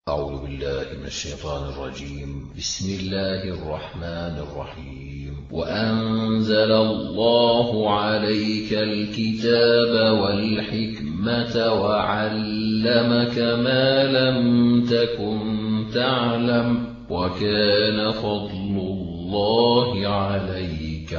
أعوذ بالله من الشيطان الرجيم. بسم الله الرحمن الرحيم. وأنزل الله عليك الكتاب والحكمة وعلمك ما لم تكن تعلم وكان فضل الله عليك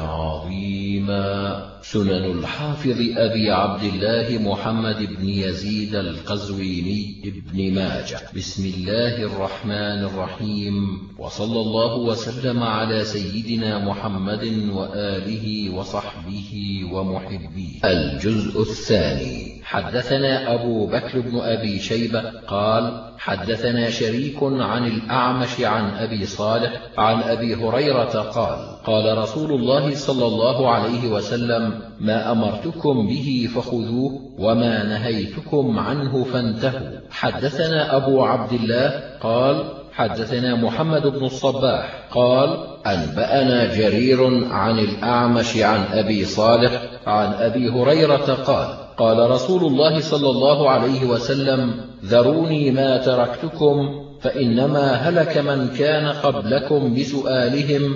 عظيما. سنن الحافظ أبي عبد الله محمد بن يزيد القزويني ابن ماجه. بسم الله الرحمن الرحيم. وصلى الله وسلم على سيدنا محمد وآله وصحبه ومحبيه. الجزء الثاني. حدثنا أبو بكر بن أبي شيبة قال حدثنا شريك عن الأعمش عن أبي صالح عن أبي هريرة قال قال رسول الله صلى الله عليه وسلم: ما أمرتكم به فخذوه وما نهيتكم عنه فانتهوا. حدثنا أبو عبد الله قال حدثنا محمد بن الصباح قال أنبأنا جرير عن الأعمش عن أبي صالح عن أبي هريرة قال قال رسول الله صلى الله عليه وسلم: ذروني ما تركتكم فإنما هلك من كان قبلكم بسؤالهم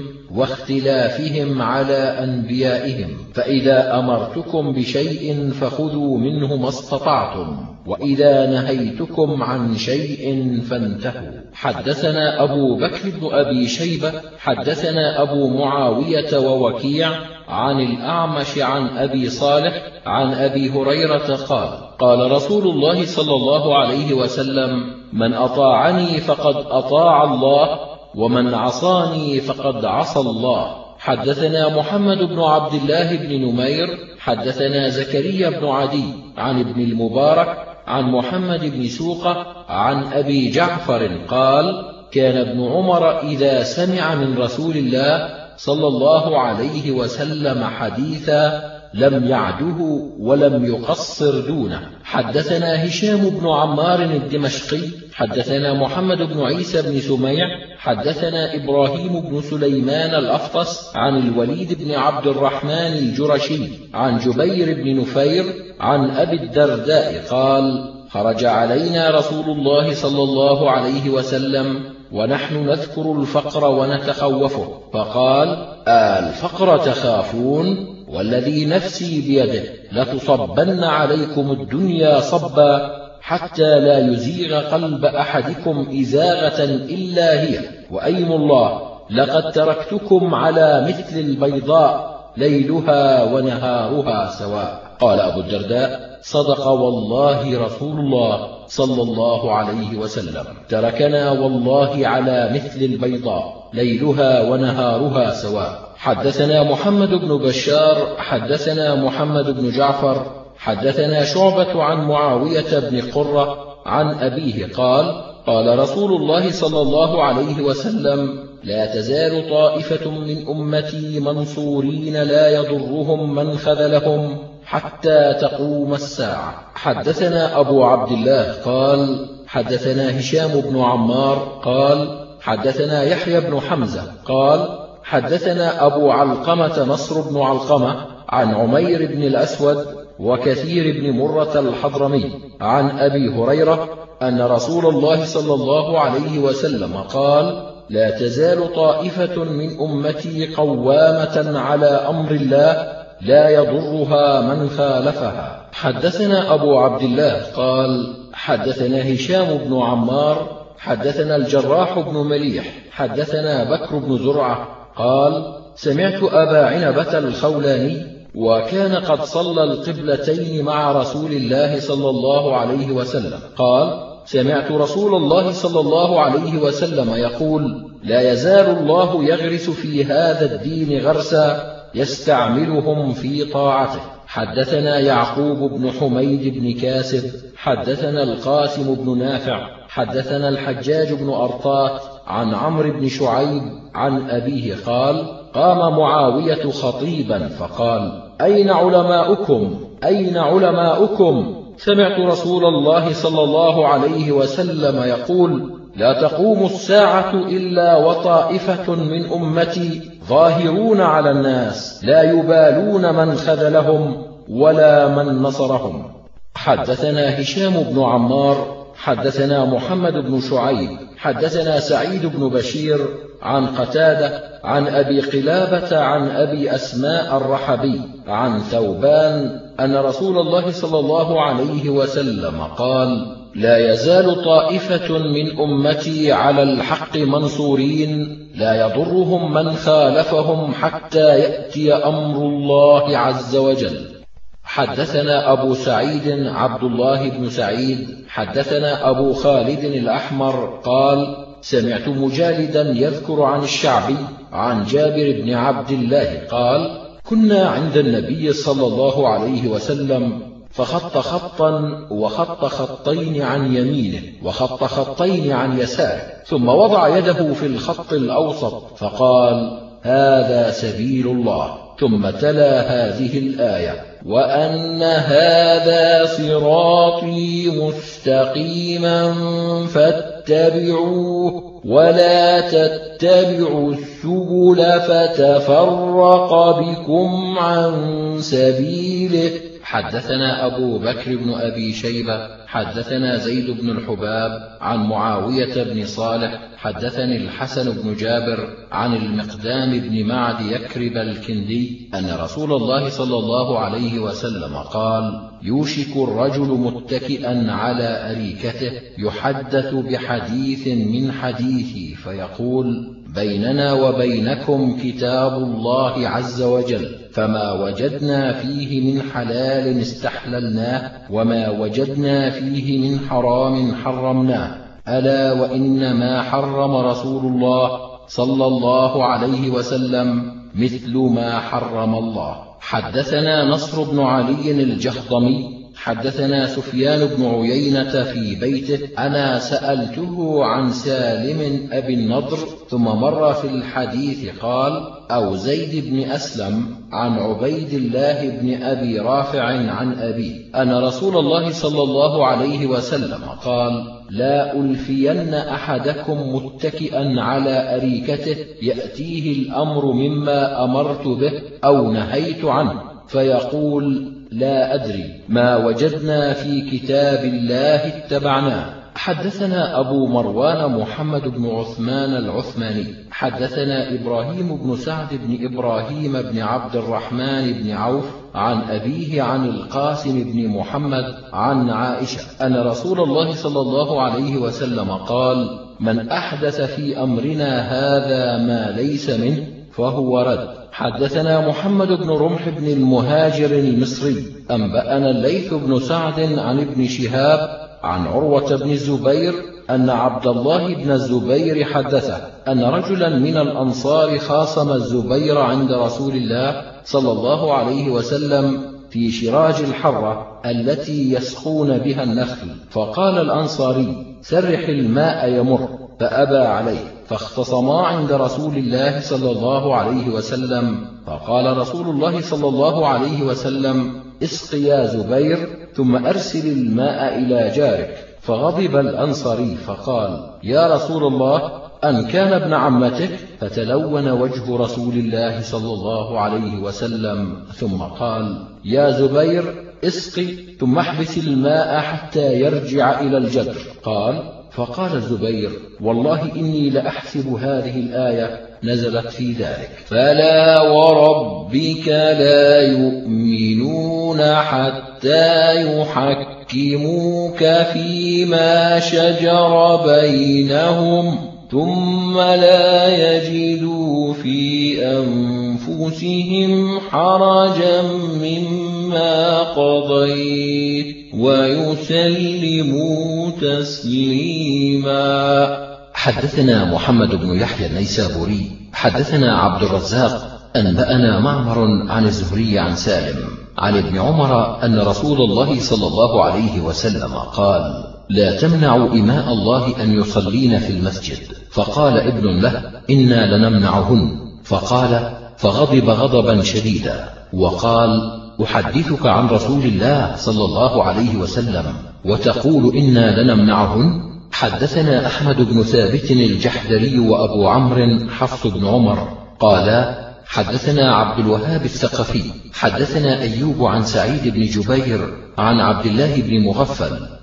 واختلافهم على أنبيائهم، فإذا أمرتكم بشيء فخذوا منه ما استطعتم، وإذا نهيتكم عن شيء فانتهوا. حدثنا أبو بكر بن أبي شيبة حدثنا أبو معاوية ووكيع عن الأعمش عن أبي صالح عن أبي هريرة قال قال رسول الله صلى الله عليه وسلم: من أطاعني فقد أطاع الله ومن عصاني فقد عصى الله. حدثنا محمد بن عبد الله بن نمير حدثنا زكريا بن عدي عن ابن المبارك عن محمد بن سوقة عن أبي جعفر قال كان ابن عمر إذا سمع من رسول الله صلى الله عليه وسلم حديثا لم يعده ولم يقصر دونه. حدثنا هشام بن عمار الدمشقي حدثنا محمد بن عيسى بن سميع حدثنا إبراهيم بن سليمان الأفطس عن الوليد بن عبد الرحمن الجرشي عن جبير بن نفير عن أبي الدرداء قال خرج علينا رسول الله صلى الله عليه وسلم ونحن نذكر الفقر ونتخوفه، فقال: الفقر تخافون؟ والذي نفسي بيده لتصبن عليكم الدنيا صبا حتى لا يزيغ قلب أحدكم إزاغة إلا هي، وأيم الله لقد تركتكم على مثل البيضاء ليلها ونهارها سواء. قال أبو الدرداء: صدق والله رسول الله صلى الله عليه وسلم، تركنا والله على مثل البيضاء ليلها ونهارها سواء. حدثنا محمد بن بشار حدثنا محمد بن جعفر حدثنا شعبة عن معاوية بن قرة عن أبيه قال قال رسول الله صلى الله عليه وسلم: لا تزال طائفة من أمتي منصورين لا يضرهم من خذلهم حتى تقوم الساعة. حدثنا أبو عبد الله قال حدثنا هشام بن عمار قال حدثنا يحيى بن حمزة قال حدثنا أبو علقمة نصر بن علقمة عن عمير بن الأسود وكثير بن مرة الحضرمي عن أبي هريرة أن رسول الله صلى الله عليه وسلم قال: لا تزال طائفة من أمتي قوامة على أمر الله لا يضرها من خالفها. حدثنا أبو عبد الله قال حدثنا هشام بن عمار حدثنا الجراح بن مليح حدثنا بكر بن زرعة قال سمعت أبا عنبة الخولاني وكان قد صلى القبلتين مع رسول الله صلى الله عليه وسلم قال سمعت رسول الله صلى الله عليه وسلم يقول: لا يزال الله يغرس في هذا الدين غرسا يستعملهم في طاعته. حدثنا يعقوب بن حميد بن كاسب حدثنا القاسم بن نافع حدثنا الحجاج بن أرطاة عن عمرو بن شعيب عن أبيه قال: قام معاوية خطيبا فقال: أين علماؤكم؟ أين علماؤكم؟ سمعت رسول الله صلى الله عليه وسلم يقول: لا تقوم الساعة إلا وطائفة من أمتي ظاهرون على الناس لا يبالون من خذلهم ولا من نصرهم. حدثنا هشام بن عمار حدثنا محمد بن شعيب حدثنا سعيد بن بشير عن قتادة عن أبي قلابة عن أبي أسماء الرحبي عن ثوبان أن رسول الله صلى الله عليه وسلم قال: لا يزال طائفة من أمتي على الحق منصورين لا يضرهم من خالفهم حتى يأتي أمر الله عز وجل. حدثنا أبو سعيد عبد الله بن سعيد حدثنا أبو خالد الأحمر قال: سمعت مجالدا يذكر عن الشعبي عن جابر بن عبد الله قال: كنا عند النبي صلى الله عليه وسلم فخط خطا وخط خطين عن يمينه وخط خطين عن يساره، ثم وضع يده في الخط الأوسط فقال: هذا سبيل الله، ثم تلا هذه الآية: وأن هذا صراطي مستقيما فاتبعوه ولا تتبعوا السبل فتفرق بكم عن سبيله. حدثنا أبو بكر بن أبي شيبة حدثنا زيد بن الحباب عن معاوية بن صالح حدثني الحسن بن جابر عن المقدام بن معد يكرب الكندي أن رسول الله صلى الله عليه وسلم قال: يوشك الرجل متكئا على أريكته يحدث بحديث من حديثي فيقول: بيننا وبينكم كتاب الله عز وجل، فما وجدنا فيه من حلال استحللناه وما وجدنا فيه من حرام حرمناه، ألا وإن ما حرم رسول الله صلى الله عليه وسلم مثل ما حرم الله. حدثنا نصر بن علي الجهضمي حدثنا سفيان بن عيينة في بيته أنا سألته عن سالم أبي النضر ثم مر في الحديث قال: أو زيد بن أسلم عن عبيد الله بن أبي رافع عن أبي أن رسول الله صلى الله عليه وسلم قال: لا ألفين أحدكم متكئا على أريكته يأتيه الأمر مما أمرت به أو نهيت عنه فيقول: لا أدري، ما وجدنا في كتاب الله اتبعناه. حدثنا أبو مروان محمد بن عثمان العثماني حدثنا إبراهيم بن سعد بن إبراهيم بن عبد الرحمن بن عوف عن أبيه عن القاسم بن محمد عن عائشة أن رسول الله صلى الله عليه وسلم قال: من أحدث في أمرنا هذا ما ليس منه فهو رد. حدثنا محمد بن رمح بن المهاجر المصري أنبأنا الليث بن سعد عن ابن شهاب عن عروة بن الزبير أن عبد الله بن الزبير حدثه أن رجلا من الأنصار خاصم الزبير عند رسول الله صلى الله عليه وسلم في شراج الحرة التي يسقون بها النخل، فقال الأنصاري: سرح الماء يمر، فأبى عليه، فاختصما عند رسول الله صلى الله عليه وسلم، فقال رسول الله صلى الله عليه وسلم: اسق يا زبير ثم أرسل الماء إلى جارك. فغضب الأنصاري فقال: يا رسول الله، أن كان ابن عمتك؟ فتلون وجه رسول الله صلى الله عليه وسلم ثم قال: يا زبير، اسق ثم احبس الماء حتى يرجع إلى الجدر. قال: فقال الزبير: والله إني لأحسب هذه الآية نزلت في ذلك: فلا وربك لا يؤمنون حتى يحكموك فيما شجر بينهم ثم لا يجدوا في أنفسهم حرجا مما قضيت ويسلموا تسليما. حدثنا محمد بن يحيى النيسابوري حدثنا عبد الرزاق أنبأنا معمر عن الزهري عن سالم عن ابن عمر أن رسول الله صلى الله عليه وسلم قال: لا تمنعوا إماء الله أن يصلين في المسجد. فقال ابن له: إنا لنمنعهن. فقال: فغضب غضبا شديدا وقال: أحدثك عن رسول الله صلى الله عليه وسلم وتقول إنا لنمنعهن؟ حدثنا أحمد بن ثابت الجحدري وأبو عمرو حفص بن عمر قالا: حدثنا عبد الوهاب الثقفي حدثنا أيوب عن سعيد بن جبير عن عبد الله بن مغفل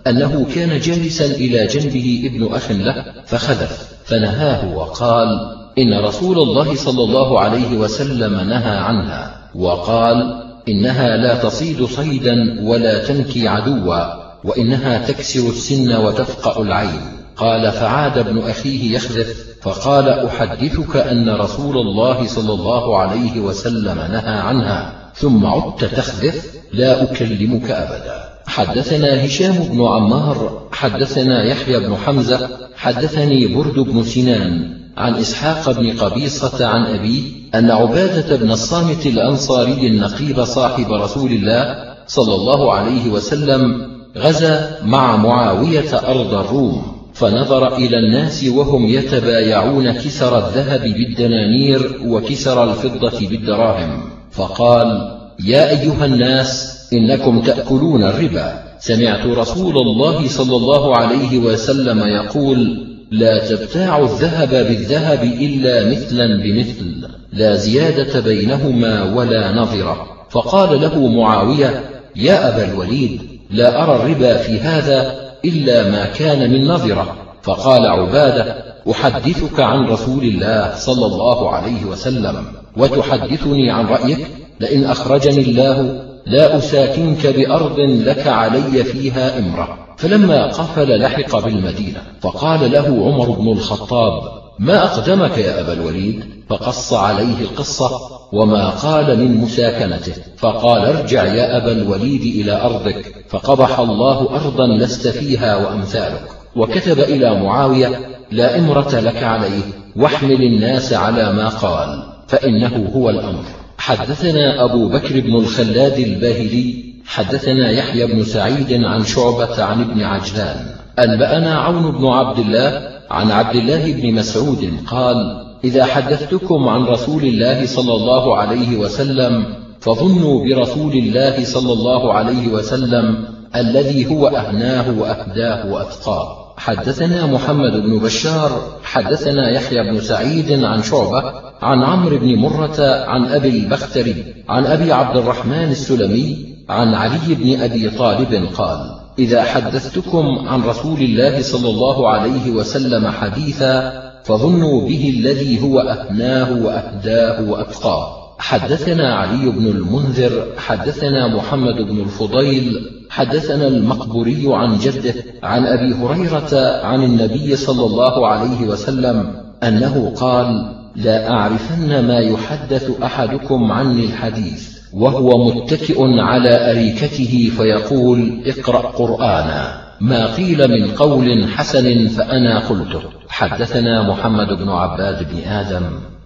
أنه كان جالسا إلى جنبه ابن أخ له فخذف فنهاه وقال: إن رسول الله صلى الله عليه وسلم نهى عنها، وقال: إنها لا تصيد صيدا ولا تنكي عدوا، وإنها تكسر السن وتفقأ العين. قال: فعاد ابن أخيه يخذف فقال: أحدثك أن رسول الله صلى الله عليه وسلم نهى عنها ثم عدت تخذف؟ لا أكلمك أبدا. حدثنا هشام بن عمار حدثنا يحيى بن حمزة حدثني برد بن سنان عن إسحاق بن قبيصة عن أبيه أن عبادة بن الصامت الأنصاري النقيب صاحب رسول الله صلى الله عليه وسلم غزا مع معاوية أرض الروم، فنظر إلى الناس وهم يتبايعون كسر الذهب بالدنانير وكسر الفضة بالدراهم، فقال: يا أيها الناس، إنكم تأكلون الربا. سمعت رسول الله صلى الله عليه وسلم يقول: لا تبتاعوا الذهب بالذهب إلا مثلا بمثل، لا زيادة بينهما ولا نظرة. فقال له معاوية: يا أبا الوليد، لا أرى الربا في هذا إلا ما كان من نظرة. فقال عبادة: أحدثك عن رسول الله صلى الله عليه وسلم وتحدثني عن رأيك؟ لئن أخرجني الله لا أساكنك بأرض لك علي فيها إمرة. فلما قفل لحق بالمدينة، فقال له عمر بن الخطاب: ما أقدمك يا أبا الوليد؟ فقص عليه القصة وما قال من مساكنته، فقال: ارجع يا أبا الوليد إلى أرضك، فقبح الله أرضا لست فيها وأمثالك. وكتب إلى معاوية: لا إمرة لك عليه، واحمل الناس على ما قال، فإنه هو الأمر. حدثنا أبو بكر بن الخلاد الباهلي حدثنا يحيى بن سعيد عن شعبة عن ابن عجلان أنبأنا عون بن عبد الله عن عبد الله بن مسعود قال: إذا حدثتكم عن رسول الله صلى الله عليه وسلم فظنوا برسول الله صلى الله عليه وسلم الذي هو أهناه وأهداه وأتقاه. حدثنا محمد بن بشار حدثنا يحيى بن سعيد عن شعبة عن عمرو بن مرة عن أبي البختري عن أبي عبد الرحمن السلمي عن علي بن أبي طالب قال: إذا حدثتكم عن رسول الله صلى الله عليه وسلم حديثا فظنوا به الذي هو أهناه وأهداه وأتقاه. حدثنا علي بن المنذر حدثنا محمد بن الفضيل حدثنا المقبوري عن جده عن أبي هريرة عن النبي صلى الله عليه وسلم أنه قال: لا أعرفن ما يحدث أحدكم عني الحديث وهو متكئ على أريكته فيقول: اقرأ قرآنا، ما قيل من قول حسن فأنا قلته. حدثنا محمد بن عباد بن آدم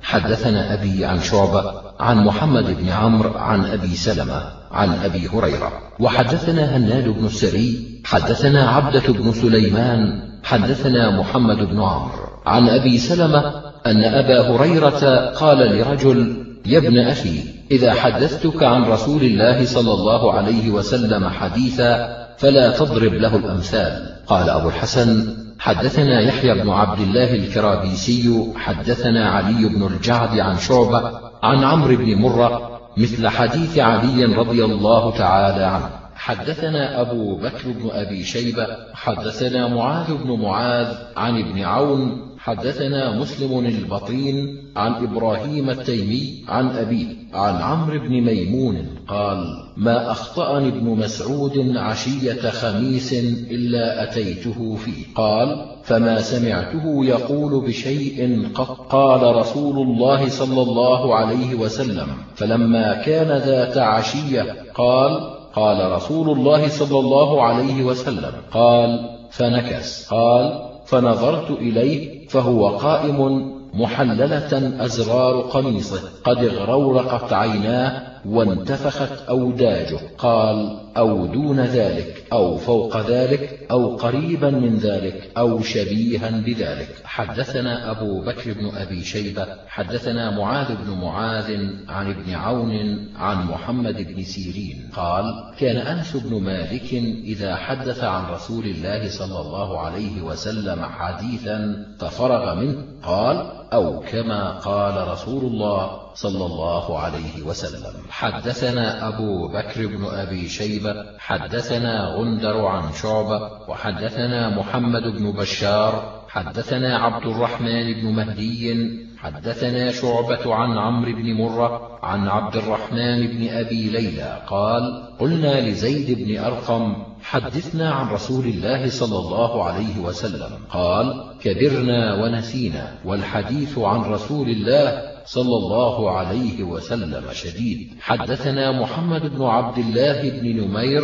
حدثنا أبي عن شعبة عن محمد بن عمرو عن أبي سلمة عن أبي هريرة. وحدثنا هناد بن السري حدثنا عبدة بن سليمان حدثنا محمد بن عمرو عن أبي سلمة أن أبا هريرة قال لرجل: يا ابن أخي، إذا حدثتك عن رسول الله صلى الله عليه وسلم حديثا فلا تضرب له الأمثال. قال أبو الحسن: حدثنا يحيى بن عبد الله الكرابيسي حدثنا علي بن الجعد عن شعبة عن عمرو بن مرة مثل حديث علي رضي الله تعالى عنه. حدثنا أبو بكر بن أبي شيبة حدثنا معاذ بن معاذ عن ابن عون حدثنا مسلم البطين عن إبراهيم التيمي عن أبيه عن عمرو بن ميمون قال: ما أخطأني ابن مسعود عشية خميس إلا أتيته فيه. قال: فما سمعته يقول بشيء قد قال رسول الله صلى الله عليه وسلم. فلما كان ذات عشية قال رسول الله صلى الله عليه وسلم. قال: فنكس. قال: فنظرت إليه فهو قائم محللة أزرار قميصه قد اغرورقت عيناه وانتفخت أوداجه. قال: أو دون ذلك أو فوق ذلك أو قريبا من ذلك أو شبيها بذلك. حدثنا أبو بكر بن أبي شيبة حدثنا معاذ بن معاذ عن ابن عون عن محمد بن سيرين قال: كان أنس بن مالك إذا حدث عن رسول الله صلى الله عليه وسلم حديثا ففرغ منه قال: أو كما قال رسول الله صلى الله عليه وسلم. حدثنا أبو بكر بن أبي شيبة حدثنا غندر عن شعبة وحدثنا محمد بن بشار حدثنا عبد الرحمن بن مهدي حدثنا شعبة عن عمرو بن مرة عن عبد الرحمن بن أبي ليلى قال: قلنا لزيد بن أرقم: حدثنا عن رسول الله صلى الله عليه وسلم. قال: كبرنا ونسينا، والحديث عن رسول الله صلى الله عليه وسلم شديد. حدثنا محمد بن عبد الله بن نمير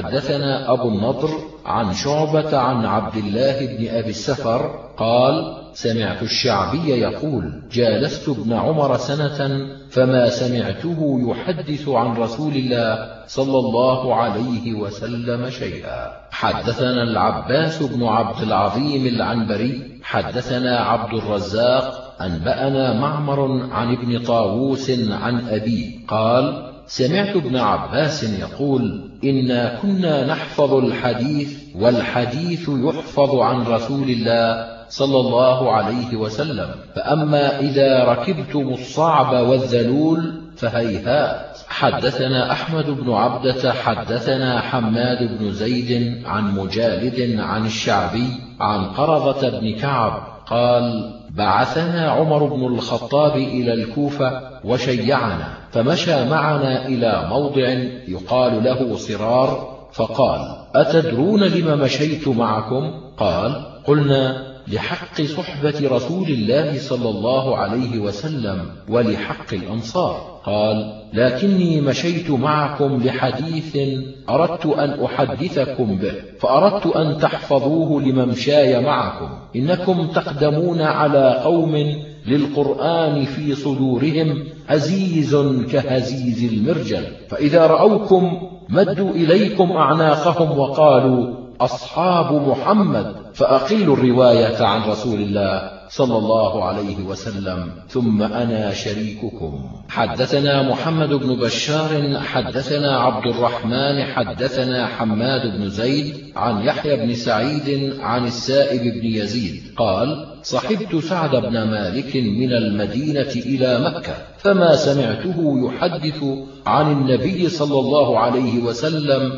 حدثنا أبو النضر عن شعبة عن عبد الله بن أبي السفر قال: سمعت الشعبي يقول: جالست ابن عمر سنة فما سمعته يحدث عن رسول الله صلى الله عليه وسلم شيئا. حدثنا العباس بن عبد العظيم العنبري حدثنا عبد الرزاق أنبأنا معمر عن ابن طاووس عن أبيه قال: سمعت ابن عباس يقول: إنا كنا نحفظ الحديث والحديث يحفظ عن رسول الله صلى الله عليه وسلم، فأما إذا ركبتم الصعب والذلول فهيهات. حدثنا أحمد بن عبدة حدثنا حماد بن زيد عن مجالد عن الشعبي عن قرظة بن كعب قال: بعثنا عمر بن الخطاب إلى الكوفة وشيعنا، فمشى معنا إلى موضع يقال له صرار، فقال: أتدرون لم مشيت معكم؟ قال: قلنا: لحق صحبة رسول الله صلى الله عليه وسلم ولحق الأنصار. قال: لكني مشيت معكم لحديث أردت أن أحدثكم به، فأردت أن تحفظوه لممشاي معكم. إنكم تقدمون على قوم للقرآن في صدورهم هزيز كهزيز المرجل، فإذا رأوكم مدوا إليكم أعناقهم وقالوا: أصحاب محمد، فأقلوا الرواية عن رسول الله صلى الله عليه وسلم، ثم أنا شريككم. حدثنا محمد بن بشار حدثنا عبد الرحمن حدثنا حماد بن زيد عن يحيى بن سعيد عن السائب بن يزيد قال: صحبت سعد بن مالك من المدينة إلى مكة، فما سمعته يحدث عن النبي صلى الله عليه وسلم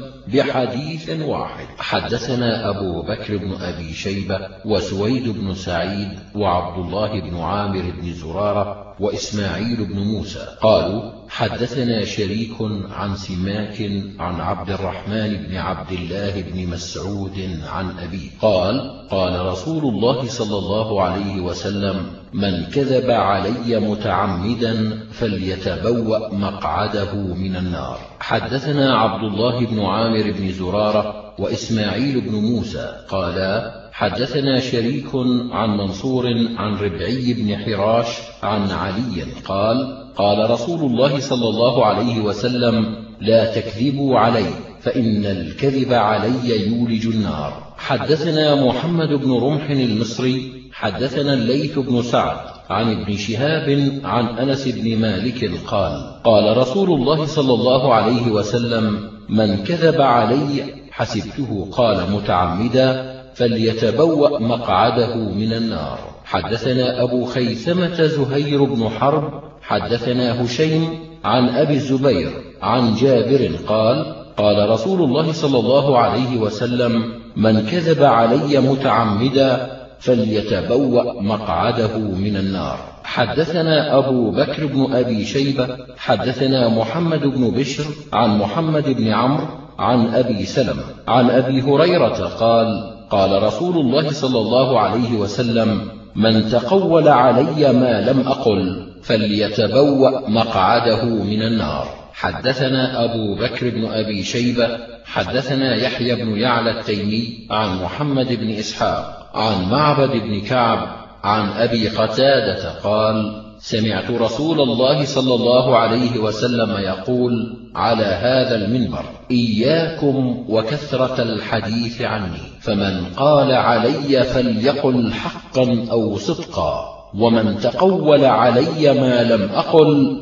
بحديث واحد. حدثنا أبو بكر بن أبي شيبة وسويد بن سعيد وعبد الله بن عامر بن زرارة وإسماعيل بن موسى قالوا: حدثنا شريك عن سماك عن عبد الرحمن بن عبد الله بن مسعود عن أبيه قال: قال رسول الله صلى الله عليه وسلم: من كذب علي متعمدا فليتبوأ مقعده من النار. حدثنا عبد الله بن عامر بن زرارة وإسماعيل بن موسى قالا: حدثنا شريك عن منصور عن ربعي بن حراش عن علي قال: قال رسول الله صلى الله عليه وسلم: لا تكذبوا علي، فإن الكذب علي يولج النار. حدثنا محمد بن رمح المصري حدثنا الليث بن سعد عن ابن شهاب عن أنس بن مالك قال: قال رسول الله صلى الله عليه وسلم: من كذب علي حسبته قال متعمدا فليتبوأ مقعده من النار. حدثنا أبو خيثمة زهير بن حرب حدثنا هشيم عن أبي الزبير عن جابر قال: قال رسول الله صلى الله عليه وسلم: من كذب علي متعمدا فليتبوأ مقعده من النار. حدثنا أبو بكر بن أبي شيبة حدثنا محمد بن بشر عن محمد بن عمرو عن أبي سلمة عن أبي هريرة قال: قال رسول الله صلى الله عليه وسلم: من تقول علي ما لم أقل فليتبوأ مقعده من النار. حدثنا أبو بكر بن أبي شيبة حدثنا يحيى بن يعلى التيمي عن محمد بن إسحاق عن معبد بن كعب عن أبي قتادة قال: سمعت رسول الله صلى الله عليه وسلم يقول على هذا المنبر: إياكم وكثرة الحديث عني، فمن قال علي فليقل حقا أو صدقا، ومن تقول علي ما لم أقل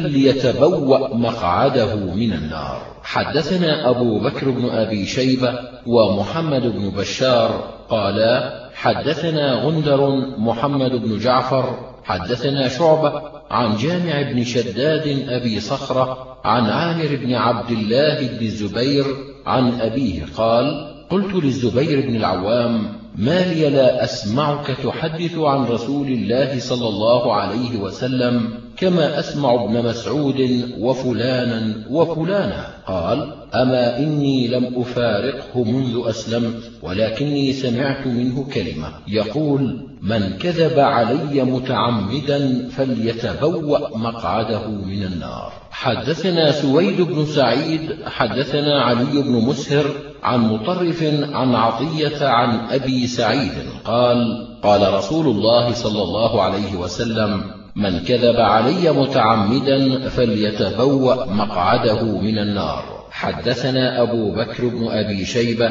فليتبوأ مقعده من النار. حدثنا أبو بكر بن أبي شيبة ومحمد بن بشار قالا: حدثنا غندر محمد بن جعفر حدثنا شعبة عن جامع بن شداد أبي صخرة عن عامر بن عبد الله بن الزبير عن أبيه قال: قلت للزبير بن العوام: ما لي لا أسمعك تحدث عن رسول الله صلى الله عليه وسلم كما أسمع ابن مسعود وفلانا وفلانا؟ قال: أما إني لم أفارقه منذ أسلمت، ولكني سمعت منه كلمة يقول: من كذب علي متعمدا فليتبوأ مقعده من النار. حدثنا سويد بن سعيد حدثنا علي بن مسهر عن مطرف عن عطية عن أبي سعيد قال: قال رسول الله صلى الله عليه وسلم: من كذب علي متعمدا فليتبوأ مقعده من النار. حدثنا أبو بكر بن أبي شيبة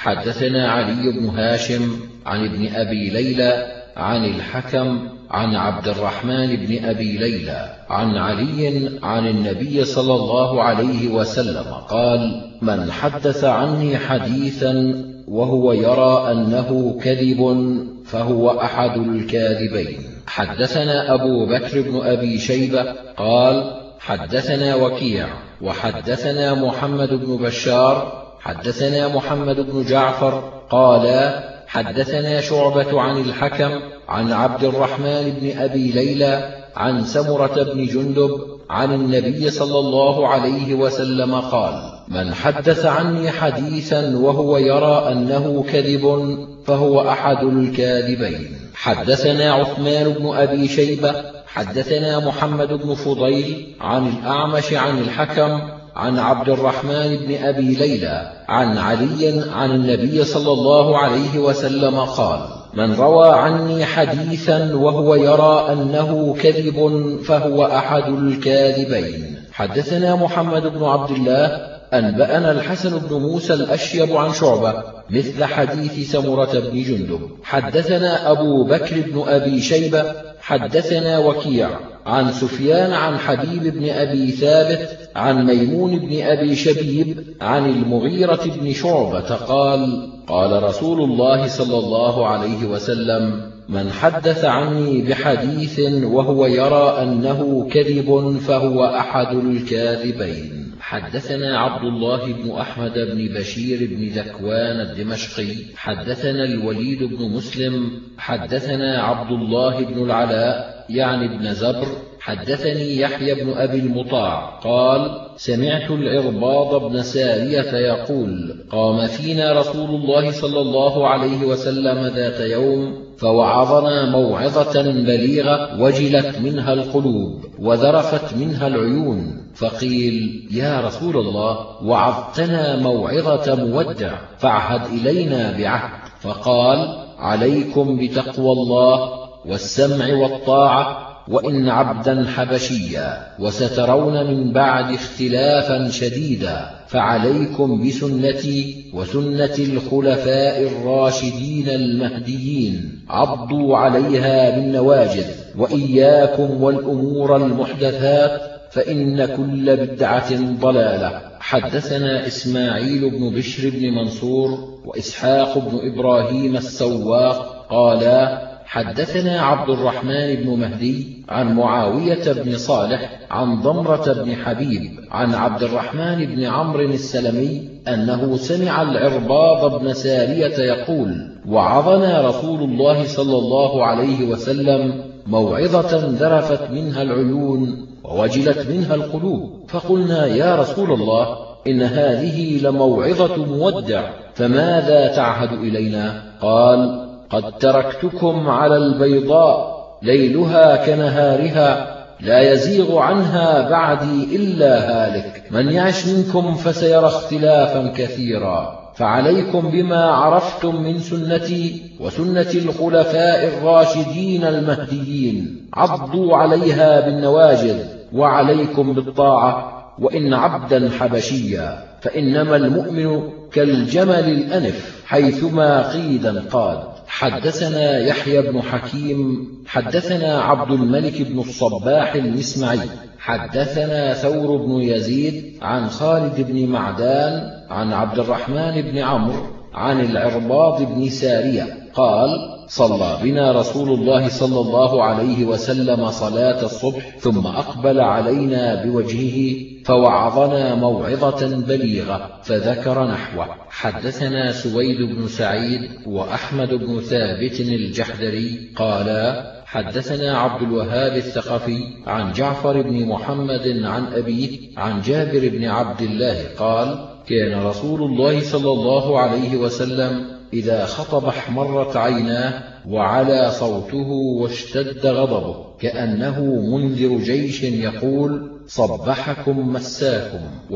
حدثنا علي بن هاشم عن ابن أبي ليلى عن الحكم عن عبد الرحمن بن أبي ليلى عن علي عن النبي صلى الله عليه وسلم قال: من حدث عني حديثا وهو يرى أنه كذب فهو أحد الكاذبين. حدثنا أبو بكر بن أبي شيبة قال: حدثنا وكيع وحدثنا محمد بن بشار حدثنا محمد بن جعفر قال: حدثنا شعبة عن الحكم عن عبد الرحمن بن أبي ليلى عن سمرة بن جندب عن النبي صلى الله عليه وسلم قال: من حدث عني حديثا وهو يرى أنه كذب فهو أحد الكاذبين. حدثنا عثمان بن أبي شيبة حدثنا محمد بن فضيل عن الأعمش عن الحكم عن عبد الرحمن بن أبي ليلى عن علي عن النبي صلى الله عليه وسلم قال: من روى عني حديثا وهو يرى أنه كذب فهو أحد الكاذبين. حدثنا محمد بن عبد الله أنبأنا الحسن بن موسى الأشيب عن شعبة مثل حديث سمرة بن جندب. حدثنا أبو بكر بن أبي شيبة حدثنا وكيع عن سفيان عن حبيب بن أبي ثابت عن ميمون بن أبي شبيب عن المغيرة بن شعبة قال: قال رسول الله صلى الله عليه وسلم: من حدث عني بحديث وهو يرى أنه كذب فهو أحد الكاذبين. حدثنا عبد الله بن أحمد بن بشير بن ذكوان الدمشقي حدثنا الوليد بن مسلم حدثنا عبد الله بن العلاء يعني ابن زبر حدثني يحيى بن أبي المطاع قال: سمعت العرباض بن سارية يقول: قام فينا رسول الله صلى الله عليه وسلم ذات يوم فوعظنا موعظة بليغة وجلت منها القلوب وذرفت منها العيون، فقيل: يا رسول الله، وعظتنا موعظة مودع فاعهد إلينا بعهد. فقال: عليكم بتقوى الله والسمع والطاعة، وإن عبدا حبشيا، وسترون من بعد اختلافا شديدا، فعليكم بسنتي وسنة الخلفاء الراشدين المهديين، عضوا عليها بالنواجذ، وإياكم والأمور المحدثات، فإن كل بدعة ضلالة. حدثنا إسماعيل بن بشر بن منصور وإسحاق بن إبراهيم السواق قالا: حدثنا عبد الرحمن بن مهدي عن معاوية بن صالح عن ضمرة بن حبيب عن عبد الرحمن بن عمرو السلمي أنه سمع العرباض بن سارية يقول: وعظنا رسول الله صلى الله عليه وسلم موعظة ذرفت منها العيون ووجلت منها القلوب، فقلنا: يا رسول الله، إن هذه لموعظة مودع، فماذا تعهد إلينا؟ قال: قد تركتكم على البيضاء ليلها كنهارها لا يزيغ عنها بعدي إلا هالك، من يعش منكم فسيرى اختلافا كثيرا، فعليكم بما عرفتم من سنتي وسنة الخلفاء الراشدين المهديين، عضوا عليها بالنواجذ، وعليكم بالطاعة، وإن عبدا حبشيا، فإنما المؤمن كالجمل الأنف حيثما قيدا قاد. حدثنا يحيى بن حكيم حدثنا عبد الملك بن الصباح المسمعي حدثنا ثور بن يزيد عن خالد بن معدان عن عبد الرحمن بن عمرو عن العرباض بن سارية قال: صلى بنا رسول الله صلى الله عليه وسلم صلاة الصبح ثم أقبل علينا بوجهه فوعظنا موعظة بليغة فذكر نحوه. حدثنا سويد بن سعيد وأحمد بن ثابت الجحدري قالا حدثنا عبد الوهاب الثقفي عن جعفر بن محمد عن أبيه عن جابر بن عبد الله قال كان رسول الله صلى الله عليه وسلم إذا خطب احمرت عيناه وعلى صوته واشتد غضبه كأنه منذر جيش يقول صبحكم مساكم،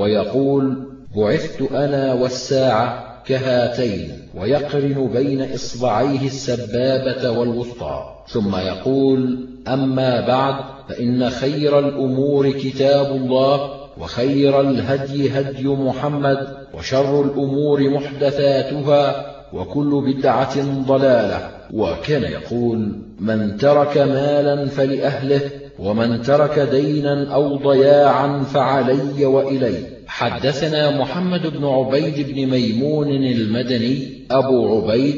ويقول بعثت أنا والساعة كهاتين، ويقرن بين إصبعيه السبابة والوسطى، ثم يقول أما بعد فإن خير الأمور كتاب الله، وخير الهدي هدي محمد، وشر الأمور محدثاتها، وكل بدعة ضلالة. وكان يقول من ترك مالا فلأهله، ومن ترك دينا أو ضياعا فعلي وإلي. حدثنا محمد بن عبيد بن ميمون المدني أبو عبيد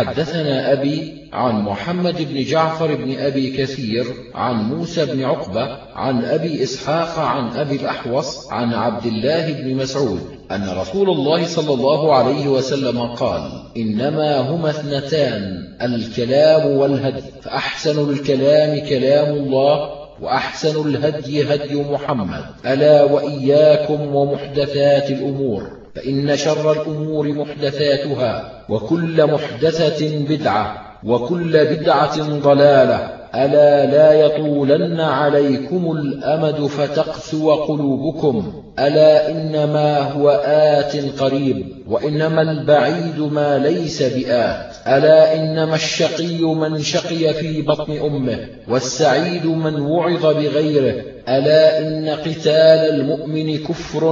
حدثنا أبي عن محمد بن جعفر بن أبي كثير عن موسى بن عقبة عن أبي إسحاق عن أبي الأحوص عن عبد الله بن مسعود أن رسول الله صلى الله عليه وسلم قال إنما هما اثنتان الكلام والهدي، فأحسن الكلام كلام الله، وأحسن الهدي هدي محمد، ألا وإياكم ومحدثات الأمور، فإن شر الأمور محدثاتها، وكل محدثة بدعة، وكل بدعة ضلالة، ألا لا يطولن عليكم الأمد فتقسو قلوبكم، ألا إنما هو آت قريب، وإنما البعيد ما ليس بآت، ألا إنما الشقي من شقي في بطن أمه، والسعيد من وعظ بغيره، ألا إن قتال المؤمن كفر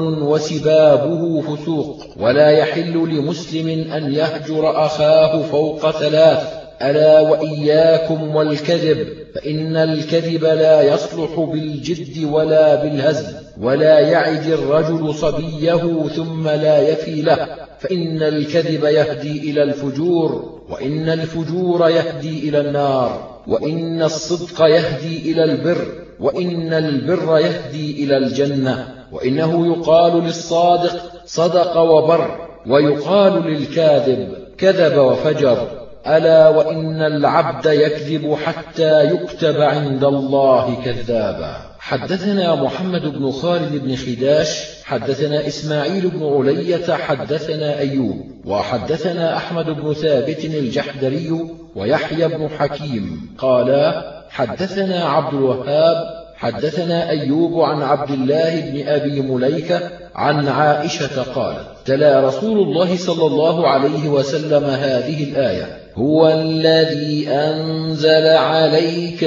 وسبابه فسوق، ولا يحل لمسلم أن يهجر أخاه فوق ثلاث، ألا وإياكم والكذب، فإن الكذب لا يصلح بالجد ولا بالهزل، ولا يعد الرجل صبيه ثم لا يفي له، فإن الكذب يهدي إلى الفجور، وإن الفجور يهدي إلى النار، وإن الصدق يهدي إلى البر، وإن البر يهدي إلى الجنة، وإنه يقال للصادق صدق وبر، ويقال للكاذب كذب وفجر، ألا وإن العبد يكذب حتى يكتب عند الله كذابا. حدثنا محمد بن خالد بن خداش حدثنا إسماعيل بن علية حدثنا أيوب وحدثنا أحمد بن ثابت الجحدري ويحيى بن حكيم قالا حدثنا عبد الوهاب حدثنا أيوب عن عبد الله بن أبي مليكة عن عائشة قالت تلا رسول الله صلى الله عليه وسلم هذه الآية هو الذي أنزل عليك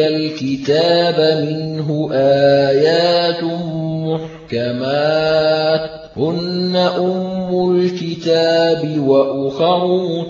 الكتاب منه آيات محكمات هن أم الكتاب وأخر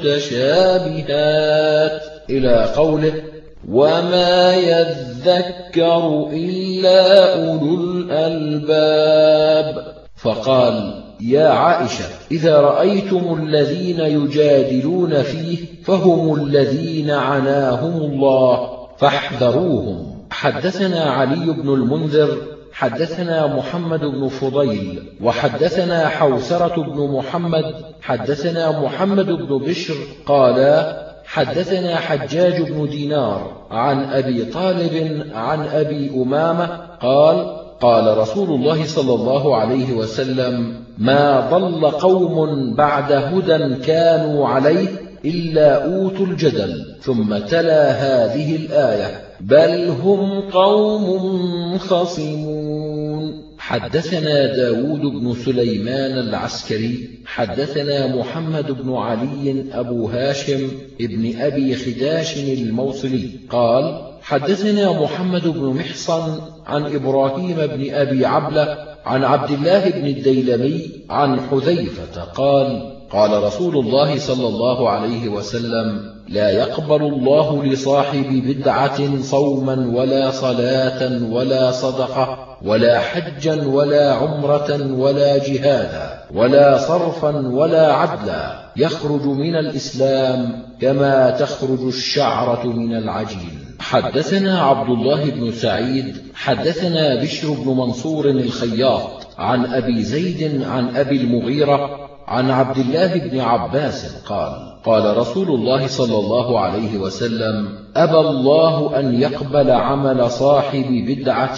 متشابهات إلى قوله وما يذكر إلا أولو الألباب. فقال يا عائشة إذا رأيتم الذين يجادلون فيه فهم الذين عناهم الله فاحذروهم. حدثنا علي بن المنذر حدثنا محمد بن فضيل وحدثنا حوسرة بن محمد حدثنا محمد بن بشر قال حدثنا حجاج بن دينار عن أبي طالب عن أبي أمامة قال قال رسول الله صلى الله عليه وسلم ما ضل قوم بعد هدى كانوا عليه إلا أوتوا الجدل. ثم تلا هذه الآية بل هم قوم خصمون. حدثنا داود بن سليمان العسكري حدثنا محمد بن علي أبو هاشم ابن أبي خداش الموصلي قال حدثنا محمد بن محصن عن إبراهيم بن أبي عبلة عن عبد الله بن الديلمي عن حذيفة قال قال رسول الله صلى الله عليه وسلم لا يقبل الله لصاحب بدعة صوما ولا صلاة ولا صدقة ولا حجا ولا عمرة ولا جهادا ولا صرفا ولا عدلا يخرج من الإسلام كما تخرج الشعرة من العجين. حدثنا عبد الله بن سعيد حدثنا بشر بن منصور الخياط عن أبي زيد عن أبي المغيرة عن عبد الله بن عباس قال: قال رسول الله صلى الله عليه وسلم: أبى الله أن يقبل عمل صاحب بدعة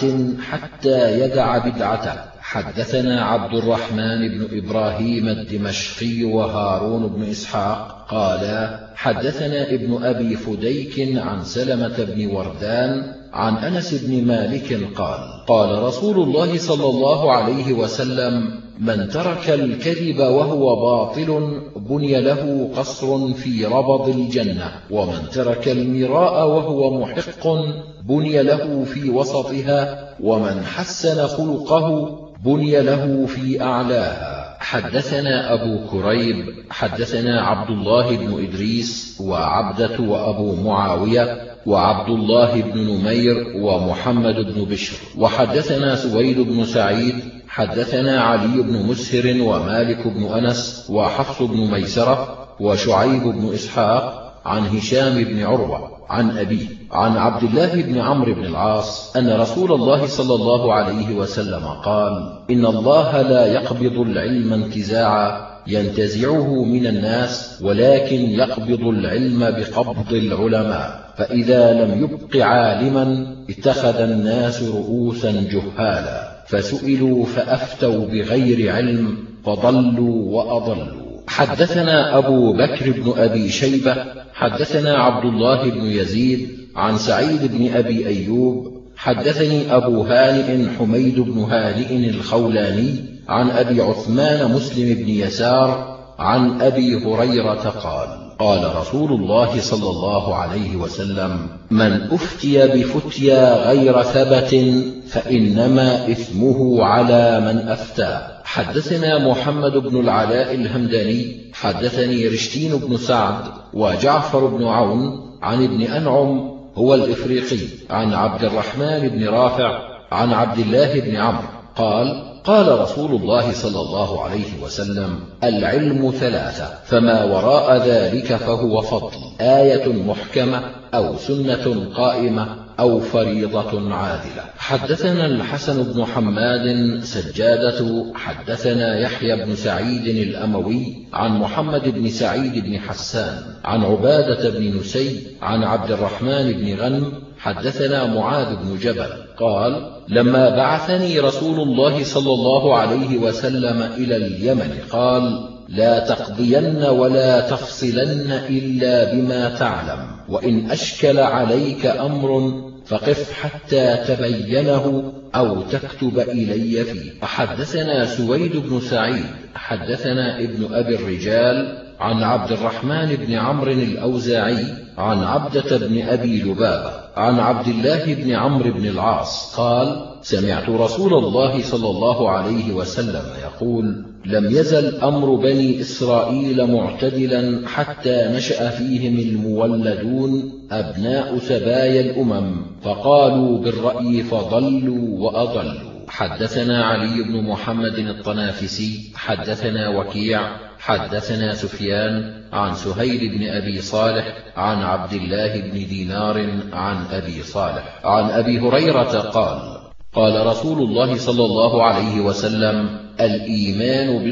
حتى يدع بدعته. حدثنا عبد الرحمن بن إبراهيم الدمشقي وهارون بن إسحاق قالا: حدثنا ابن أبي فديك عن سلمة بن وردان عن أنس بن مالك قال: قال رسول الله صلى الله عليه وسلم: من ترك الكذب وهو باطل بني له قصر في ربض الجنة، ومن ترك المراء وهو محق بني له في وسطها، ومن حسن خلقه بني له في أعلاها. حدثنا أبو كريب حدثنا عبد الله بن إدريس وعبدة وأبو معاوية وعبد الله بن نمير ومحمد بن بشر. وحدثنا سويد بن سعيد حدثنا علي بن مسهر ومالك بن أنس وحفص بن ميسرة وشعيب بن إسحاق عن هشام بن عروة عن أبيه عن عبد الله بن عمرو بن العاص أن رسول الله صلى الله عليه وسلم قال: إن الله لا يقبض العلم انتزاعا ينتزعه من الناس، ولكن يقبض العلم بقبض العلماء، فإذا لم يبق عالما اتخذ الناس رؤوسا جهالا، فسئلوا فأفتوا بغير علم فضلوا وأضلوا. حدثنا أبو بكر بن أبي شيبة حدثنا عبد الله بن يزيد عن سعيد بن أبي أيوب حدثني أبو هانئ حميد بن هانئ الخولاني عن أبي عثمان مسلم بن يسار عن أبي هريرة قال: قال رسول الله صلى الله عليه وسلم: من أفتي بفتيا غير ثبت فإنما إثمه على من أفتى. حدثنا محمد بن العلاء الهمداني حدثني رشتين بن سعد وجعفر بن عون عن ابن أنعم هو الإفريقي عن عبد الرحمن بن رافع عن عبد الله بن عمرو قال: قال رسول الله صلى الله عليه وسلم: العلم ثلاثة، فما وراء ذلك فهو فضل، آية محكمة أو سنة قائمة أو فريضة عادلة. حدثنا الحسن بن حماد سجادة حدثنا يحيى بن سعيد الأموي عن محمد بن سعيد بن حسان عن عبادة بن نسي عن عبد الرحمن بن غنم حدثنا معاذ بن جبل قال: لما بعثني رسول الله صلى الله عليه وسلم إلى اليمن قال: لا تقضين ولا تفصلن إلا بما تعلم، وإن أشكل عليك أمر فقف حتى تبينه أو تكتب إلي فيه. حدثنا سويد بن سعيد حدثنا ابن أبي الرجال عن عبد الرحمن بن عمرو الأوزاعي عن عبدة بن أبي لبابة عن عبد الله بن عمرو بن العاص قال: سمعت رسول الله صلى الله عليه وسلم يقول: لم يزل أمر بني إسرائيل معتدلا حتى نشأ فيهم المولدون أبناء سبايا الأمم، فقالوا بالرأي فضلوا وأضلوا. حدثنا علي بن محمد الطنافسي حدثنا وكيع حدثنا سفيان عن سهيل بن أبي صالح عن عبد الله بن دينار عن أبي صالح عن أبي هريرة قال: قال رسول الله صلى الله عليه وسلم: الإيمان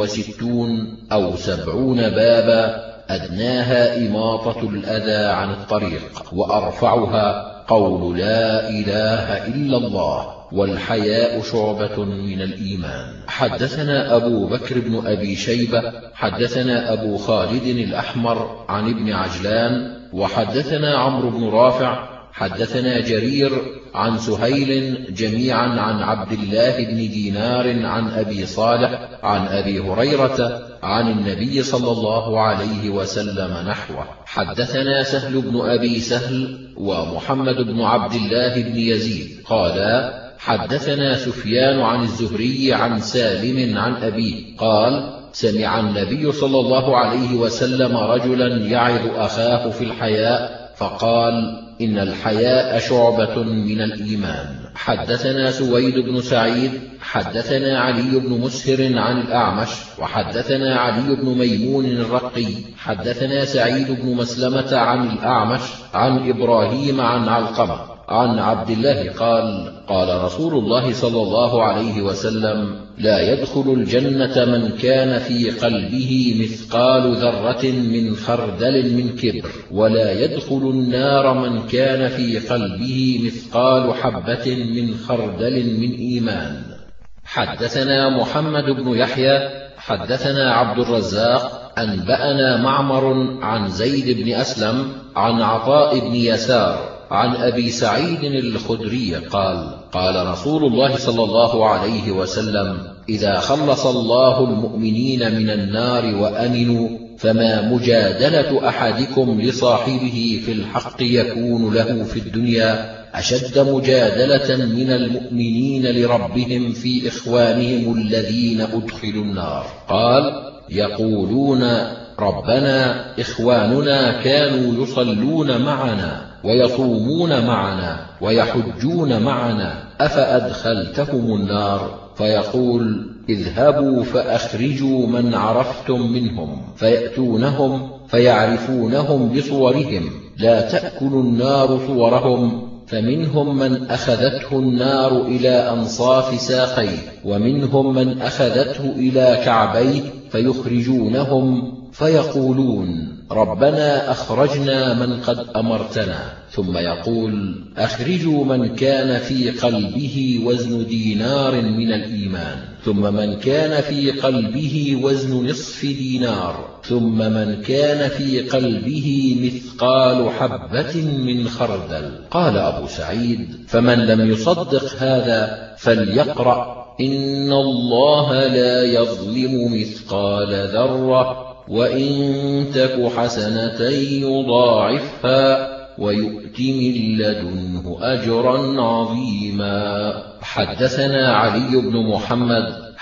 67 أو 70 بابا، أدناها إماطة الأذى عن الطريق، وأرفعها قول لا إله إلا الله، والحياء شعبة من الإيمان. حدثنا أبو بكر بن أبي شيبة حدثنا أبو خالد الأحمر عن ابن عجلان وحدثنا عمرو بن رافع حدثنا جرير عن سهيل جميعا عن عبد الله بن دينار عن أبي صالح عن أبي هريرة عن النبي صلى الله عليه وسلم نحوه. حدثنا سهل بن أبي سهل ومحمد بن عبد الله بن يزيد قالا: حدثنا سفيان عن الزهري عن سالم عن أبيه قال: سمع النبي صلى الله عليه وسلم رجلا يعظ أخاه في الحياء فقال: إن الحياء شعبة من الإيمان. حدثنا سويد بن سعيد حدثنا علي بن مسهر عن الأعمش وحدثنا علي بن ميمون الرقي حدثنا سعيد بن مسلمة عن الأعمش عن إبراهيم عن علقمة عن عبد الله قال: قال رسول الله صلى الله عليه وسلم: لا يدخل الجنة من كان في قلبه مثقال ذرة من خردل من كبر، ولا يدخل النار من كان في قلبه مثقال حبة من خردل من إيمان. حدثنا محمد بن يحيى حدثنا عبد الرزاق أنبأنا معمر عن زيد بن أسلم عن عطاء بن يسار عن أبي سعيد الخدري قال: قال رسول الله صلى الله عليه وسلم: إذا خلص الله المؤمنين من النار وأمنوا، فما مجادلة أحدكم لصاحبه في الحق يكون له في الدنيا أشد مجادلة من المؤمنين لربهم في إخوانهم الذين أدخلوا النار. قال: يقولون: ربنا إخواننا كانوا يصلون معنا ويصومون معنا ويحجون معنا، أفأدخلتهم النار؟ فيقول: اذهبوا فأخرجوا من عرفتم منهم، فيأتونهم فيعرفونهم بصورهم، لا تأكل النار صورهم، فمنهم من أخذته النار إلى أنصاف ساقيه، ومنهم من أخذته إلى كعبيه، فيخرجونهم فيقولون: ربنا أخرجنا من قد أمرتنا. ثم يقول: أخرجوا من كان في قلبه وزن دينار من الإيمان، ثم من كان في قلبه وزن نصف دينار، ثم من كان في قلبه مثقال حبة من خردل. قال أبو سعيد: فمن لم يصدق هذا فليقرأ: إن الله لا يظلم مثقال ذرة، وإن تك حسنة يضاعفها ويؤت من لدنه أجرا عظيما. حدثنا علي بن محمد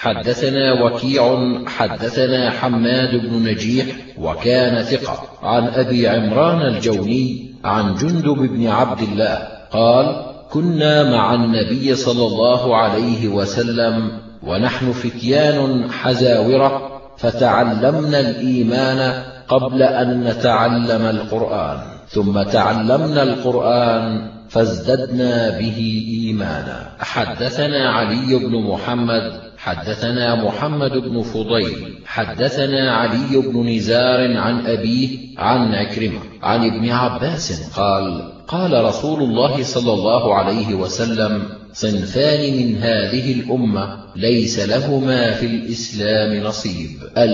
حدثنا وكيع حدثنا حماد بن نجيح وكان ثقة عن أبي عمران الجوني عن جندب بن عبد الله قال: كنا مع النبي صلى الله عليه وسلم ونحن فتيان حزاورة، فتعلمنا الإيمان قبل أن نتعلم القرآن، ثم تعلمنا القرآن فازددنا به إيمانا. حدثنا علي بن محمد حدثنا محمد بن فضيل حدثنا علي بن نزار عن أبيه عن عكرمة عن ابن عباس قال: قال رسول الله صلى الله عليه وسلم: صنفان من هذه الأمة ليس لهما في الإسلام نصيب،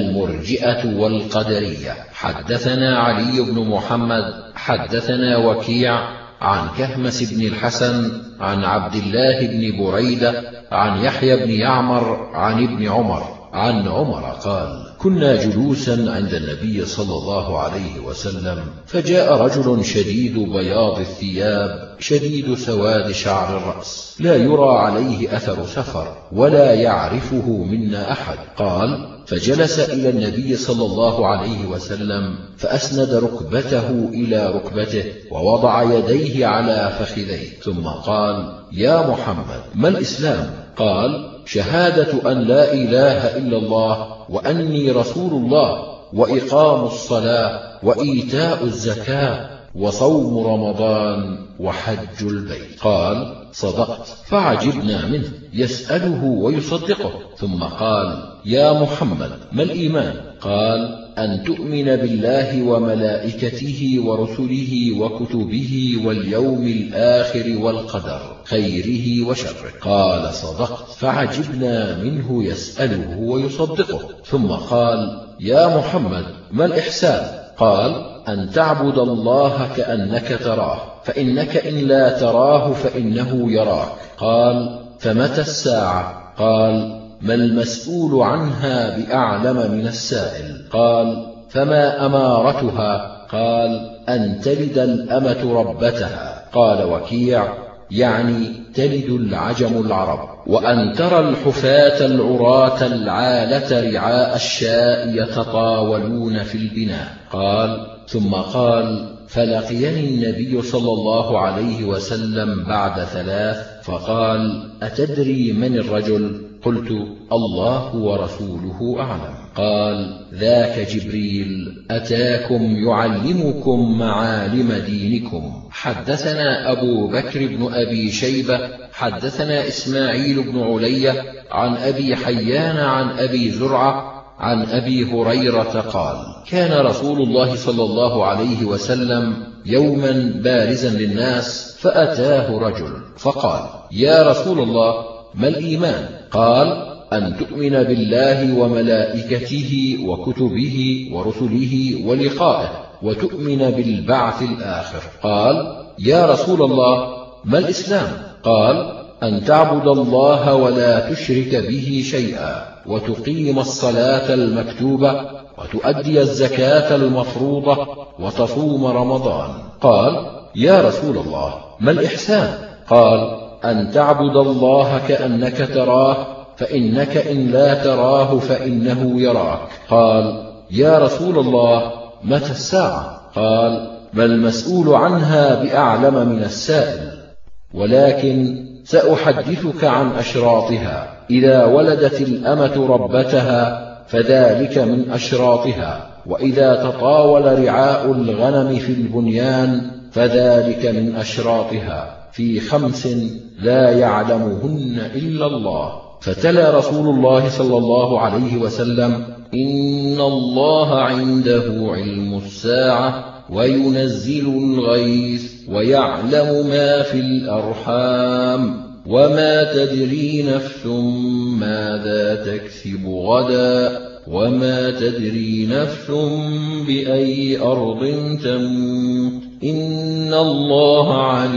المرجئة والقدرية. حدثنا علي بن محمد حدثنا وكيع عن كهمس بن الحسن عن عبد الله بن بريدة عن يحيى بن يعمر عن ابن عمر عن عمر قال: كنا جلوسا عند النبي صلى الله عليه وسلم، فجاء رجل شديد بياض الثياب شديد سواد شعر الرأس، لا يرى عليه أثر سفر ولا يعرفه منا أحد. قال: فجلس إلى النبي صلى الله عليه وسلم، فأسند ركبته إلى ركبته ووضع يديه على فخذيه، ثم قال: يا محمد، ما الإسلام؟ قال: شهادة أن لا إله إلا الله وأني رسول الله، وإقام الصلاة وإيتاء الزكاة وصوم رمضان وحج البيت. قال: صدقت. فعجبنا منه يسأله ويصدقه، ثم قال: يا محمد، ما الإيمان؟ قال: أن تؤمن بالله وملائكته ورسله وكتبه واليوم الآخر والقدر خيره وشره. قال: صدقت. فعجبنا منه يسأله ويصدقه، ثم قال: يا محمد، ما الإحسان؟ قال: أن تعبد الله كأنك تراه، فإنك إن لا تراه فإنه يراك. قال: فمتى الساعة؟ قال: ما المسؤول عنها بأعلم من السائل. قال: فما أمارتها؟ قال: أن تلد الأمة ربتها. قال وكيع: يعني تلد العجم العرب. وأن ترى الحفاة العراة العالة رعاء الشاء يتطاولون في البناء. قال: ثم قال: فلقيني النبي صلى الله عليه وسلم بعد 3 فقال: أتدري من الرجل؟ قلت: الله ورسوله أعلم. قال: ذاك جبريل أتاكم يعلمكم معالم دينكم. حدثنا أبو بكر بن أبي شيبة حدثنا إسماعيل بن علية عن أبي حيان عن أبي زرعة عن أبي هريرة قال: كان رسول الله صلى الله عليه وسلم يوما بارزا للناس، فأتاه رجل فقال: يا رسول الله، ما الإيمان؟ قال: أن تؤمن بالله وملائكته وكتبه ورسله ولقائه، وتؤمن بالبعث الآخر. قال: يا رسول الله، ما الإسلام؟ قال: أن تعبد الله ولا تشرك به شيئا، وتقيم الصلاة المكتوبة، وتؤدي الزكاة المفروضة، وتصوم رمضان. قال: يا رسول الله، ما الإحسان؟ قال: أن تعبد الله كأنك تراه، فإنك إن لا تراه فإنه يراك. قال: يا رسول الله، متى الساعة؟ قال: ما المسؤول عنها بأعلم من السائل، ولكن سأحدثك عن أشراطها. إذا ولدت الأمة ربتها فذلك من أشراطها، وإذا تطاول رعاء الغنم في البنيان فذلك من أشراطها، في 5 لا يعلمهن إلا الله. فتلا رسول الله صلى الله عليه وسلم: إن الله عنده علم الساعة وينزل الغيث ويعلم ما في الأرحام وما تدري نفس ماذا تكسب غدا وما تدري نفس بأي أرض تموت إن الله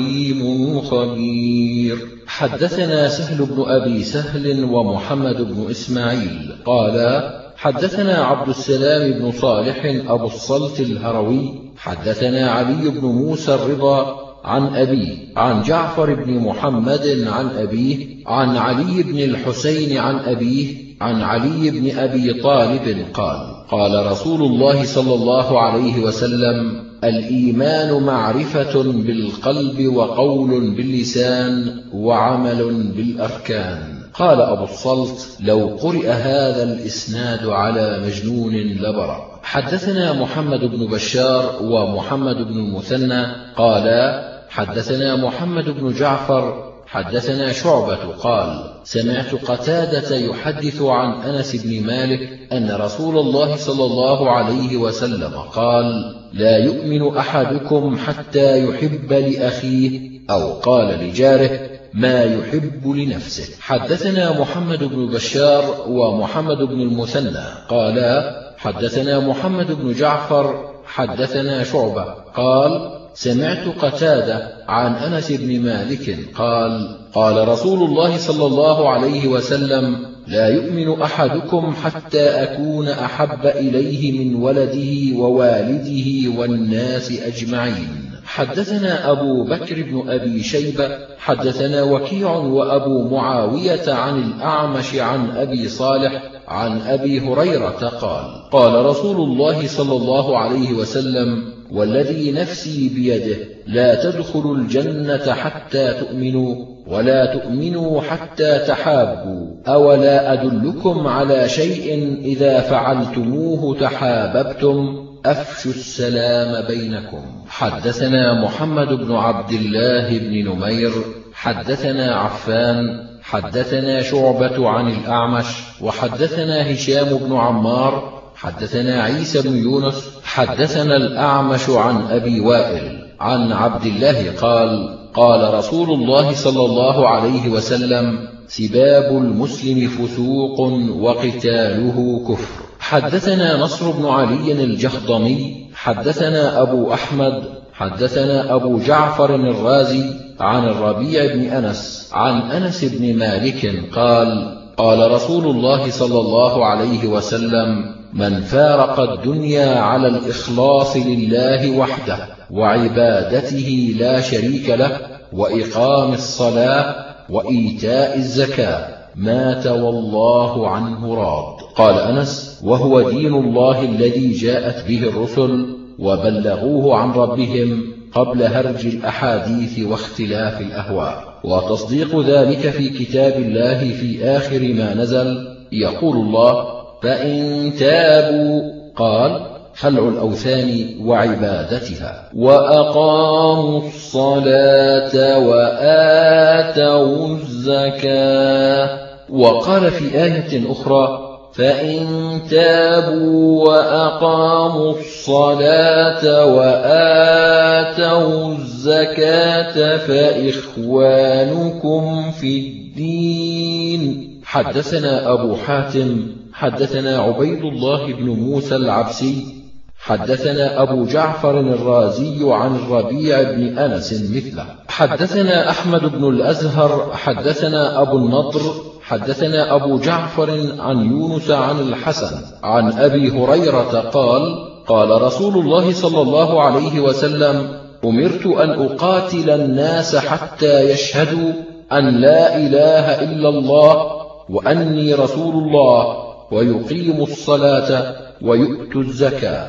عليم خبير. حدثنا سهل بن أبي سهل ومحمد بن إسماعيل قالا: حدثنا عبد السلام بن صالح أبو الصلت الهروي حدثنا علي بن موسى الرضا عن أبيه عن جعفر بن محمد عن أبيه عن علي بن الحسين عن أبيه عن علي بن أبي طالب قال: قال رسول الله صلى الله عليه وسلم: الإيمان معرفة بالقلب وقول باللسان وعمل بالأركان. قال أبو الصلت: لو قرئ هذا الإسناد على مجنون لبرأ. حدثنا محمد بن بشار ومحمد بن المثنى قالا: حدثنا محمد بن جعفر حدثنا شعبة قال: سمعت قتادة يحدث عن أنس بن مالك أن رسول الله صلى الله عليه وسلم قال: لا يؤمن أحدكم حتى يحب لأخيه أو قال لجاره ما يحب لنفسه. حدثنا محمد بن بشار ومحمد بن المثنى قالا: حدثنا محمد بن جعفر حدثنا شعبة قال: سمعت قتادة عن أنس بن مالك قال: قال رسول الله صلى الله عليه وسلم: لا يؤمن أحدكم حتى أكون أحب إليه من ولده ووالده والناس أجمعين. حدثنا أبو بكر بن أبي شيبة حدثنا وكيع وأبو معاوية عن الأعمش عن أبي صالح عن أبي هريرة قال: قال رسول الله صلى الله عليه وسلم: والذي نفسي بيده لا تدخلوا الجنة حتى تؤمنوا ولا تؤمنوا حتى تحابوا، أولا أدلكم على شيء إذا فعلتموه تحاببتم، أفشوا السلام بينكم. حدثنا محمد بن عبد الله بن نمير حدثنا عفان حدثنا شعبة عن الأعمش وحدثنا هشام بن عمار حدثنا عيسى بن يونس حدثنا الأعمش عن أبي وائل عن عبد الله قال: قال رسول الله صلى الله عليه وسلم: سباب المسلم فسوق وقتاله كفر. حدثنا نصر بن علي الجهضمي حدثنا أبو أحمد حدثنا أبو جعفر الرازي عن الربيع بن أنس عن أنس بن مالك قال: قال رسول الله صلى الله عليه وسلم: من فارق الدنيا على الإخلاص لله وحده وعبادته لا شريك له وإقام الصلاة وإيتاء الزكاة مات والله عنه راض. قال أنس: وهو دين الله الذي جاءت به الرسل وبلغوه عن ربهم قبل هرج الأحاديث واختلاف الأهواء. وتصديق ذلك في كتاب الله في آخر ما نزل. يقول الله: فإن تابوا، قال: خلع الأوثان وعبادتها، وأقاموا الصلاة وآتوا الزكاة. وقال في آية أخرى: فإن تابوا وأقاموا الصلاة وآتوا الزكاة فإخوانكم في الدين. حدثنا أبو حاتم حدثنا عبيد الله بن موسى العبسي حدثنا أبو جعفر الرازي عن الربيع بن أنس مثله. حدثنا أحمد بن الأزهر حدثنا أبو النضر حدثنا أبو جعفر عن يونس عن الحسن عن أبي هريرة قال: قال رسول الله صلى الله عليه وسلم: أمرت أن أقاتل الناس حتى يشهدوا أن لا إله إلا الله وأني رسول الله ويقيموا الصلاة ويؤتوا الزكاة.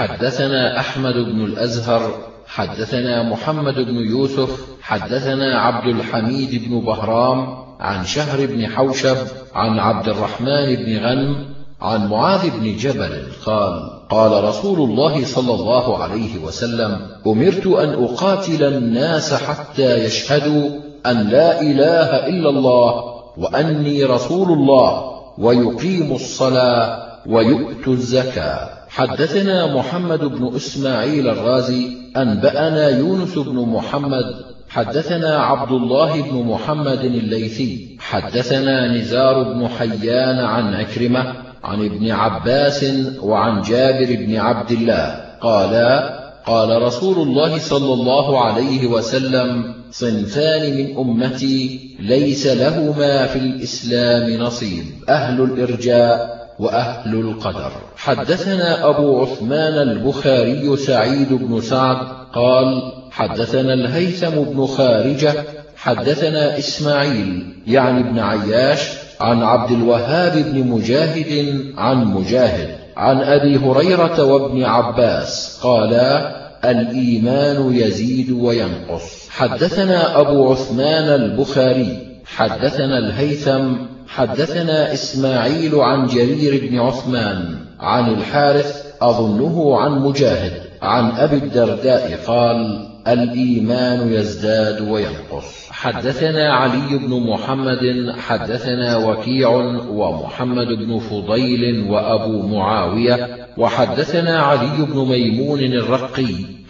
حدثنا أحمد بن الأزهر حدثنا محمد بن يوسف حدثنا عبد الحميد بن بهرام عن شهر بن حوشب عن عبد الرحمن بن غنم عن معاذ بن جبل قال: قال رسول الله صلى الله عليه وسلم: أمرت أن أقاتل الناس حتى يشهدوا أن لا إله إلا الله وأني رسول الله ويقيموا الصلاة ويؤتوا الزكاة. حدثنا محمد بن إسماعيل الرازي أنبأنا يونس بن محمد حدثنا عبد الله بن محمد الليثي حدثنا نزار بن حيان عن عكرمة عن ابن عباس وعن جابر بن عبد الله قالا: قال رسول الله صلى الله عليه وسلم: صنفان من أمتي ليس لهما في الإسلام نصيب: أهل الإرجاء وأهل القدر. حدثنا أبو عثمان البخاري سعيد بن سعد قال: حدثنا الهيثم بن خارجة حدثنا إسماعيل يعني ابن عياش عن عبد الوهاب بن مجاهد عن مجاهد عن أبي هريرة وابن عباس قالا: الإيمان يزيد وينقص. حدثنا أبو عثمان البخاري حدثنا الهيثم حدثنا إسماعيل عن جرير بن عثمان عن الحارث أظنه عن مجاهد عن أبي الدرداء قال: الإيمان يزداد وينقص. حدثنا علي بن محمد حدثنا وكيع ومحمد بن فضيل وأبو معاوية وحدثنا علي بن ميمون الرقي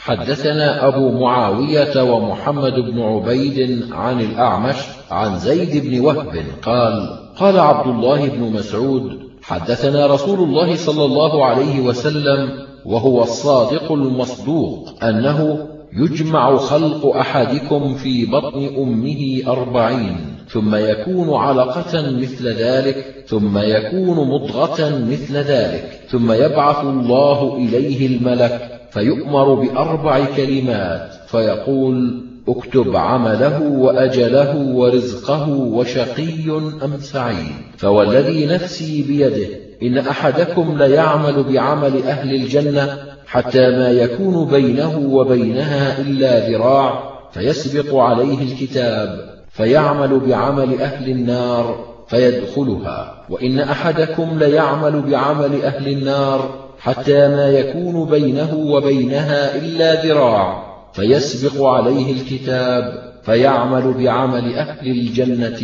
حدثنا أبو معاوية ومحمد بن عبيد عن الأعمش عن زيد بن وهب قال: قال عبد الله بن مسعود: حدثنا رسول الله صلى الله عليه وسلم وهو الصادق المصدوق أنه يجمع خلق أحدكم في بطن أمه 40 ثم يكون علقة مثل ذلك ثم يكون مضغة مثل ذلك ثم يبعث الله إليه الملك فيؤمر ب4 كلمات فيقول: اكتب عمله وأجله ورزقه وشقي أم سعيد. فوالذي نفسي بيده إن أحدكم ليعمل بعمل أهل الجنة حتى ما يكون بينه وبينها إلا ذراع فيسبق عليه الكتاب فيعمل بعمل أهل النار فيدخلها، وإن أحدكم ليعمل بعمل أهل النار حتى ما يكون بينه وبينها إلا ذراع فيسبق عليه الكتاب فيعمل بعمل أهل الجنة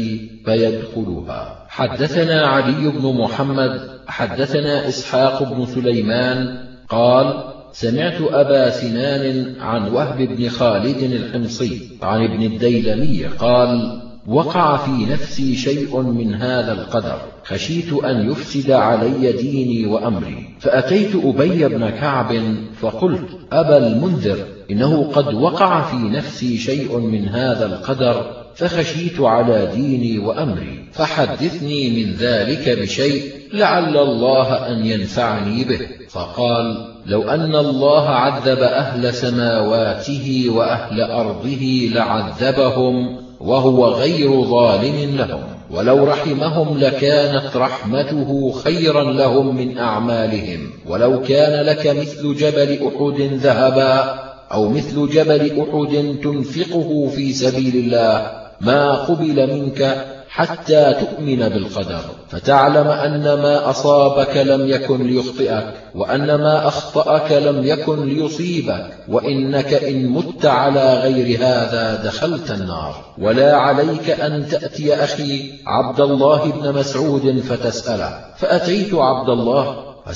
فيدخلها. حدثنا علي بن محمد حدثنا إسحاق بن سليمان قال: سمعت أبا سنان عن وهب بن خالد الحمصي عن ابن الديلمي قال: وقع في نفسي شيء من هذا القدر خشيت أن يفسد علي ديني وأمري، فأتيت أبي بن كعب فقلت: أبا المنذر، إنه قد وقع في نفسي شيء من هذا القدر فخشيت على ديني وأمري، فحدثني من ذلك بشيء لعل الله أن ينفعني به. فقال: لو أن الله عذب أهل سماواته وأهل أرضه لعذبهم وهو غير ظالم لهم، ولو رحمهم لكانت رحمته خيرا لهم من أعمالهم. ولو كان لك مثل جبل أحد ذهبا أو مثل جبل أحد تنفقه في سبيل الله ما قبل منك حتى تؤمن بالقدر، فتعلم أن ما أصابك لم يكن ليخطئك، وأن ما أخطأك لم يكن ليصيبك، وإنك إن مت على غير هذا دخلت النار. ولا عليك أن تأتي أخي عبد الله بن مسعود فتسأله، فأتيت عبد الله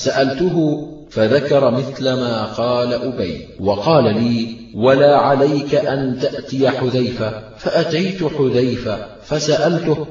فسألته فذكر مثل ما قال أبي، وقال لي: ولا عليك أن تأتي حذيفة، فأتيت حذيفة فسألته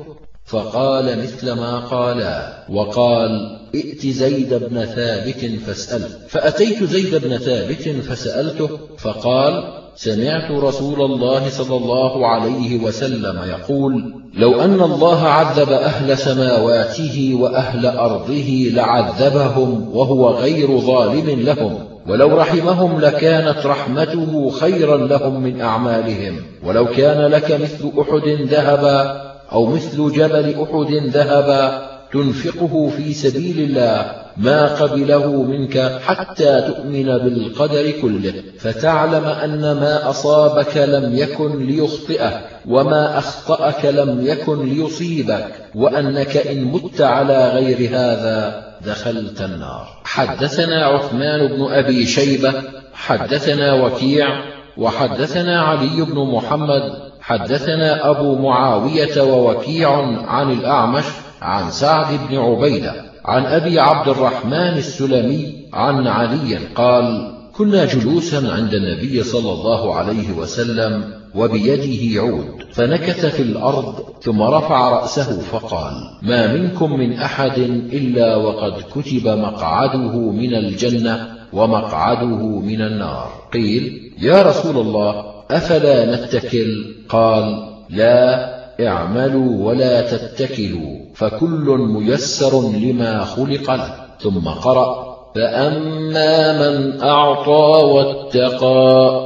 فقال مثل ما قالا، وقال: ائت زيد بن ثابت فاسأله، فأتيت زيد بن ثابت فسألته فقال: سمعت رسول الله صلى الله عليه وسلم يقول: لو أن الله عذب أهل سماواته وأهل أرضه لعذبهم وهو غير ظالم لهم، ولو رحمهم لكانت رحمته خيرا لهم من أعمالهم. ولو كان لك مثل أحد ذهبا أو مثل جبل أحد ذهبا تنفقه في سبيل الله ما قبله منك حتى تؤمن بالقدر كله، فتعلم أن ما أصابك لم يكن ليخطئك، وما أخطأك لم يكن ليصيبك، وأنك إن مت على غير هذا دخلت النار. حدثنا عثمان بن أبي شيبة حدثنا وكيع وحدثنا علي بن محمد حدثنا أبو معاوية ووكيع عن الأعمش عن سعد بن عبيدة عن أبي عبد الرحمن السلمي عن علي قال: كنا جلوسا عند النبي صلى الله عليه وسلم وبيده عود، فنكت في الأرض ثم رفع رأسه فقال: ما منكم من أحد إلا وقد كتب مقعده من الجنة ومقعده من النار. قيل: يا رسول الله أفلا نتكل؟ قال: لا، اعملوا ولا تتكلوا، فكل ميسر لما خلق له. ثم قرأ: فأما من أعطى واتقى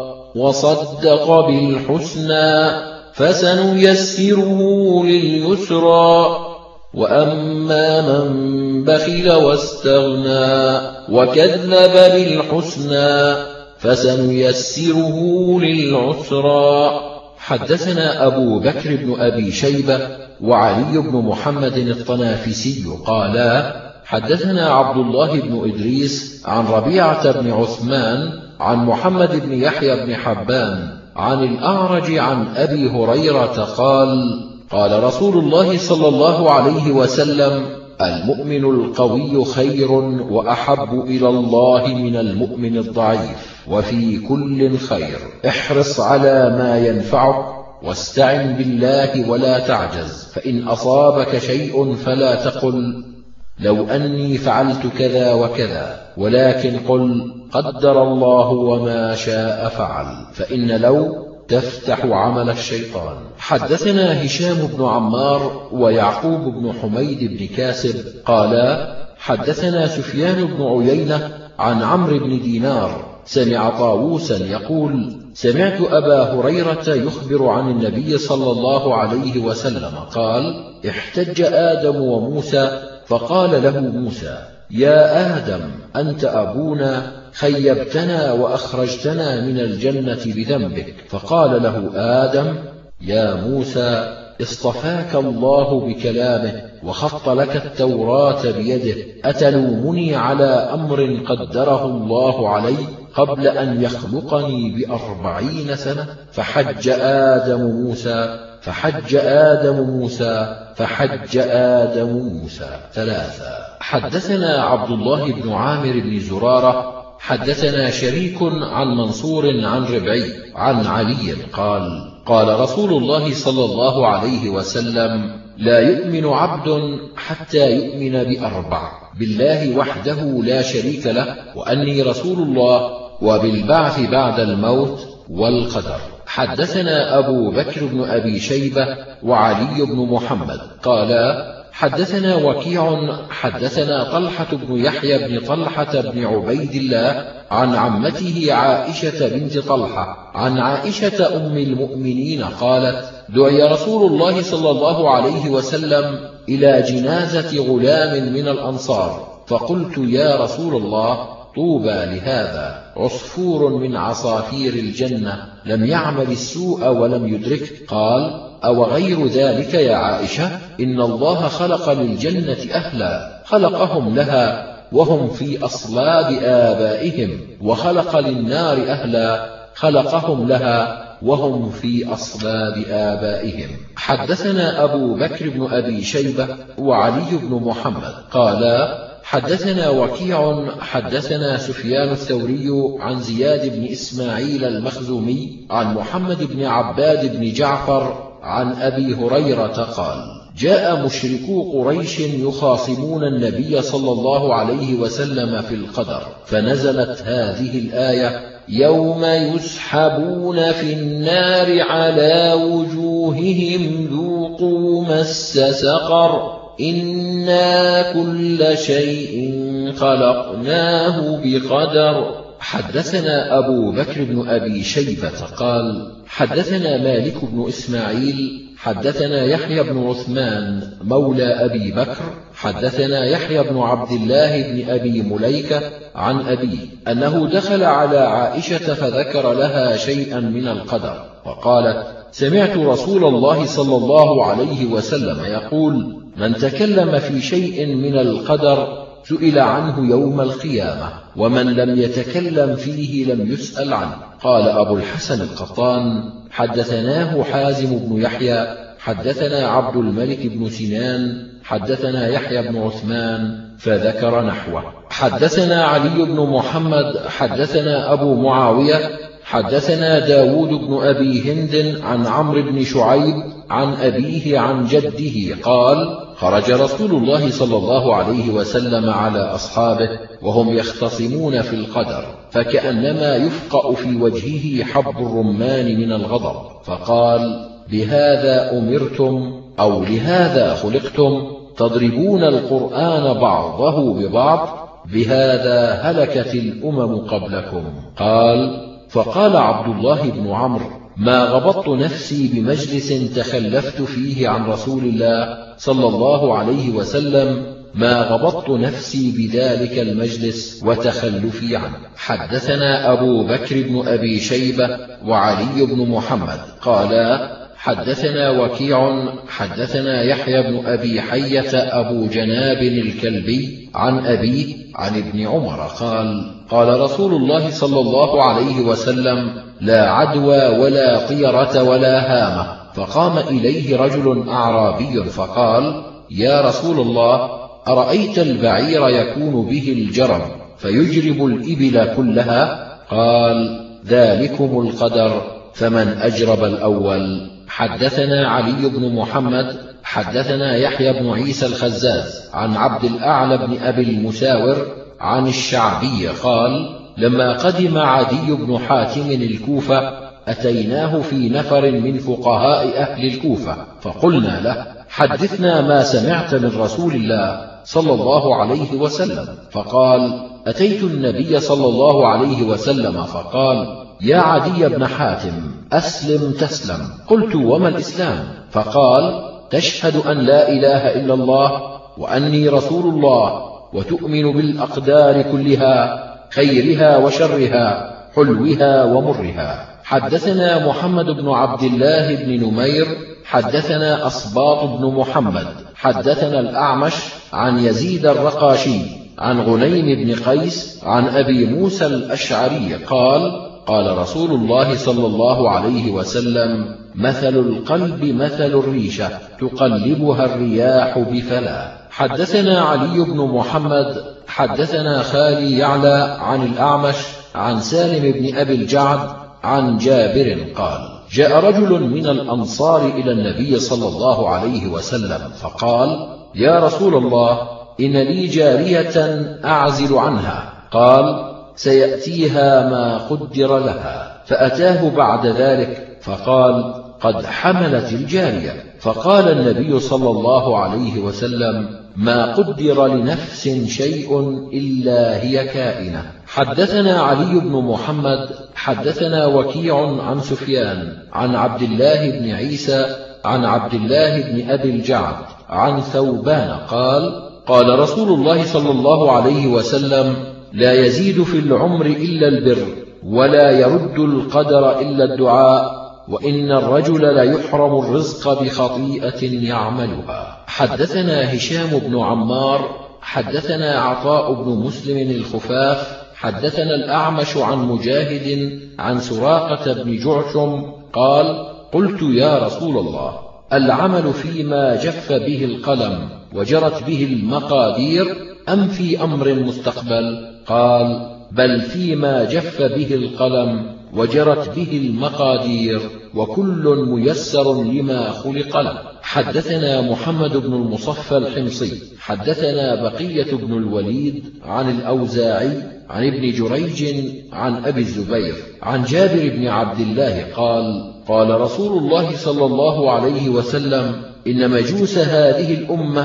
وصدق بالحسنى فسنيسره لليسرى، وأما من بخل واستغنى وكذب بالحسنى فسنيسره للعسرى. حدثنا أبو بكر بن أبي شيبة وعلي بن محمد الطنافسي قالا: حدثنا عبد الله بن إدريس عن ربيعة بن عثمان عن محمد بن يحيى بن حبان عن الأعرج عن أبي هريرة قال: قال رسول الله صلى الله عليه وسلم: المؤمن القوي خير وأحب إلى الله من المؤمن الضعيف، وفي كل خير. احرص على ما ينفعك واستعن بالله ولا تعجز، فإن أصابك شيء فلا تقل لو أني فعلت كذا وكذا، ولكن قل قدر الله وما شاء فعل، فإن لو تفتح عمل الشيطان. حدثنا هشام بن عمار ويعقوب بن حميد بن كاسب قالا: حدثنا سفيان بن عيينة عن عمرو بن دينار سمع طاووسا يقول: سمعت أبا هريرة يخبر عن النبي صلى الله عليه وسلم قال: احتج آدم وموسى، فقال له موسى: يا آدم أنت أبونا، خيبتنا وأخرجتنا من الجنة بذنبك. فقال له آدم: يا موسى اصطفاك الله بكلامه وخط لك التوراة بيده، أتلومني على أمر قدره الله علي قبل أن يخلقني ب40 سنة؟ فحج آدم موسى فحج آدم موسى فحج آدم موسى 3. حدثنا عبد الله بن عامر بن زرارة حدثنا شريك عن منصور عن ربعي عن علي قال: قال رسول الله صلى الله عليه وسلم: لا يؤمن عبد حتى يؤمن ب4: بالله وحده لا شريك له، وأني رسول الله، وبالبعث بعد الموت، والقدر. حدثنا أبو بكر بن أبي شيبة وعلي بن محمد قالا: حدثنا وكيع حدثنا طلحة بن يحيى بن طلحة بن عبيد الله عن عمته عائشة بنت طلحة عن عائشة أم المؤمنين قالت: دعي رسول الله صلى الله عليه وسلم إلى جنازة غلام من الأنصار، فقلت يا رسول الله طوبى لهذا، عصفور من عصافير الجنة لم يعمل السوء ولم يدرك. قال أو غير ذلك يا عائشة؟ إن الله خلق للجنة أهلا خلقهم لها وهم في أصلاب آبائهم، وخلق للنار أهلا خلقهم لها وهم في أصلاب آبائهم. حدثنا أبو بكر بن أبي شيبة وعلي بن محمد قالا حدثنا وكيع حدثنا سفيان الثوري عن زياد بن إسماعيل المخزومي عن محمد بن عباد بن جعفر عن أبي هريرة قال جاء مشركو قريش يخاصمون النبي صلى الله عليه وسلم في القدر، فنزلت هذه الآية يوم يسحبون في النار على وجوههم ذوقوا مس سقر إنا كل شيء خلقناه بقدر. حدثنا أبو بكر بن أبي شيبة قال حدثنا مالك بن إسماعيل حدثنا يحيى بن عثمان مولى أبي بكر حدثنا يحيى بن عبد الله بن أبي مليكة عن أبيه أنه دخل على عائشة فذكر لها شيئا من القدر، فقالت سمعت رسول الله صلى الله عليه وسلم يقول من تكلم في شيء من القدر سئل عنه يوم القيامة، ومن لم يتكلم فيه لم يسأل عنه. قال أبو الحسن القطان حدثناه حازم بن يحيى حدثنا عبد الملك بن سنان حدثنا يحيى بن عثمان فذكر نحوه. حدثنا علي بن محمد حدثنا أبو معاوية حدثنا داود بن أبي هند عن عمرو بن شعيب عن أبيه عن جده قال خرج رسول الله صلى الله عليه وسلم على أصحابه وهم يختصمون في القدر، فكأنما يفقأ في وجهه حب الرمان من الغضب، فقال بهذا أمرتم أو لهذا خلقتم تضربون القرآن بعضه ببعض، بهذا هلكت الأمم قبلكم. قال فقال عبد الله بن عمرو ما غبطت نفسي بمجلس تخلفت فيه عن رسول الله صلى الله عليه وسلم ما غبطت نفسي بذلك المجلس وتخلفي عنه. حدثنا أبو بكر بن أبي شيبة وعلي بن محمد قالا حدثنا وكيع حدثنا يحيى بن أبي حية أبو جناب الكلبي عن أبيه عن ابن عمر قال قال رسول الله صلى الله عليه وسلم لا عدوى ولا طيرة ولا هامة، فقام إليه رجل أعرابي فقال يا رسول الله أرأيت البعير يكون به الجرم فيجرب الإبل كلها؟ قال ذلكم القدر فمن أجرب الأول. حدثنا علي بن محمد حدثنا يحيى بن عيسى الخزاز عن عبد الأعلى بن أبي المساور عن الشعبي قال لما قدم عدي بن حاتم الكوفة أتيناه في نفر من فقهاء أهل الكوفة فقلنا له حدثنا ما سمعت من رسول الله صلى الله عليه وسلم، فقال أتيت النبي صلى الله عليه وسلم فقال يا عدي بن حاتم أسلم تسلم. قلت وما الإسلام؟ فقال تشهد أن لا إله إلا الله وأني رسول الله وتؤمن بالأقدار كلها خيرها وشرها حلوها ومرها. حدثنا محمد بن عبد الله بن نمير حدثنا أصباط بن محمد حدثنا الأعمش عن يزيد الرقاشي عن غنيم بن قيس عن أبي موسى الأشعري قال قال رسول الله صلى الله عليه وسلم مثل القلب مثل الريشة تقلبها الرياح بفلا. حدثنا علي بن محمد حدثنا خالي يعلى عن الأعمش عن سالم بن أبي الجعد عن جابر قال جاء رجل من الأنصار إلى النبي صلى الله عليه وسلم فقال يا رسول الله إن لي جارية أعزل عنها. قال سيأتيها ما قدر لها، فأتاه بعد ذلك فقال قد حملت الجارية، فقال النبي صلى الله عليه وسلم ما قدر لنفس شيء إلا هي كائنة. حدثنا علي بن محمد حدثنا وكيع عن سفيان عن عبد الله بن عيسى عن عبد الله بن أبي الجعد عن ثوبان قال: قال رسول الله صلى الله عليه وسلم: لا يزيد في العمر إلا البر، ولا يرد القدر إلا الدعاء، وإن الرجل ليحرم الرزق بخطيئة يعملها. حدثنا هشام بن عمار حدثنا عطاء بن مسلم الخفاف حدثنا الأعمش عن مجاهد عن سراقة بن جعشم قال: قلت يا رسول الله، العمل فيما جف به القلم وجرت به المقادير أم في أمر مستقبل؟ قال: بل فيما جف به القلم وجرت به المقادير، وكل ميسر لما خلق له. حدثنا محمد بن المصفى الحمصي حدثنا بقية بن الوليد عن الأوزاعي عن ابن جريج عن أبي الزبير عن جابر بن عبد الله قال: قال رسول الله صلى الله عليه وسلم: إن مجوس هذه الأمة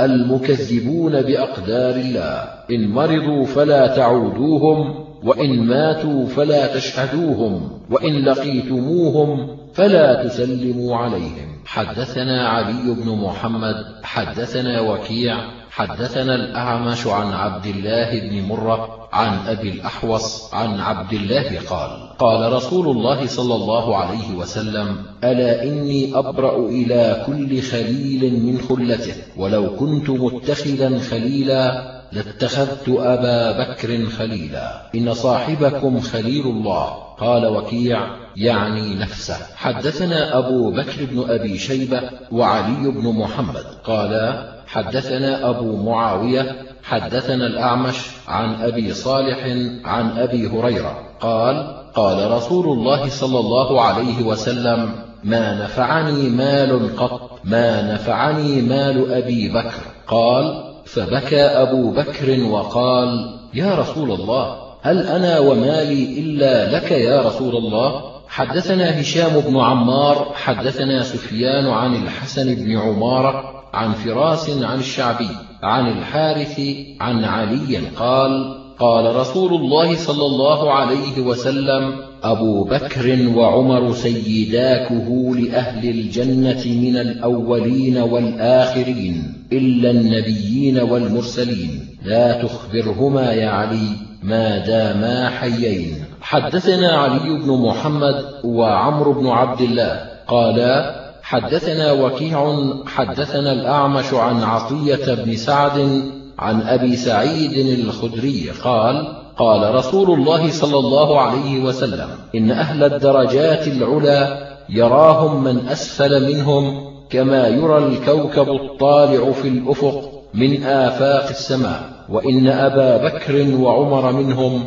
المكذبون بأقدار الله، إن مرضوا فلا تعودوهم، وإن ماتوا فلا تشهدوهم، وإن لقيتموهم فلا تسلموا عليهم. حدثنا علي بن محمد حدثنا وكيع حدثنا الأعمش عن عبد الله بن مرة عن أبي الأحوص عن عبد الله قال: قال رسول الله صلى الله عليه وسلم: ألا إني أبرأ إلى كل خليل من خلته، ولو كنت متخذا خليلا لاتخذت أبا بكر خليلا، إن صاحبكم خليل الله. قال وكيع: يعني نفسه. حدثنا أبو بكر بن أبي شيبة وعلي بن محمد قال: حدثنا أبو معاوية حدثنا الأعمش عن أبي صالح عن أبي هريرة قال: قال رسول الله صلى الله عليه وسلم: ما نفعني مال قط، ما نفعني مال أبي بكر. قال: فبكى أبو بكر وقال: يا رسول الله، هل أنا ومالي إلا لك يا رسول الله؟ حدثنا هشام بن عمار حدثنا سفيان عن الحسن بن عمارة عن فراس عن الشعبي عن الحارث عن علي قال: قال رسول الله صلى الله عليه وسلم: أبو بكر وعمر سيدا كهول أهل الجنة من الأولين والآخرين إلا النبيين والمرسلين، لا تخبرهما يا علي ما داما حيين. حدثنا علي بن محمد وعمرو بن عبد الله قالا: حدثنا وكيع حدثنا الأعمش عن عطية بن سعد عن أبي سعيد الخدري قال: قال رسول الله صلى الله عليه وسلم: إن أهل الدرجات العلى يراهم من أسفل منهم كما يرى الكوكب الطالع في الأفق من آفاق السماء، وإن أبا بكر وعمر منهم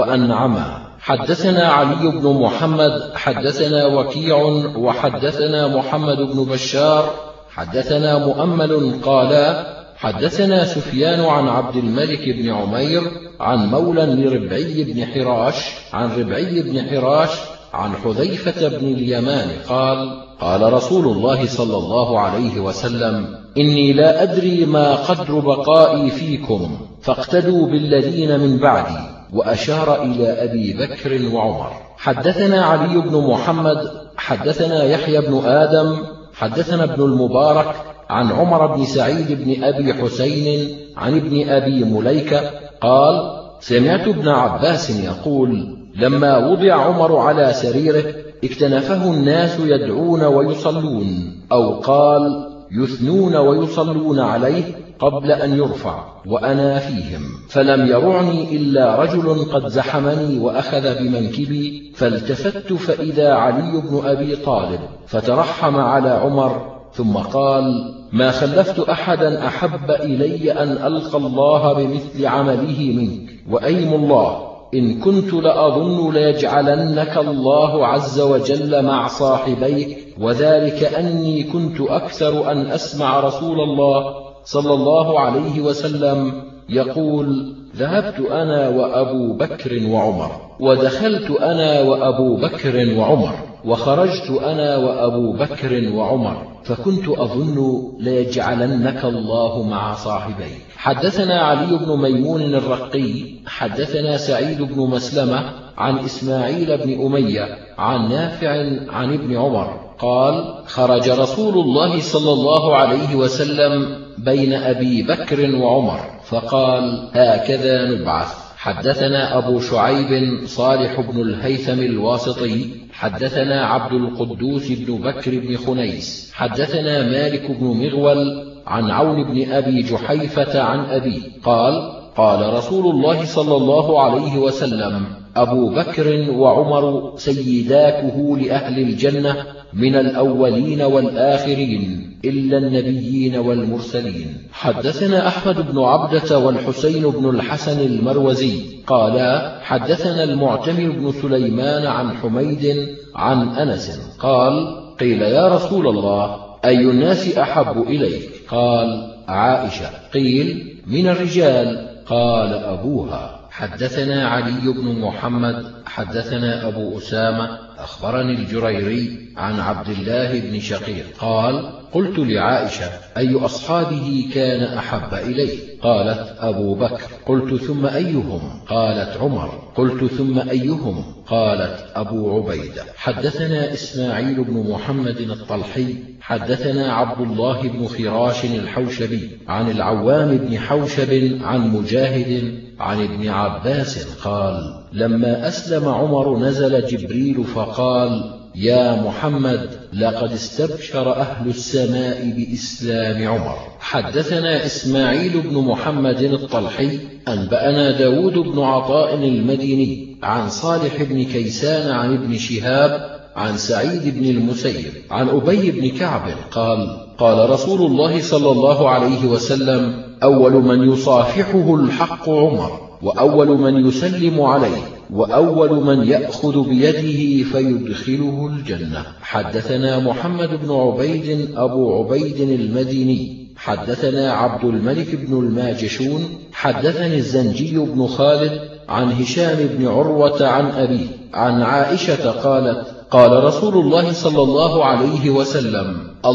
وأنعما. حدثنا علي بن محمد حدثنا وكيع وحدثنا محمد بن بشار حدثنا مؤمل قالا: حدثنا سفيان عن عبد الملك بن عمير عن مولى لربعي بن حراش عن ربعي بن حراش عن حذيفة بن اليمان قال: قال رسول الله صلى الله عليه وسلم: إني لا أدري ما قدر بقائي فيكم، فاقتدوا بالذين من بعدي. وأشار إلى أبي بكر وعمر. حدثنا علي بن محمد حدثنا يحيى بن آدم حدثنا ابن المبارك عن عمر بن سعيد بن أبي حسين عن ابن أبي مليكة قال: سمعت ابن عباس يقول: لما وضع عمر على سريره اكتنفه الناس يدعون ويصلون، أو قال يثنون ويصلون عليه قبل أن يرفع، وأنا فيهم، فلم يرعني إلا رجل قد زحمني وأخذ بمنكبي، فالتفت فإذا علي بن أبي طالب، فترحم على عمر ثم قال: ما خلفت أحدا أحب إلي أن ألقى الله بمثل عمله منك، وأيم الله إن كنت لأظن ليجعلنك الله عز وجل مع صاحبيك، وذلك أني كنت أكثر أن أسمع رسول الله صلى الله عليه وسلم يقول: ذهبت أنا وأبو بكر وعمر، ودخلت أنا وأبو بكر وعمر، وخرجت أنا وأبو بكر وعمر، فكنت أظن ليجعلنك الله مع صاحبي. حدثنا علي بن ميمون الرقي حدثنا سعيد بن مسلمة عن إسماعيل بن أمية عن نافع عن ابن عمر قال: خرج رسول الله صلى الله عليه وسلم بين أبي بكر وعمر فقال: هكذا نبعث. حدثنا أبو شعيب صالح بن الهيثم الواسطي حدثنا عبد القدوس بن بكر بن خنيس حدثنا مالك بن مغول عن عون بن أبي جحيفة عن أبي قال: قال رسول الله صلى الله عليه وسلم: أبو بكر وعمر سيداكه لأهل الجنة من الأولين والآخرين إلا النبيين والمرسلين. حدثنا أحمد بن عبدة والحسين بن الحسن المروزي قالا: حدثنا المعتمر بن سليمان عن حميد عن أنس قال: قيل يا رسول الله أي الناس أحب إليك؟ قال: عائشة. قيل: من الرجال؟ قال: أبوها. حدثنا علي بن محمد حدثنا أبو أسامة أخبرني الجريري عن عبد الله بن شقيق قال: قلت لعائشة: أي أصحابه كان أحب إليه؟ قالت: أبو بكر. قلت: ثم أيهم؟ قالت: عمر. قلت: ثم أيهم؟ قالت: أبو عبيدة. حدثنا إسماعيل بن محمد الطلحي حدثنا عبد الله بن خراش الحوشبي عن العوام بن حوشب عن مجاهد عن ابن عباس قال: لما أسلم عمر نزل جبريل فقال: يا محمد لقد استبشر أهل السماء بإسلام عمر. حدثنا إسماعيل بن محمد الطلحي أنبأنا داود بن عطاء المديني عن صالح بن كيسان عن ابن شهاب عن سعيد بن المسيب عن أبي بن كعب قال: قال رسول الله صلى الله عليه وسلم: أول من يصافحه الحق عمر، وأول من يسلم عليه، وأول من يأخذ بيده فيدخله الجنة. حدثنا محمد بن عبيد أبو عبيد المديني حدثنا عبد الملك بن الماجشون حدثني الزنجي بن خالد عن هشام بن عروة عن أبيه عن عائشة قالت: قال رسول الله صلى الله عليه وسلم: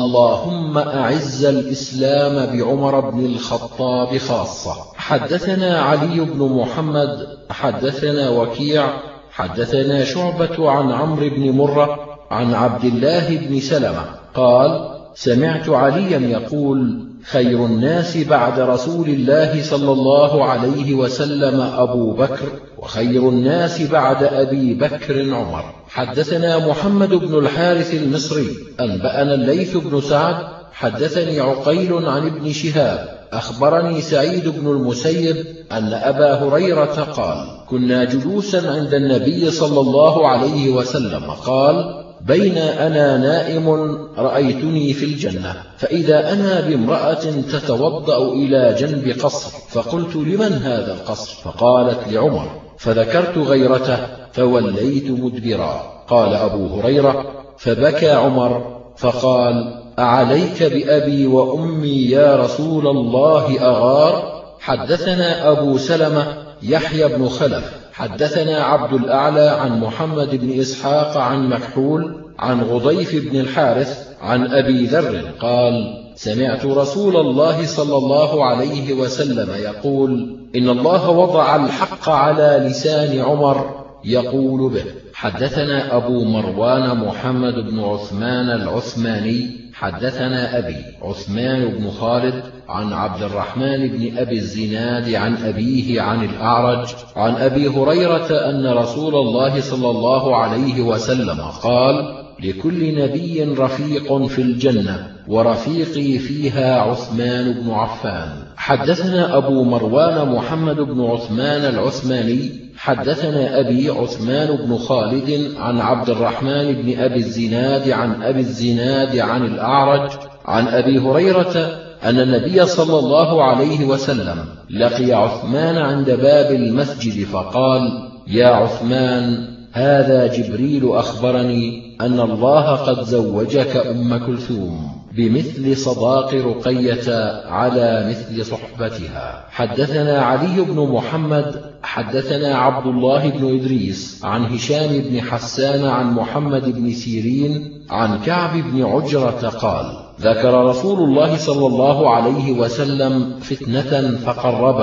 اللهم أعز الإسلام بعمر بن الخطاب خاصة. حدثنا علي بن محمد حدثنا وكيع حدثنا شعبة عن عمرو بن مرة عن عبد الله بن سلمة قال: سمعت عليا يقول: خير الناس بعد رسول الله صلى الله عليه وسلم أبو بكر، وخير الناس بعد أبي بكر عمر. حدثنا محمد بن الحارث المصري أنبأنا الليث بن سعد حدثني عقيل عن ابن شهاب أخبرني سعيد بن المسيب أن أبا هريرة قال: كنا جلوسا عند النبي صلى الله عليه وسلم قال: بين أنا نائم رأيتني في الجنة، فإذا أنا بامرأة تتوضأ إلى جنب قصر، فقلت: لمن هذا القصر؟ فقالت: لعمر، فذكرت غيرته فوليت مدبرا. قال أبو هريرة: فبكى عمر فقال: أعليك بأبي وأمي يا رسول الله أغار؟ حدثنا أبو سلمة يحيى بن خلف حدثنا عبد الأعلى عن محمد بن إسحاق عن مكحول عن غضيف بن الحارث عن أبي ذر قال: سمعت رسول الله صلى الله عليه وسلم يقول: إن الله وضع الحق على لسان عمر يقول به. حدثنا أبو مروان محمد بن عثمان العثماني حدثنا أبي عثمان بن خالد عن عبد الرحمن بن أبي الزناد عن أبيه عن الأعرج عن أبي هريرة أن رسول الله صلى الله عليه وسلم قال: لكل نبي رفيق في الجنة، ورفيقي فيها عثمان بن عفان. حدثنا أبو مروان محمد بن عثمان العثماني حدثنا أبي عثمان بن خالد عن عبد الرحمن بن أبي الزناد عن أبي الزناد عن الأعرج عن أبي هريرة أن النبي صلى الله عليه وسلم لقي عثمان عند باب المسجد فقال: يا عثمان، هذا جبريل أخبرني أن الله قد زوجك أم كلثوم بمثل صداق رقية على مثل صحبتها. حدثنا علي بن محمد حدثنا عبد الله بن إدريس عن هشام بن حسان عن محمد بن سيرين عن كعب بن عجرة قال: ذكر رسول الله صلى الله عليه وسلم فتنة فقربها،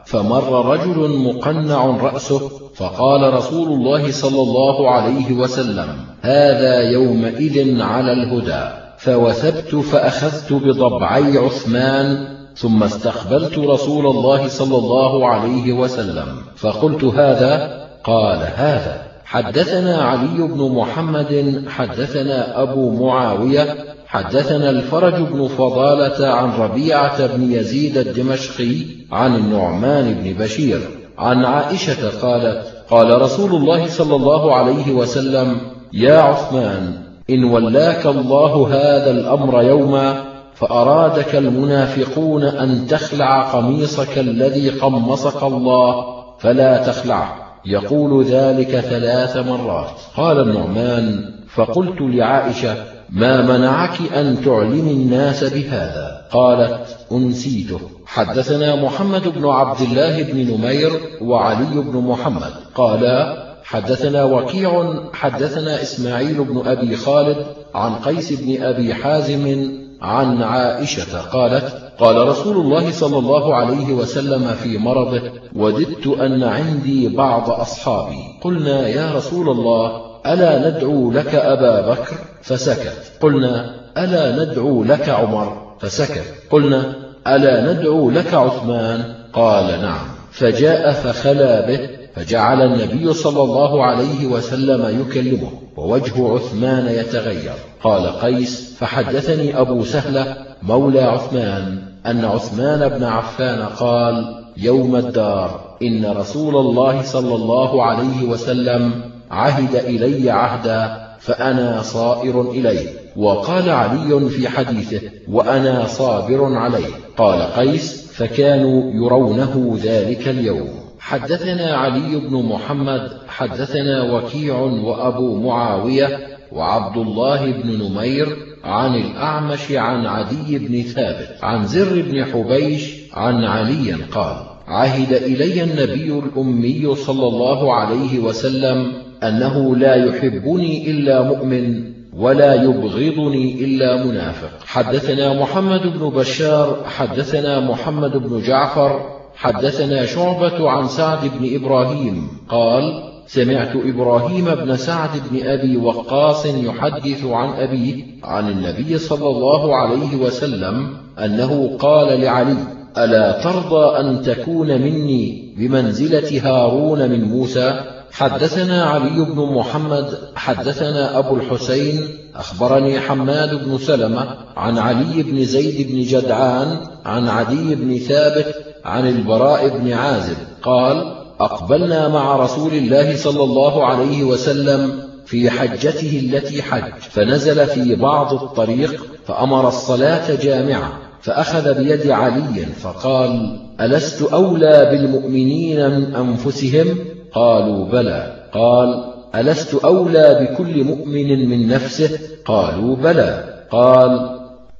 فمر رجل مقنع رأسه، فقال رسول الله صلى الله عليه وسلم: هذا يومئذ على الهدى. فوثبت فأخذت بضبعي عثمان، ثم استقبلت رسول الله صلى الله عليه وسلم فقلت: هذا؟ قال: هذا. حدثنا علي بن محمد حدثنا أبو معاوية حدثنا الفرج بن فضالة عن ربيعة بن يزيد الدمشقي عن النعمان بن بشير عن عائشة قالت: قال رسول الله صلى الله عليه وسلم: يا عثمان، إن ولاك الله هذا الأمر يوما فأرادك المنافقون أن تخلع قميصك الذي قمصك الله فلا تخلعه، يقول ذلك 3 مرات. قال النعمان: فقلت لعائشة: ما منعك أن تعلم الناس بهذا؟ قالت: أنسيته. حدثنا محمد بن عبد الله بن نمير وعلي بن محمد قالا: حدثنا وكيع حدثنا إسماعيل بن أبي خالد عن قيس بن أبي حازم عن عائشة قالت: قال رسول الله صلى الله عليه وسلم في مرضه: وددت أن عندي بعض أصحابي. قلنا: يا رسول الله، ألا ندعو لك أبا بكر؟ فسكت. قلنا: ألا ندعو لك عمر؟ فسكت. قلنا: ألا ندعو لك عثمان؟ قال: نعم. فجاء فخلا به، فجعل النبي صلى الله عليه وسلم يكلمه ووجه عثمان يتغير. قال قيس: فحدثني أبو سهلة مولى عثمان أن عثمان بن عفان قال يوم الدار: إن رسول الله صلى الله عليه وسلم عهد إلي عهدا فأنا صائر إليه. وقال علي في حديثه: وأنا صابر عليه. قال قيس: فكانوا يرونه ذلك اليوم. حدثنا علي بن محمد حدثنا وكيع وأبو معاوية وعبد الله بن نمير عن الأعمش عن عدي بن ثابت عن زر بن حبيش عن علي قال: عهد إلي النبي الأمي صلى الله عليه وسلم أنه لا يحبني إلا مؤمن ولا يبغضني إلا منافق. حدثنا محمد بن بشار حدثنا محمد بن جعفر حدثنا شعبة عن سعد بن إبراهيم قال: سمعت إبراهيم بن سعد بن أبي وقاص يحدث عن أبيه عن النبي صلى الله عليه وسلم أنه قال لعلي: ألا ترضى أن تكون مني بمنزلة هارون من موسى؟ حدثنا علي بن محمد حدثنا أبو الحسين أخبرني حماد بن سلمة عن علي بن زيد بن جدعان عن عدي بن ثابت عن البراء بن عازب قال: أقبلنا مع رسول الله صلى الله عليه وسلم في حجته التي حج، فنزل في بعض الطريق فأمر الصلاة جامعة، فأخذ بيد علي فقال: ألست أولى بالمؤمنين من أنفسهم؟ قالوا: بلى. قال: ألست أولى بكل مؤمن من نفسه؟ قالوا: بلى. قال: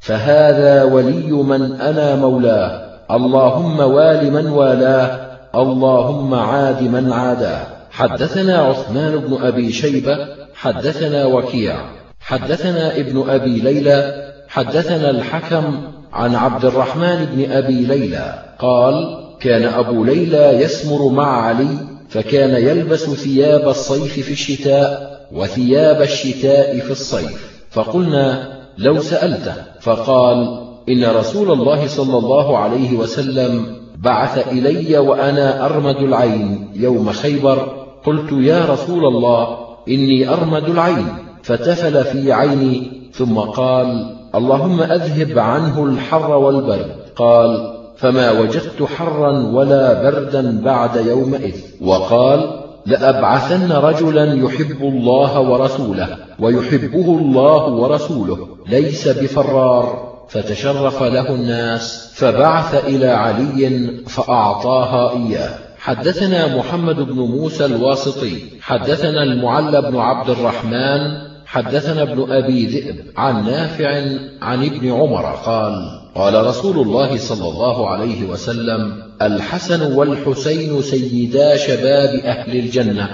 فهذا ولي من أنا مولاه، اللهم وال من والاه، اللهم عاد من عاداه. حدثنا عثمان بن أبي شيبة حدثنا وكيع حدثنا ابن أبي ليلى حدثنا الحكم عن عبد الرحمن بن أبي ليلى قال: كان أبو ليلى يسمر مع علي، فكان يلبس ثياب الصيف في الشتاء وثياب الشتاء في الصيف. فقلنا: لو سألته. فقال: إن رسول الله صلى الله عليه وسلم بعث إلي وأنا أرمد العين يوم خيبر. قلت: يا رسول الله، إني أرمد العين. فتفل في عيني ثم قال: اللهم أذهب عنه الحر والبرد. قال: فما وجدت حرا ولا بردا بعد يومئذ. وقال: لأبعثن رجلا يحب الله ورسوله ويحبه الله ورسوله ليس بفرار. فتشرف له الناس فبعث إلى علي فأعطاها إياه. حدثنا محمد بن موسى الواسطي حدثنا المعلى بن عبد الرحمن حدثنا ابن أبي ذئب عن نافع عن ابن عمر قال: قال رسول الله صلى الله عليه وسلم: الحسن والحسين سيدا شباب أهل الجنة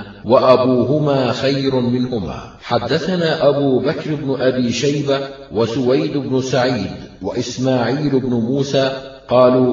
وأبوهما خير منهما. حدثنا أبو بكر بن أبي شيبة وسويد بن سعيد وإسماعيل بن موسى قالوا: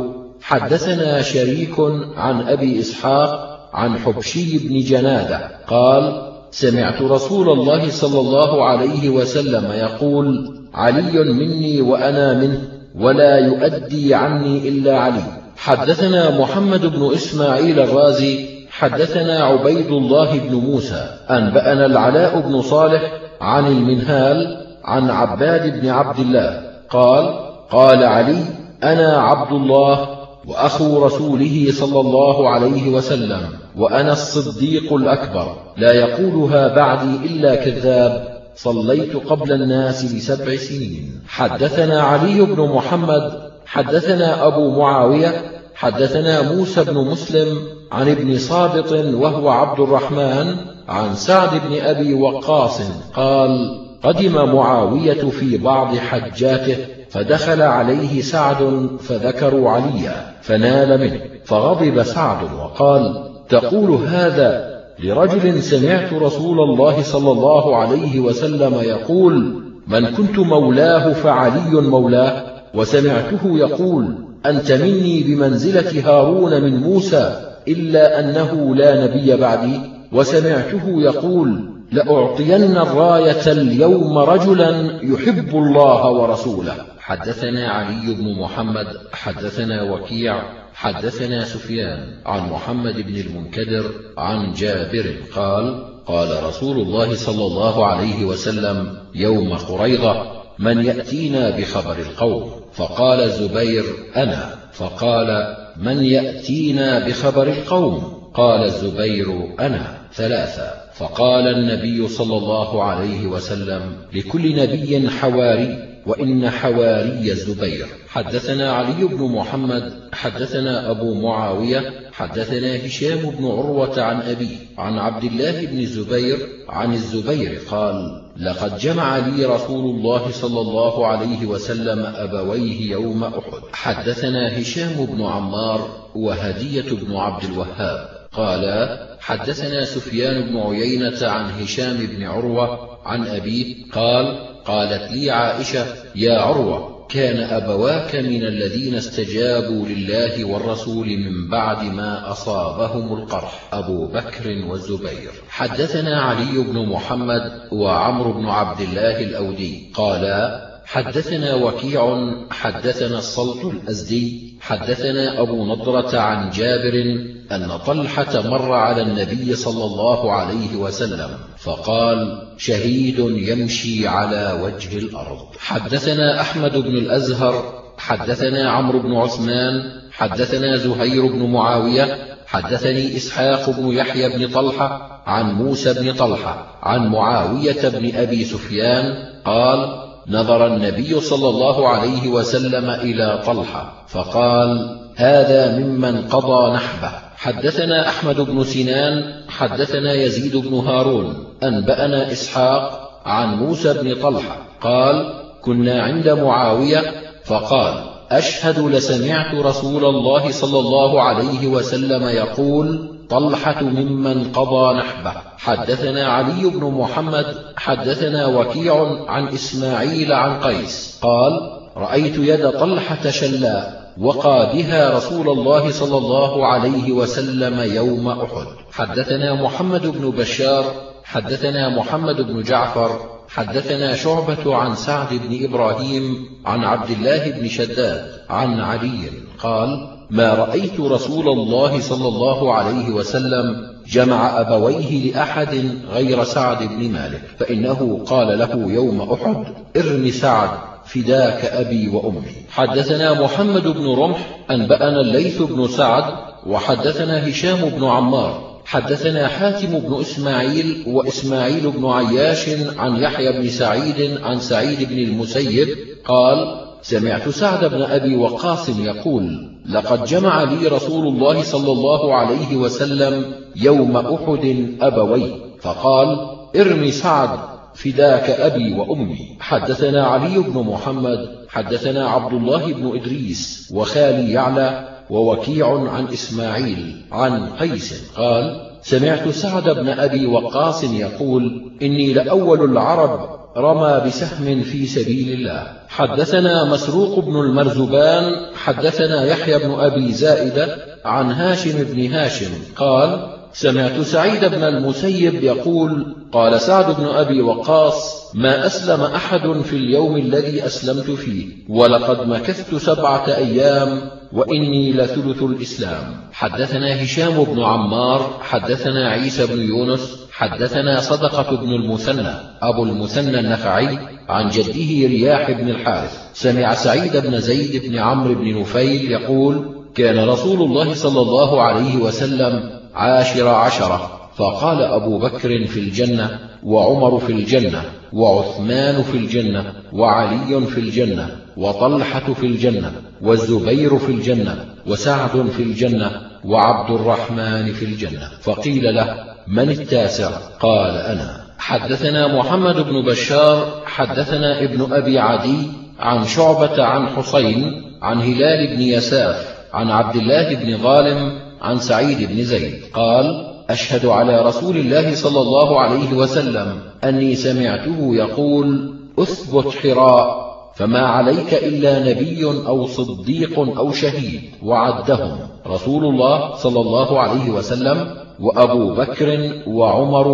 حدثنا شريك عن أبي إسحاق عن حبشي بن جنادة قال: سمعت رسول الله صلى الله عليه وسلم يقول: علي مني وأنا منه، ولا يؤدي عني إلا علي. حدثنا محمد بن إسماعيل الرازي حدثنا عبيد الله بن موسى أنبأنا العلاء بن صالح عن المنهال عن عباد بن عبد الله قال: قال علي: أنا عبد الله وأخو رسوله صلى الله عليه وسلم، وأنا الصديق الأكبر، لا يقولها بعدي إلا كذاب، صليت قبل الناس ب7 سنين. حدثنا علي بن محمد حدثنا أبو معاوية حدثنا موسى بن مسلم عن ابن صابط وهو عبد الرحمن عن سعد بن أبي وقاص قال: قدم معاوية في بعض حجاته، فدخل عليه سعد فذكروا عليا فنال منه، فغضب سعد وقال: تقول هذا لرجل سمعت رسول الله صلى الله عليه وسلم يقول: من كنت مولاه فعلي مولاه، وسمعته يقول: أنت مني بمنزلة هارون من موسى، إلا أنه لا نبي بعدي، وسمعته يقول: لأعطين الراية اليوم رجلا يحب الله ورسوله. حدثنا علي بن محمد حدثنا وكيع حدثنا سفيان عن محمد بن المنكدر عن جابر قال: قال رسول الله صلى الله عليه وسلم يوم قريظة: من يأتينا بخبر القوم؟ فقال الزبير: أنا. فقال: من يأتينا بخبر القوم؟ قال الزبير: أنا. 3. فقال النبي صلى الله عليه وسلم: لكل نبي حواري، وإن حواري الزبير. حدثنا علي بن محمد حدثنا أبو معاوية حدثنا هشام بن عروة عن أبيه عن عبد الله بن الزبير عن الزبير قال: لقد جمع لي رسول الله صلى الله عليه وسلم أبويه يوم أحد. حدثنا هشام بن عمار وهدية بن عبد الوهاب قال: حدثنا سفيان بن عيينة عن هشام بن عروة عن أبيه قال: قالت لي عائشة: يا عروة، كان أبواك من الذين استجابوا لله والرسول من بعد ما أصابهم القرح، أبو بكر والزبير. حدثنا علي بن محمد وعمرو بن عبد الله الأودي قالا: حدثنا وكيع حدثنا الصلت الأزدي حدثنا أبو نضرة عن جابر أن طلحة مر على النبي صلى الله عليه وسلم فقال: شهيد يمشي على وجه الأرض. حدثنا أحمد بن الأزهر حدثنا عمرو بن عثمان حدثنا زهير بن معاوية حدثني إسحاق بن يحيى بن طلحة عن موسى بن طلحة عن معاوية بن أبي سفيان قال: نظر النبي صلى الله عليه وسلم إلى طلحة فقال: هذا ممن قضى نحبه. حدثنا أحمد بن سنان حدثنا يزيد بن هارون أنبأنا إسحاق عن موسى بن طلحة قال: كنا عند معاوية فقال: أشهد لسمعت رسول الله صلى الله عليه وسلم يقول: طلحة ممن قضى نحبه. حدثنا علي بن محمد حدثنا وكيع عن إسماعيل عن قيس قال: رأيت يد طلحة شلاء وقى بها رسول الله صلى الله عليه وسلم يوم أحد. حدثنا محمد بن بشار حدثنا محمد بن جعفر حدثنا شعبة عن سعد بن إبراهيم عن عبد الله بن شداد عن علي قال: ما رأيت رسول الله صلى الله عليه وسلم جمع أبويه لأحد غير سعد بن مالك، فإنه قال له يوم أحد: ارم سعد فداك أبي وأمي. حدثنا محمد بن رمح أنبأنا الليث بن سعد وحدثنا هشام بن عمار حدثنا حاتم بن إسماعيل وإسماعيل بن عياش عن يحيى بن سعيد عن سعيد بن المسيب قال: سمعت سعد بن أبي وقاص يقول: لقد جمع لي رسول الله صلى الله عليه وسلم يوم أحد أبوي، فقال: ارم سعد فداك أبي وأمي. حدثنا علي بن محمد حدثنا عبد الله بن إدريس وخالي يعلى ووكيع عن إسماعيل عن قيس قال: سمعت سعد بن أبي وقاص يقول: إني لأول العرب رمى بسهم في سبيل الله. حدثنا مسروق بن المرزبان حدثنا يحيى بن أبي زائدة عن هاشم بن هاشم قال: سمعت سعيد بن المسيب يقول: قال سعد بن أبي وقاص: ما أسلم أحد في اليوم الذي أسلمت فيه، ولقد مكثت 7 أيام وإني لثلث الإسلام. حدثنا هشام بن عمار حدثنا عيسى بن يونس حدثنا صدقة بن المثنى أبو المثنى النخعي عن جده رياح بن الحارث سمع سعيد بن زيد بن عمرو بن نفيل يقول: كان رسول الله صلى الله عليه وسلم 10، فقال أبو بكر في الجنة، وعمر في الجنة، وعثمان في الجنة، وعلي في الجنة، وطلحة في الجنة، والزبير في الجنة، وسعد في الجنة، وعبد الرحمن في الجنة. فقيل له: من التاسع؟ قال: أنا. حدثنا محمد بن بشار حدثنا ابن أبي عدي عن شعبة عن حسين عن هلال بن يساف عن عبد الله بن ظالم عن سعيد بن زيد قال: أشهد على رسول الله صلى الله عليه وسلم أني سمعته يقول: أثبت حراء، فما عليك إلا نبي أو صديق أو شهيد، وعدهم رسول الله صلى الله عليه وسلم، وأبو بكر وعمر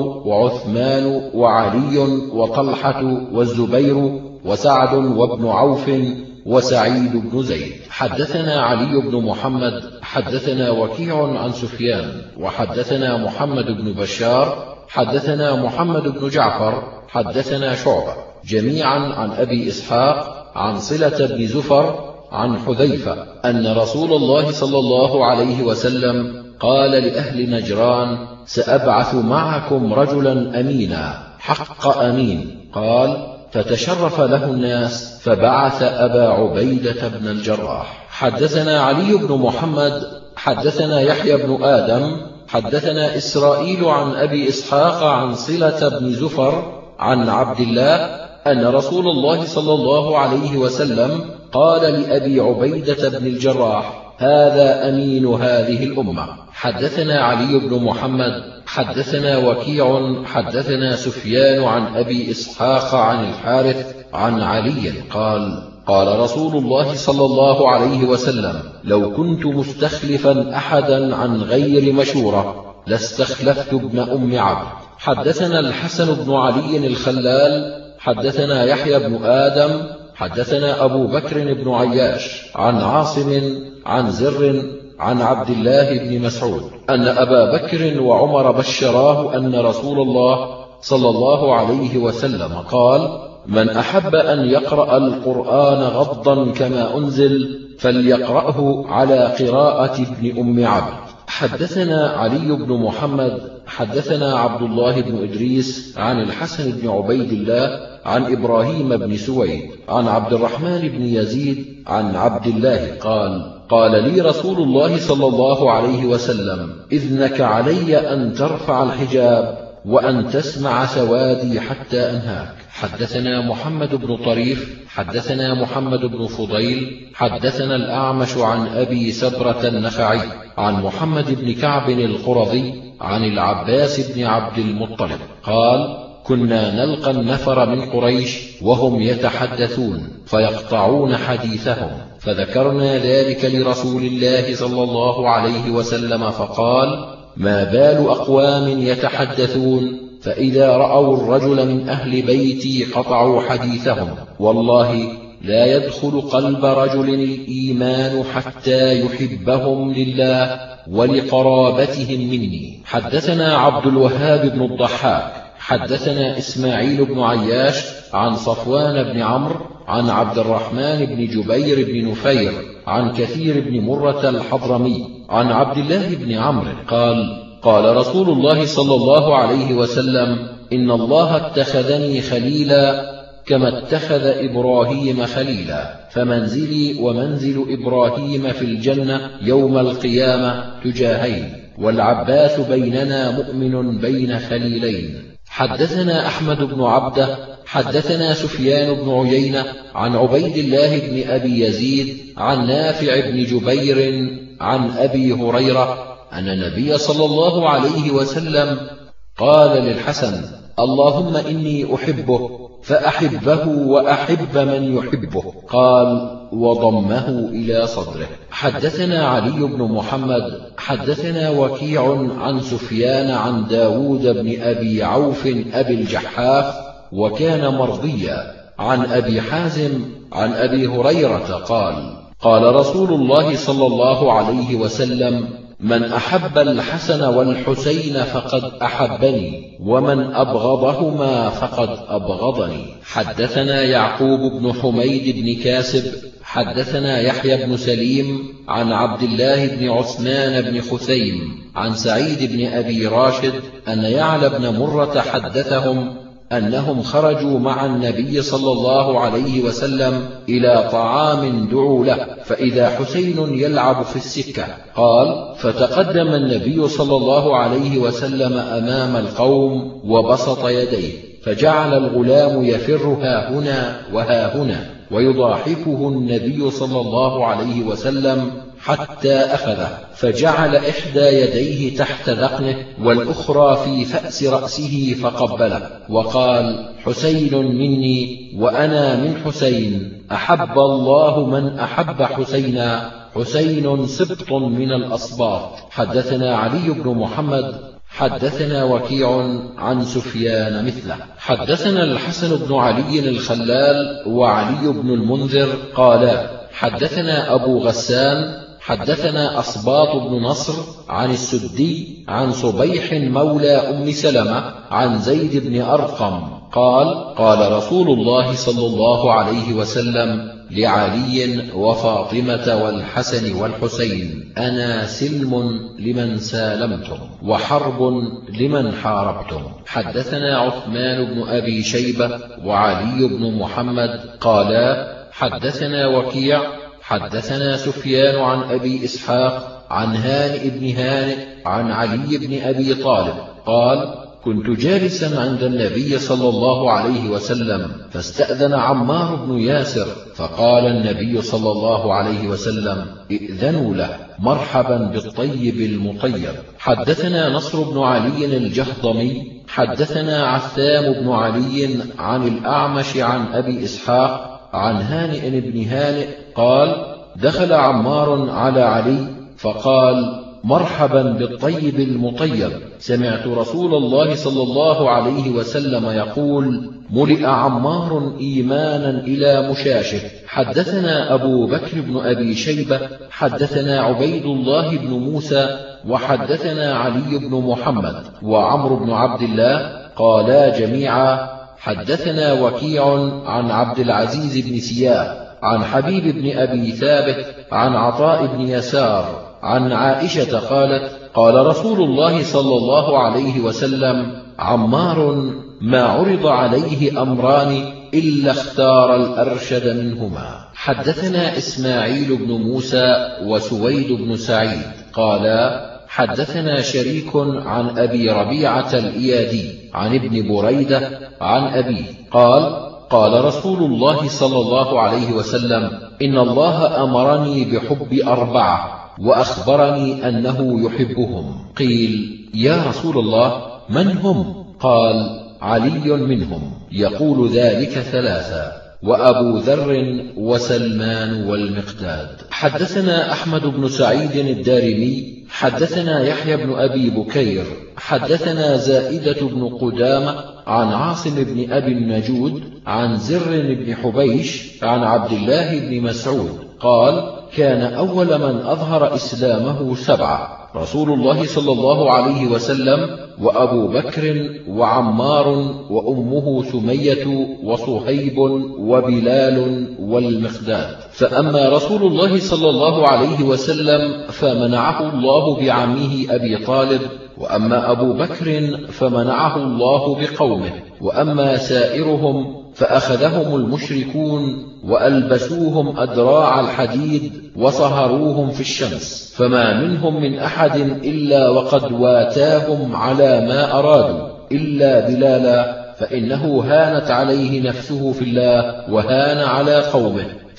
وعثمان وعلي وطلحة والزبير وسعد وابن عوف وسعيد بن زيد. حدثنا علي بن محمد حدثنا وكيع عن سفيان وحدثنا محمد بن بشار حدثنا محمد بن جعفر حدثنا شعبة جميعا عن أبي إسحاق عن صلة بن زفر عن حذيفة أن رسول الله صلى الله عليه وسلم قال لأهل نجران: سأبعث معكم رجلا أمينا حق أمين. قال: فتشرف له الناس فبعث أبا عبيدة بن الجراح. حدثنا علي بن محمد حدثنا يحيى بن آدم حدثنا إسرائيل عن أبي إسحاق عن صلة بن زفر عن عبد الله أن رسول الله صلى الله عليه وسلم قال لأبي عبيدة بن الجراح: هذا أمين هذه الأمة. حدثنا علي بن محمد حدثنا وكيع حدثنا سفيان عن أبي إسحاق عن الحارث عن علي قال: قال رسول الله صلى الله عليه وسلم: لو كنت مستخلفا أحدا عن غير مشورة لاستخلفت ابن أم عبد. حدثنا الحسن بن علي الخلال حدثنا يحيى بن آدم حدثنا أبو بكر بن عياش عن عاصم عن زر عن عبد الله بن مسعود أن أبا بكر وعمر بشراه أن رسول الله صلى الله عليه وسلم قال: من أحب أن يقرأ القرآن غضا كما أنزل فليقرأه على قراءة ابن أم عبد. حدثنا علي بن محمد حدثنا عبد الله بن إدريس عن الحسن بن عبيد الله عن إبراهيم بن سويد عن عبد الرحمن بن يزيد عن عبد الله قال: قال لي رسول الله صلى الله عليه وسلم: إذنك علي أن ترفع الحجاب وأن تسمع سوادي حتى أنهاك. حدثنا محمد بن طريف حدثنا محمد بن فضيل حدثنا الأعمش عن أبي سبرة النخعي عن محمد بن كعب القرظي عن العباس بن عبد المطلب قال: كنا نلقى النفر من قريش وهم يتحدثون فيقطعون حديثهم، فذكرنا ذلك لرسول الله صلى الله عليه وسلم فقال: ما بال أقوام يتحدثون فإذا رأوا الرجل من أهل بيتي قطعوا حديثهم، والله لا يدخل قلب رجل الإيمان حتى يحبهم لله ولقرابتهم مني. حدثنا عبد الوهاب بن الضحاك حدثنا إسماعيل بن عياش عن صفوان بن عمرو عن عبد الرحمن بن جبير بن نفير عن كثير بن مرة الحضرمي عن عبد الله بن عمرو قال: قال رسول الله صلى الله عليه وسلم: إن الله اتخذني خليلا كما اتخذ إبراهيم خليلا، فمنزلي ومنزل إبراهيم في الجنة يوم القيامة تجاهين، والعباس بيننا مؤمن بين خليلين. حدثنا أحمد بن عبده حدثنا سفيان بن عيينة عن عبيد الله بن أبي يزيد عن نافع بن جبير عن أبي هريرة أن النبي صلى الله عليه وسلم قال للحسن: اللهم إني أحبه فأحبه وأحب من يحبه. قال: وضمه إلى صدره. حدثنا علي بن محمد حدثنا وكيع عن سفيان عن داود بن أبي عوف أبي الجحاف وكان مرضيا عن أبي حازم عن أبي هريرة قال: قال رسول الله صلى الله عليه وسلم: من أحب الحسن والحسين فقد أحبني، ومن أبغضهما فقد أبغضني. حدثنا يعقوب بن حميد بن كاسب حدثنا يحيى بن سليم عن عبد الله بن عثمان بن خثيم عن سعيد بن أبي راشد أن يعلى بن مرة حدثهم أنهم خرجوا مع النبي صلى الله عليه وسلم إلى طعام دعوا له، فإذا حسين يلعب في السكة. قال: فتقدم النبي صلى الله عليه وسلم أمام القوم وبسط يديه، فجعل الغلام يفر هاهنا وهاهنا، ويضاحكه النبي صلى الله عليه وسلم حتى أخذه، فجعل إحدى يديه تحت ذقنه والأخرى في فأس رأسه فقبله، وقال: حسين مني وأنا من حسين، أحب الله من أحب حسينا، حسين سبط من الأصباط. حدثنا علي بن محمد حدثنا وكيع عن سفيان مثله. حدثنا الحسن بن علي الخلال وعلي بن المنذر قالا: حدثنا أبو غسان حدثنا أصباط بن نصر عن السدي عن صبيح مولى أم سلمة عن زيد بن أرقم قال: قال رسول الله صلى الله عليه وسلم لعلي وفاطمة والحسن والحسين: أنا سلم لمن سالمتم وحرب لمن حاربتم. حدثنا عثمان بن أبي شيبة وعلي بن محمد قالا: حدثنا وكيع حدثنا سفيان عن أبي إسحاق عن هانئ بن هانئ عن علي بن أبي طالب قال: كنت جالسا عند النبي صلى الله عليه وسلم، فاستأذن عمار بن ياسر، فقال النبي صلى الله عليه وسلم: ائذنوا له، مرحبا بالطيب المطيب. حدثنا نصر بن علي الجهضمي حدثنا عثام بن علي عن الأعمش عن أبي إسحاق عن هانئ بن هانئ قال: دخل عمار على علي فقال: مرحبا بالطيب المطيب، سمعت رسول الله صلى الله عليه وسلم يقول: ملئ عمار إيمانا إلى مشاشه. حدثنا أبو بكر بن أبي شيبة حدثنا عبيد الله بن موسى وحدثنا علي بن محمد وعمرو بن عبد الله قالا جميعا: حدثنا وكيع عن عبد العزيز بن سياح عن حبيب بن أبي ثابت عن عطاء بن يسار عن عائشة قالت: قال رسول الله صلى الله عليه وسلم: عمار ما عرض عليه أمران إلا اختار الأرشد منهما. حدثنا إسماعيل بن موسى وسويد بن سعيد قالا: حدثنا شريك عن أبي ربيعة الإيادي عن ابن بريدة عن أبيه قال: قال رسول الله صلى الله عليه وسلم: إن الله أمرني بحب أربعة وأخبرني أنه يحبهم. قيل: يا رسول الله من هم؟ قال: علي منهم، يقول ذلك ثلاثا، وأبو ذر وسلمان والمقداد. حدثنا أحمد بن سعيد الدارمي حدثنا يحيى بن أبي بكير حدثنا زائدة بن قدامة عن عاصم بن أبي النجود عن زر بن حبيش عن عبد الله بن مسعود قال: كان أول من أظهر إسلامه 7: رسول الله صلى الله عليه وسلم وأبو بكر وعمار وأمه سمية وصهيب وبلال والمقداد. فأما رسول الله صلى الله عليه وسلم فمنعه الله بعمه أبي طالب، وأما أبو بكر فمنعه الله بقومه، وأما سائرهم فأخذهم المشركون وألبسوهم أدراع الحديد وصهروهم في الشمس، فما منهم من أحد إلا وقد واتاهم على ما أرادوا إلا بلالا، فإنه هانت عليه نفسه في الله وهان على قومه،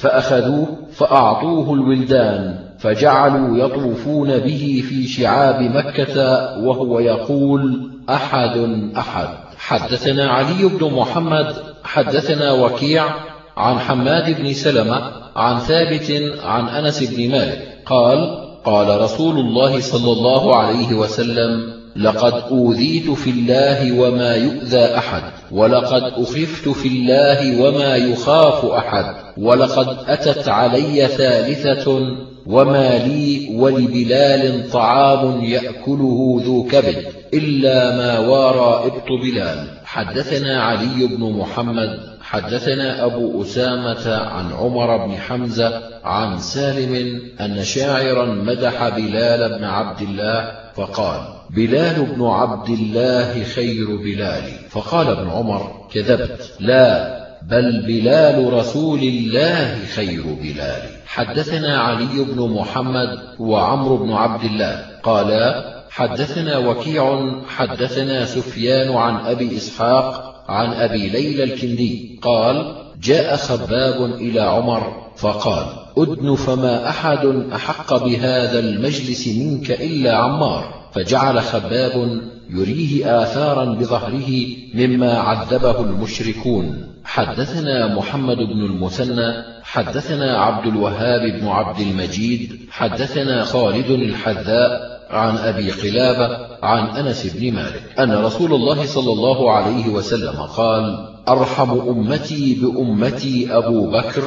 فأخذوه فأعطوه الولدان فجعلوا يطوفون به في شعاب مكة وهو يقول أحد أحد. حدثنا علي بن محمد حدثنا وكيع عن حماد بن سلمة عن ثابت عن أنس بن مالك قال قال رسول الله صلى الله عليه وسلم لقد أوذيت في الله وما يؤذى أحد، ولقد أخفت في الله وما يخاف أحد، ولقد أتت علي ثالثة وما لي ولبلال طعام يأكله ذو كبد إلا ما وارى إبط بلال. حدثنا علي بن محمد حدثنا أبو أسامة عن عمر بن حمزة عن سالم أن شاعرا مدح بلال بن عبد الله فقال بلال بن عبد الله خير بلال، فقال ابن عمر كذبت، لا بل بلال رسول الله خير بلال. حدثنا علي بن محمد وعمرو بن عبد الله قالا حدثنا وكيع حدثنا سفيان عن أبي إسحاق عن أبي ليلى الكندي قال جاء خباب إلى عمر فقال أدن فما أحد أحق بهذا المجلس منك إلا عمار، فجعل خباب يريه آثارا بظهره مما عذبه المشركون. حدثنا محمد بن المثنى حدثنا عبد الوهاب بن عبد المجيد حدثنا خالد الحذاء عن أبي قلابة عن أنس بن مالك أن رسول الله صلى الله عليه وسلم قال أرحم أمتي بأمتي أبو بكر،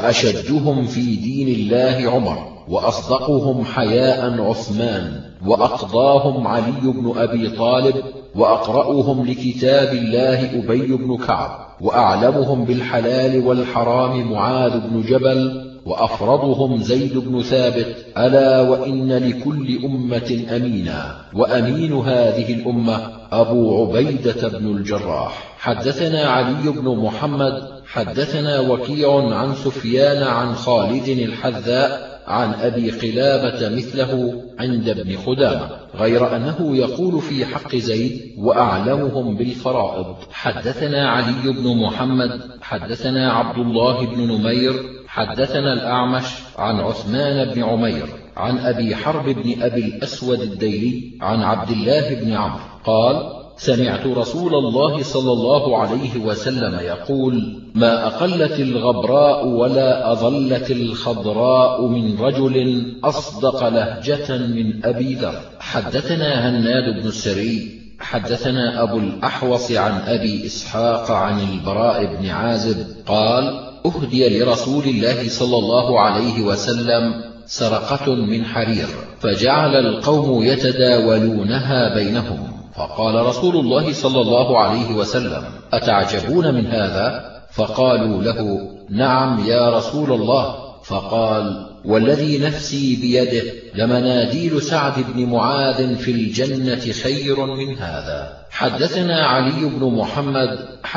وأشدهم في دين الله عمر، وأصدقهم حياء عثمان، وأقضاهم علي بن أبي طالب، وأقرأهم لكتاب الله أبي بن كعب، وأعلمهم بالحلال والحرام معاذ بن جبل، وأفرضهم زيد بن ثابت. ألا وإن لكل أمة أمينا، وأمين هذه الأمة أبو عبيدة بن الجراح. حدثنا علي بن محمد حدثنا وكيع عن سفيان عن خالد الحذاء عن أبي قلابة مثله عند ابن خدامة، غير أنه يقول في حق زيد وأعلمهم بالفرائض. حدثنا علي بن محمد حدثنا عبد الله بن نمير حدثنا الأعمش عن عثمان بن عمير عن أبي حرب بن أبي الأسود الديلي عن عبد الله بن عمرو قال سمعت رسول الله صلى الله عليه وسلم يقول ما أقلت الغبراء ولا أظلت الخضراء من رجل أصدق لهجة من أبي ذر. حدثنا هناد بن السري حدثنا أبو الأحوص عن أبي إسحاق عن البراء بن عازب قال أهدي لرسول الله صلى الله عليه وسلم سرقة من حرير، فجعل القوم يتداولونها بينهم، فقال رسول الله صلى الله عليه وسلم أتعجبون من هذا؟ فقالوا له نعم يا رسول الله. فقال والذي نفسي بيده لمناديل سعد بن معاذ في الجنة خير من هذا. حدثنا علي بن محمد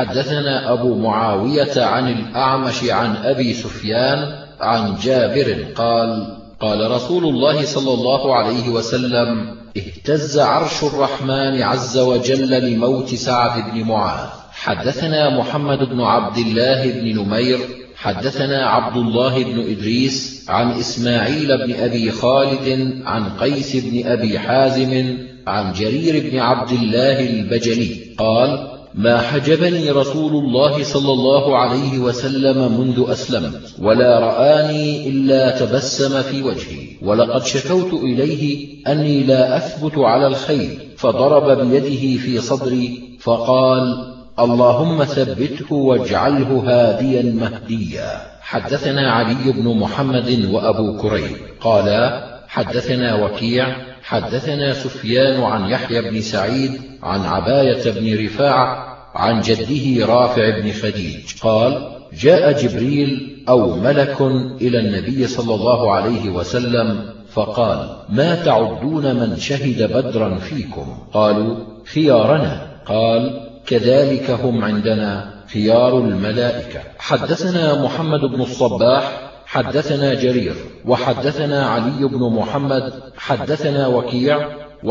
حدثنا أبو معاوية عن الأعمش عن أبي سفيان عن جابر قال قال رسول الله صلى الله عليه وسلم اهتز عرش الرحمن عز وجل لموت سعد بن معاذ. حدثنا محمد بن عبد الله بن نمير حدثنا عبد الله بن إدريس عن إسماعيل بن أبي خالد عن قيس بن أبي حازم عن جرير بن عبد الله البجلي قال ما حجبني رسول الله صلى الله عليه وسلم منذ أسلمت، ولا رآني إلا تبسم في وجهي، ولقد شكوت إليه أني لا أثبت على الخير، فضرب بيده في صدري فقال اللهم ثبته واجعله هاديا مهديا. حدثنا علي بن محمد وأبو كريب قالا حدثنا وكيع حدثنا سفيان عن يحيى بن سعيد عن عباية بن رفاعة عن جده رافع بن خديج قال جاء جبريل أو ملك إلى النبي صلى الله عليه وسلم فقال ما تعدون من شهد بدرا فيكم؟ قالوا خيارنا. قال كذلك هم عندنا خيار الملائكة. حدثنا محمد بن الصباح حدثنا جرير وحدثنا علي بن محمد حدثنا وكيع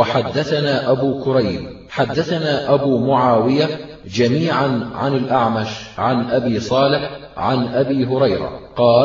وحدثنا أبو كريب حدثنا أبو معاوية جميعا عن الأعمش عن أبي صالح عن أبي هريرة قال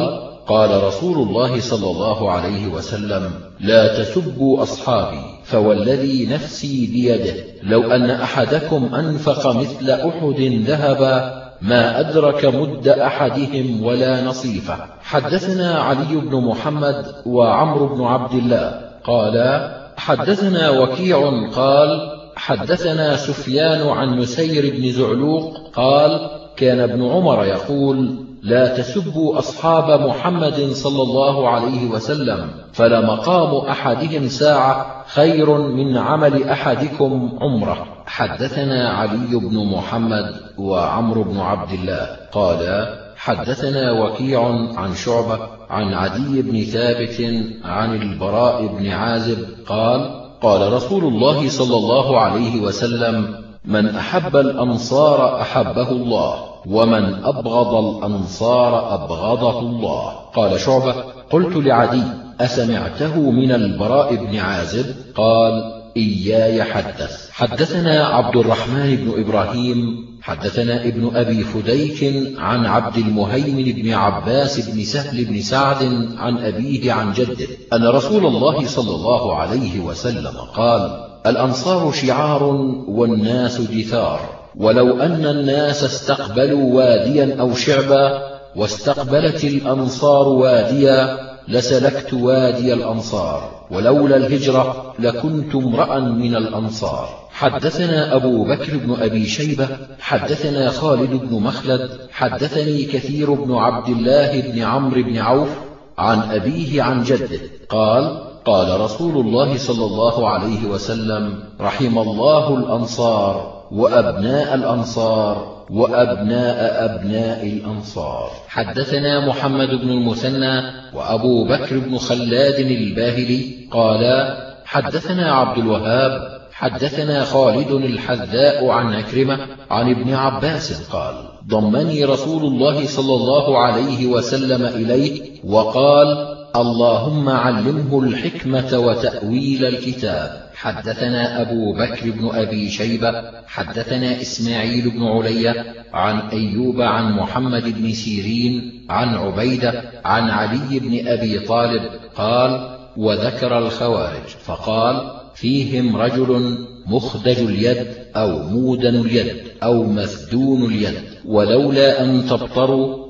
قال رسول الله صلى الله عليه وسلم: لا تسبوا أصحابي، فوالذي نفسي بيده لو أن أحدكم أنفق مثل أحد ذهبا ما أدرك مد أحدهم ولا نصيفه. حدثنا علي بن محمد وعمرو بن عبد الله قال حدثنا وكيع قال حدثنا سفيان عن نسير بن زعلوق قال كان ابن عمر يقول: لا تسبوا أصحاب محمد صلى الله عليه وسلم، فلمقام أحدهم ساعة خير من عمل أحدكم عمره. حدثنا علي بن محمد وعمرو بن عبد الله قال حدثنا وكيع عن شعبة عن عدي بن ثابت عن البراء بن عازب قال قال رسول الله صلى الله عليه وسلم: من أحب الأنصار أحبه الله، ومن أبغض الأنصار أبغضه الله. قال شعبة: قلت لعدي: أسمعته من البراء بن عازب؟ قال: إياي حدث. حدثنا عبد الرحمن بن إبراهيم حدثنا ابن أبي فديك عن عبد المهيمن بن عباس بن سهل بن سعد عن أبيه عن جده أن رسول الله صلى الله عليه وسلم قال: الأنصار شعار والناس جثار، ولو أن الناس استقبلوا واديا أو شعبا واستقبلت الأنصار واديا لسلكت وادي الأنصار، ولولا الهجرة لكنت امرأ من الأنصار. حدثنا أبو بكر بن أبي شيبة حدثنا خالد بن مخلد حدثني كثير بن عبد الله بن عمرو بن عوف عن أبيه عن جده قال قال رسول الله صلى الله عليه وسلم: رحم الله الأنصار وأبناء الأنصار وأبناء أبناء الأنصار. حدثنا محمد بن المثنى وأبو بكر بن خلاد الباهلي قالا حدثنا عبد الوهاب حدثنا خالد الحذاء عن عكرمة عن ابن عباس قال: ضمني رسول الله صلى الله عليه وسلم إليه وقال: اللهم علمه الحكمة وتأويل الكتاب. حدثنا أبو بكر بن أبي شيبة حدثنا إسماعيل بن علي عن أيوب عن محمد بن سيرين عن عبيدة عن علي بن أبي طالب قال: وذكر الخوارج فقال: فيهم رجل مخدج اليد أو مودن اليد أو مثدون اليد، ولولا أن تبطروا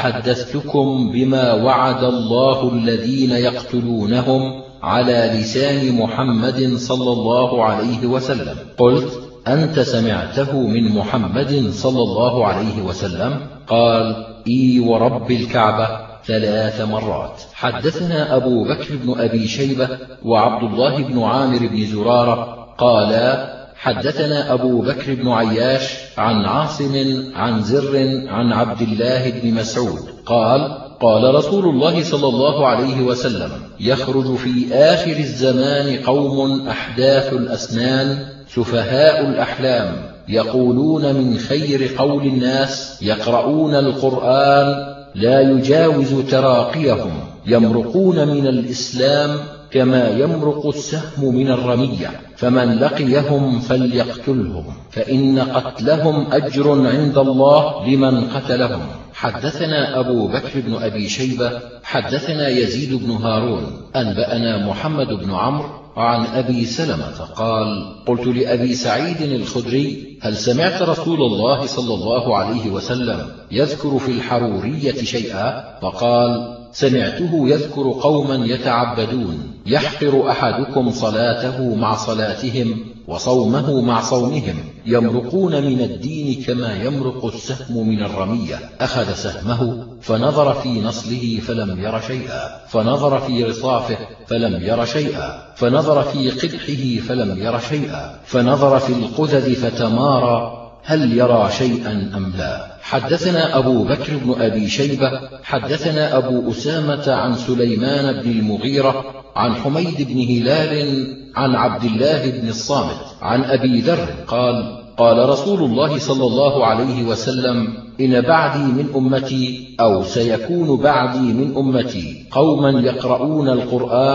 لحدثتكم بما وعد الله الذين يقتلونهم على لسان محمد صلى الله عليه وسلم. قلت: أنت سمعته من محمد صلى الله عليه وسلم؟ قال: إي ورب الكعبة 3 مرات. حدثنا أبو بكر بن أبي شيبة وعبد الله بن عامر بن زرارة قالا حدثنا أبو بكر بن عياش عن عاصم عن زر عن عبد الله بن مسعود قال: قال رسول الله صلى الله عليه وسلم: يخرج في آخر الزمان قوم أحداث الأسنان سفهاء الأحلام، يقولون من خير قول الناس، يقرؤون القرآن لا يجاوز تراقيهم، يمرقون من الإسلام كما يمرق السهم من الرمية، فمن لقيهم فليقتلهم، فإن قتلهم أجر عند الله لمن قتلهم. حدثنا أبو بكر بن أبي شيبة حدثنا يزيد بن هارون أنبأنا محمد بن عمرو عن أبي سلمة قال: قلت لأبي سعيد الخدري: هل سمعت رسول الله صلى الله عليه وسلم يذكر في الحرورية شيئا؟ فقال: سمعته يذكر قوما يتعبدون، يحقر أحدكم صلاته مع صلاتهم وصومه مع صومهم، يمرقون من الدين كما يمرق السهم من الرمية. أخذ سهمه فنظر في نصله فلم ير شيئا، فنظر في رصافه فلم ير شيئا، فنظر في قدحه فلم ير شيئا، فنظر في القذذ فتمارى هل يرى شيئا أم لا. حدثنا أبو بكر بن أبي شيبة حدثنا أبو أسامة عن سليمان بن المغيرة عن حميد بن هلال عن عبد الله بن الصامت عن أبي ذر قال: قال رسول الله صلى الله عليه وسلم: إن بعدي من أمتي أو سيكون بعدي من أمتي قوما يقرؤون القرآن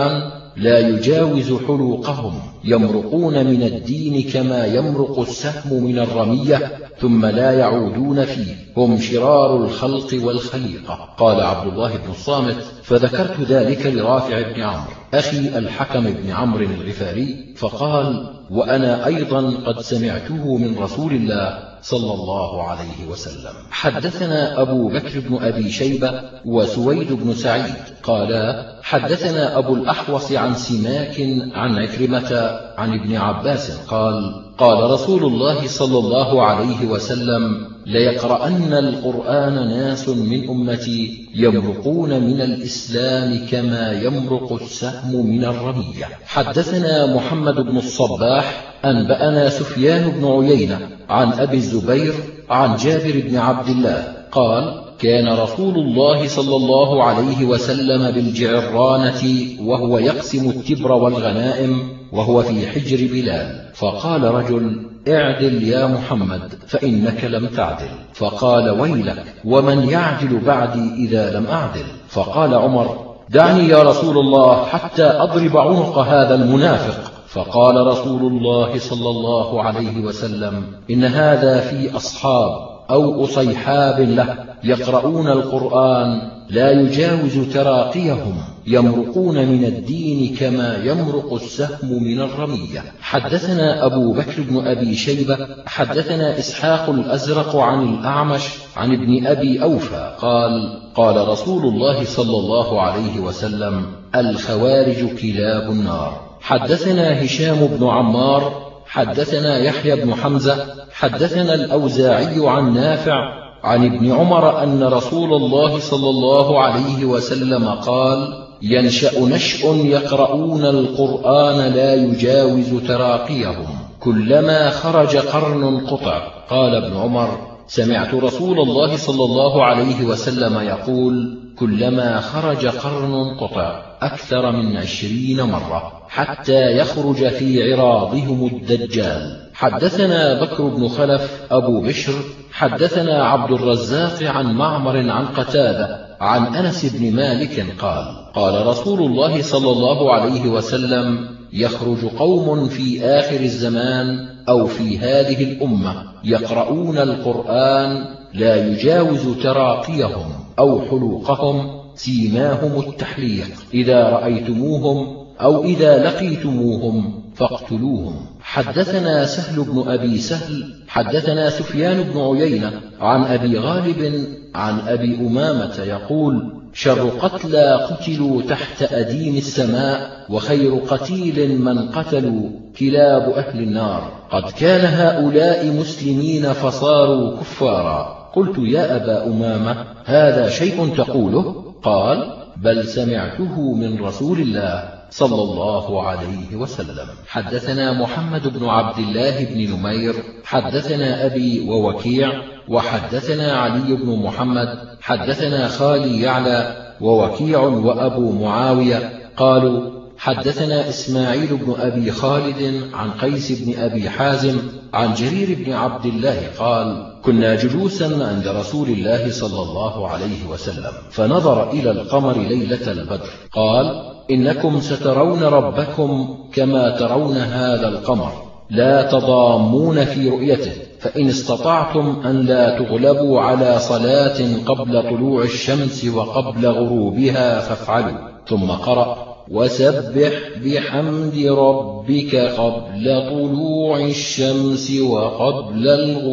لا يجاوز حلوقهم، يمرقون من الدين كما يمرق السهم من الرمية ثم لا يعودون فيه، هم شرار الخلق والخليقة. قال عبد الله بن الصامت: فذكرت ذلك لرافع بن عمرو أخي الحكم بن عمرو الغفاري، فقال: وأنا أيضا قد سمعته من رسول الله صلى الله عليه وسلم. حدثنا أبو بكر بن أبي شيبة وسويد بن سعيد قالا: حدثنا أبو الأحوص عن سماك عن عكرمة عن ابن عباس قال: قال رسول الله صلى الله عليه وسلم: ليقرأن القرآن ناس من أمتي يمرقون من الإسلام كما يمرق السهم من الرمية. حدثنا محمد بن الصباح أنبأنا سفيان بن عيينة عن أبي الزبير عن جابر بن عبد الله قال: كان رسول الله صلى الله عليه وسلم بالجعرانة وهو يقسم التبر والغنائم وهو في حجر بلال، فقال رجل: اعدل يا محمد فإنك لم تعدل. فقال: ويلك، ومن يعدل بعدي إذا لم أعدل؟ فقال عمر: دعني يا رسول الله حتى أضرب عنق هذا المنافق. فقال رسول الله صلى الله عليه وسلم: إن هذا في أصحاب أو أصيحاب له يقرؤون القرآن لا يجاوز تراقيهم، يمرقون من الدين كما يمرق السهم من الرمية. حدثنا أبو بكر بن أبي شيبة حدثنا إسحاق الأزرق عن الأعمش عن ابن أبي أوفى قال: قال رسول الله صلى الله عليه وسلم: الخوارج كلاب النار. حدثنا هشام بن عمار حدثنا يحيى بن حمزة حدثنا الأوزاعي عن نافع عن ابن عمر أن رسول الله صلى الله عليه وسلم قال: ينشأ نشء يقرؤون القرآن لا يجاوز تراقيهم، كلما خرج قرن قطع. قال ابن عمر: سمعت رسول الله صلى الله عليه وسلم يقول: كلما خرج قرن قطع أكثر من 20 مرة حتى يخرج في عراضهم الدجال. حدثنا بكر بن خلف أبو بشر حدثنا عبد الرزاق عن معمر عن قتادة عن أنس بن مالك قال: قال رسول الله صلى الله عليه وسلم: يخرج قوم في آخر الزمان أو في هذه الأمة يقرؤون القرآن لا يجاوز تراقيهم أو حلوقهم، سيماهم التحليق، إذا رأيتموهم أو إذا لقيتموهم فاقتلوهم. حدثنا سهل بن أبي سهل حدثنا سفيان بن عيينة عن أبي غالب عن أبي أمامة يقول: شر قتلى قتلوا تحت أديم السماء، وخير قتيل من قتلوا كلاب أهل النار. قد كان هؤلاء مسلمين فصاروا كفارا. قلت: يا أبا أمامة، هذا شيء تقوله؟ قال: بل سمعته من رسول الله صلى الله عليه وسلم. حدثنا محمد بن عبد الله بن نمير حدثنا أبي ووكيع وحدثنا علي بن محمد حدثنا خالي يعلى ووكيع وأبو معاوية قالوا: حدثنا إسماعيل بن أبي خالد عن قيس بن أبي حازم عن جرير بن عبد الله قال: كنا جلوسا عند رسول الله صلى الله عليه وسلم، فنظر إلى القمر ليلة البدر قال: إنكم سترون ربكم كما ترون هذا القمر، لا تضامون في رؤيته، فإن استطعتم أن لا تغلبوا على صلاة قبل طلوع الشمس وقبل غروبها فافعلوا. ثم قرأ: وسبح بحمد ربك قبل طلوع الشمس وقبل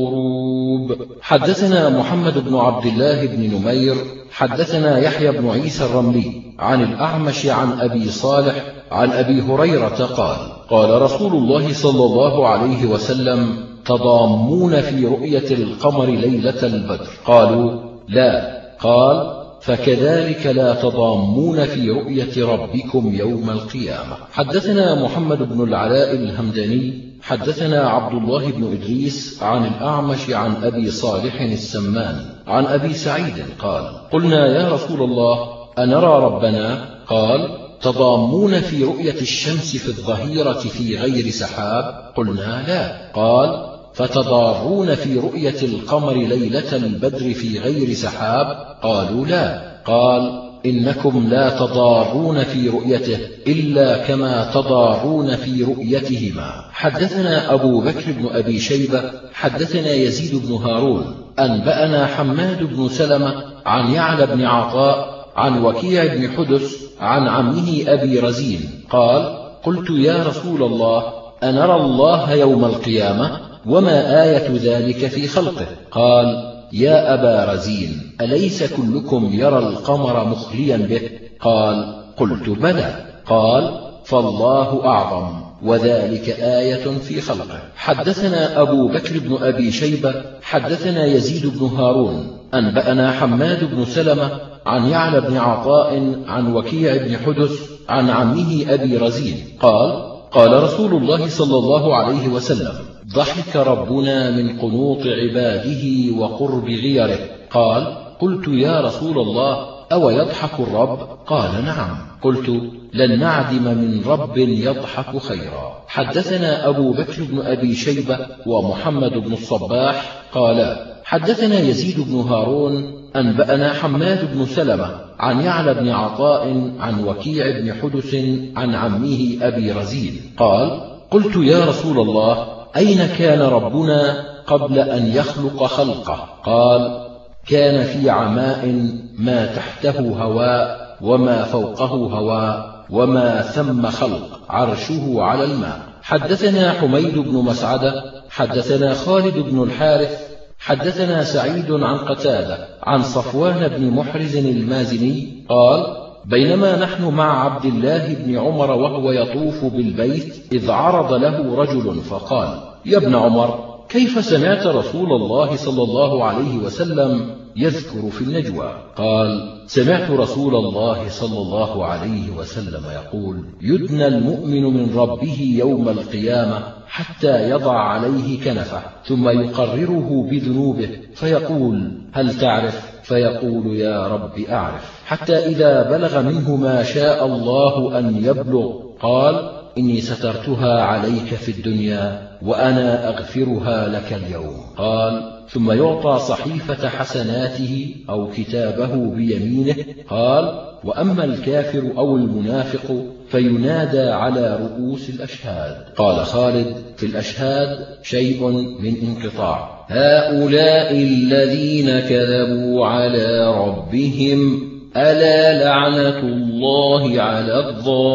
الغروب. حدثنا محمد بن عبد الله بن نمير حدثنا يحيى بن عيسى الرملي عن الأعمش عن أبي صالح عن أبي هريرة قال: قال رسول الله صلى الله عليه وسلم: تضامون في رؤية القمر ليلة البدر. قالوا: لا. قال: فكذلك لا تضامون في رؤية ربكم يوم القيامة. حدثنا محمد بن العلاء الهمداني حدثنا عبد الله بن إدريس عن الأعمش عن أبي صالح السمان عن أبي سعيد قال: قلنا: يا رسول الله، أنرى ربنا؟ قال: تضامون في رؤية الشمس في الظهيرة في غير سحاب؟ قلنا: لا. قال: فتضارون في رؤية القمر ليلة البدر في غير سحاب؟ قالوا: لا. قال: إنكم لا تضارون في رؤيته إلا كما تضارون في رؤيتهما. حدثنا أبو بكر بن أبي شيبة حدثنا يزيد بن هارون أنبأنا حماد بن سلمة عن يعلى بن عطاء عن وكيع بن حدث عن عمه أبي رزين قال: قلت يا رسول الله، أنرى الله يوم القيامة؟ وما آية ذلك في خلقه؟ قال: يا أبا رزين، أليس كلكم يرى القمر مخليا به؟ قال: قلت بلى. قال: فالله أعظم، وذلك آية في خلقه. حدثنا أبو بكر بن أبي شيبة حدثنا يزيد بن هارون أنبأنا حماد بن سلمة عن يعلى بن عطاء عن وكيع بن حدث عن عمه أبي رزين قال: قال رسول الله صلى الله عليه وسلم: ضحك ربنا من قنوط عباده وقرب غيره. قال: قلت يا رسول الله، أو يضحك الرب؟ قال: نعم. قلت: لن نعدم من رب يضحك خيرا. حدثنا أبو بكر بن أبي شيبة ومحمد بن الصباح قالا: حدثنا يزيد بن هارون أنبأنا حماد بن سلمة عن يعلى بن عطاء عن وكيع بن حدث عن عمه أبي رزين قال: قلت يا رسول الله، أين كان ربنا قبل أن يخلق خلقه؟ قال: كان في عماء ما تحته هواء وما فوقه هواء وما ثم خلق، عرشه على الماء. حدثنا حميد بن مسعدة حدثنا خالد بن الحارث حدثنا سعيد عن قتادة عن صفوان بن محرز المازني قال: بينما نحن مع عبد الله بن عمر وهو يطوف بالبيت إذ عرض له رجل فقال: يا ابن عمر، كيف سمعت رسول الله صلى الله عليه وسلم يذكر في النجوى؟ قال: سمعت رسول الله صلى الله عليه وسلم يقول: يدنى المؤمن من ربه يوم القيامة حتى يضع عليه كنفه ثم يقرره بذنوبه فيقول: هل تعرف؟ فيقول: يا رب أعرف. حتى إذا بلغ منه ما شاء الله أن يبلغ قال: إني سترتها عليك في الدنيا وأنا أغفرها لك اليوم. قال: ثم يعطى صحيفة حسناته أو كتابه بيمينه. قال: وأما الكافر أو المنافق فينادى على رؤوس الأشهاد. قال خالد: في الأشهاد شيء من انقطاع. هؤلاء الذين كذبوا على ربهم، ألا لعنة الله على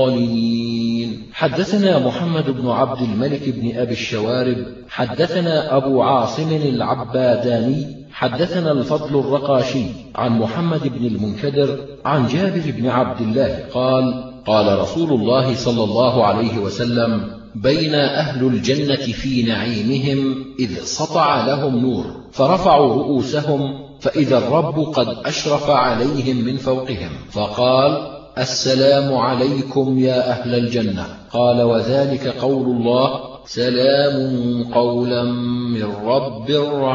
الظالمين. حدثنا محمد بن عبد الملك بن أبي الشوارب حدثنا أبو عاصم العباداني حدثنا الفضل الرقاشي عن محمد بن المنكدر عن جابر بن عبد الله قال: قال رسول الله صلى الله عليه وسلم: بين أهل الجنة في نعيمهم إذ سطع لهم نور فرفعوا رؤوسهم فإذا الرب قد أشرف عليهم من فوقهم فقال: السلام عليكم يا أهل الجنة. قال: وذلك قول الله: سلام قولا من رب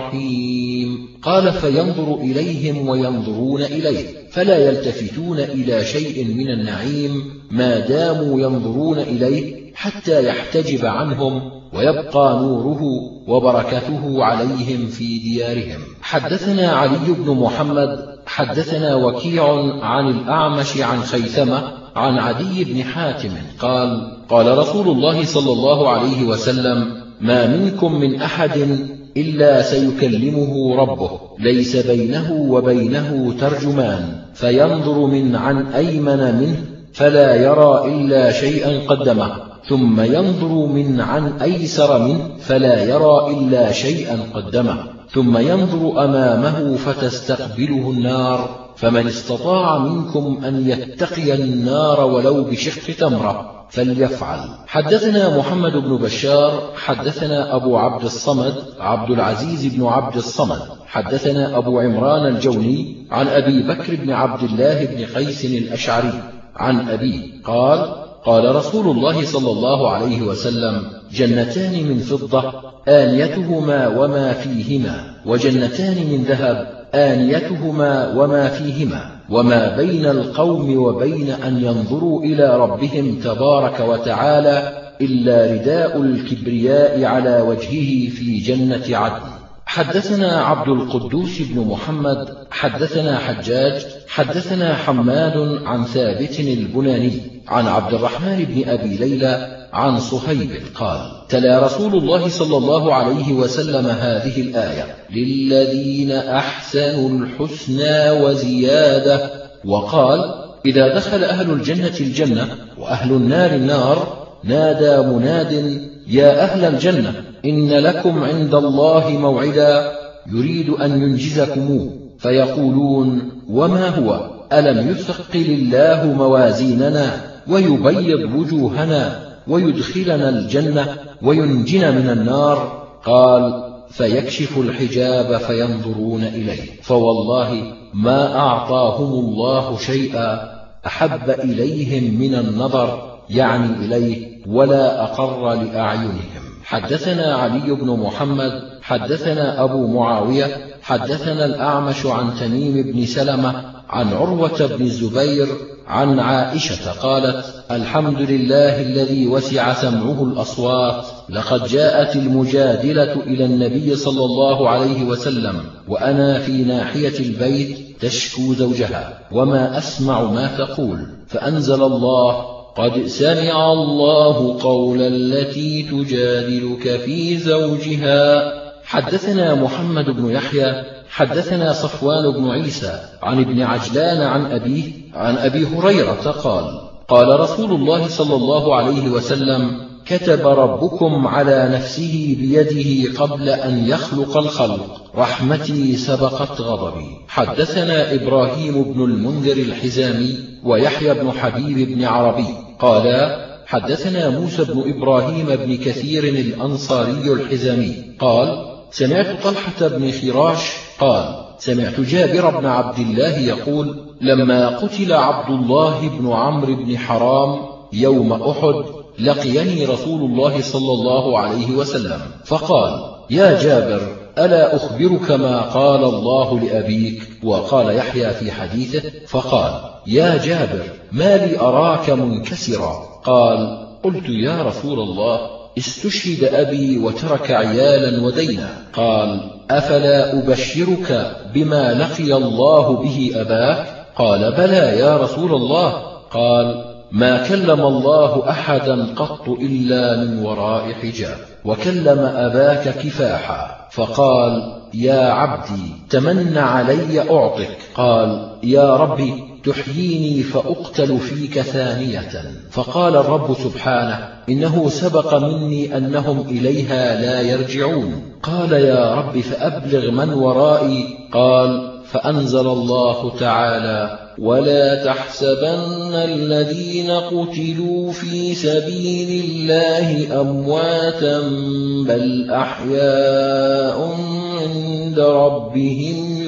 رحيم. قال: فينظر إليهم وينظرون إليه فلا يلتفتون إلى شيء من النعيم ما داموا ينظرون إليه حتى يحتجب عنهم ويبقى نوره وبركته عليهم في ديارهم. حدثنا علي بن محمد حدثنا وكيع عن الأعمش عن خيثمة عن عدي بن حاتم قال: قال رسول الله صلى الله عليه وسلم: ما منكم من أحد إلا سيكلمه ربه ليس بينه وبينه ترجمان فينظر من عن أيمن منه فلا يرى إلا شيئا قدمه ثم ينظر من عن أيسر منه فلا يرى إلا شيئا قدمه ثم ينظر أمامه فتستقبله النار فمن استطاع منكم أن يتقي النار ولو بشق تمرة فليفعل. حدثنا محمد بن بشار حدثنا أبو عبد الصمد عبد العزيز بن عبد الصمد حدثنا أبو عمران الجوني عن أبي بكر بن عبد الله بن قيس الأشعري عن أبيه قال: قال رسول الله صلى الله عليه وسلم: جنتان من فضة آنيتهما وما فيهما وجنتان من ذهب آنيتهما وما فيهما وما بين القوم وبين أن ينظروا إلى ربهم تبارك وتعالى إلا رداء الكبرياء على وجهه في جنة عدن. حدثنا عبد القدوس بن محمد حدثنا حجاج حدثنا حماد عن ثابت البناني عن عبد الرحمن بن أبي ليلى عن صهيب قال: تلا رسول الله صلى الله عليه وسلم هذه الآية: للذين أحسنوا الحسنى وزيادة. وقال: إذا دخل أهل الجنة الجنة وأهل النار النار نادى مناد: يا أهل الجنة إن لكم عند الله موعدا يريد أن ينجزكموه، فيقولون: وما هو؟ ألم يثقل الله موازيننا ويبيض وجوهنا ويدخلنا الجنة وينجنا من النار؟ قال: فيكشف الحجاب فينظرون إليه، فوالله ما أعطاهم الله شيئا أحب إليهم من النظر يعني إليه ولا أقر لأعينهم. حدثنا علي بن محمد حدثنا أبو معاوية حدثنا الأعمش عن تميم بن سلمة عن عروة بن الزبير عن عائشة قالت: الحمد لله الذي وسع سمعه الأصوات، لقد جاءت المجادلة إلى النبي صلى الله عليه وسلم وأنا في ناحية البيت تشكو زوجها وما أسمع ما تقول، فأنزل الله: قد سمع الله قول التي تجادلك في زوجها. حدثنا محمد بن يحيى حدثنا صفوان بن عيسى عن ابن عجلان عن أبيه عن أبي هريرة قال: قال رسول الله صلى الله عليه وسلم: كتب ربكم على نفسه بيده قبل أن يخلق الخلق: رحمتي سبقت غضبي. حدثنا إبراهيم بن المنذر الحزامي ويحيى بن حبيب بن عربي قالا: حدثنا موسى بن إبراهيم بن كثير الأنصاري الحزامي قال: سمعت طلحة بن خراش قال: سمعت جابر بن عبد الله يقول: لما قتل عبد الله بن عمرو بن حرام يوم أحد لقيني رسول الله صلى الله عليه وسلم فقال: يا جابر ألا أخبرك ما قال الله لأبيك؟ وقال يحيى في حديثه: فقال: يا جابر ما لي أراك منكسرا؟ قال: قلت: يا رسول الله استشهد أبي وترك عيالا ودينا. قال: أفلا أبشرك بما لقي الله به أباك؟ قال: بلى يا رسول الله. قال: ما كلم الله أحدا قط إلا من وراء حجاب، وكلم أباك كفاحا. فقال: يا عبدي تمن علي أعطك. قال: يا ربي تحييني فأقتل فيك ثانية. فقال الرب سبحانه: إنه سبق مني أنهم إليها لا يرجعون. قال: يا رب فأبلغ من ورائي. قال: فأنزل الله تعالى: ولا تحسبن الذين قتلوا في سبيل الله أمواتا بل أحياء عند ربهم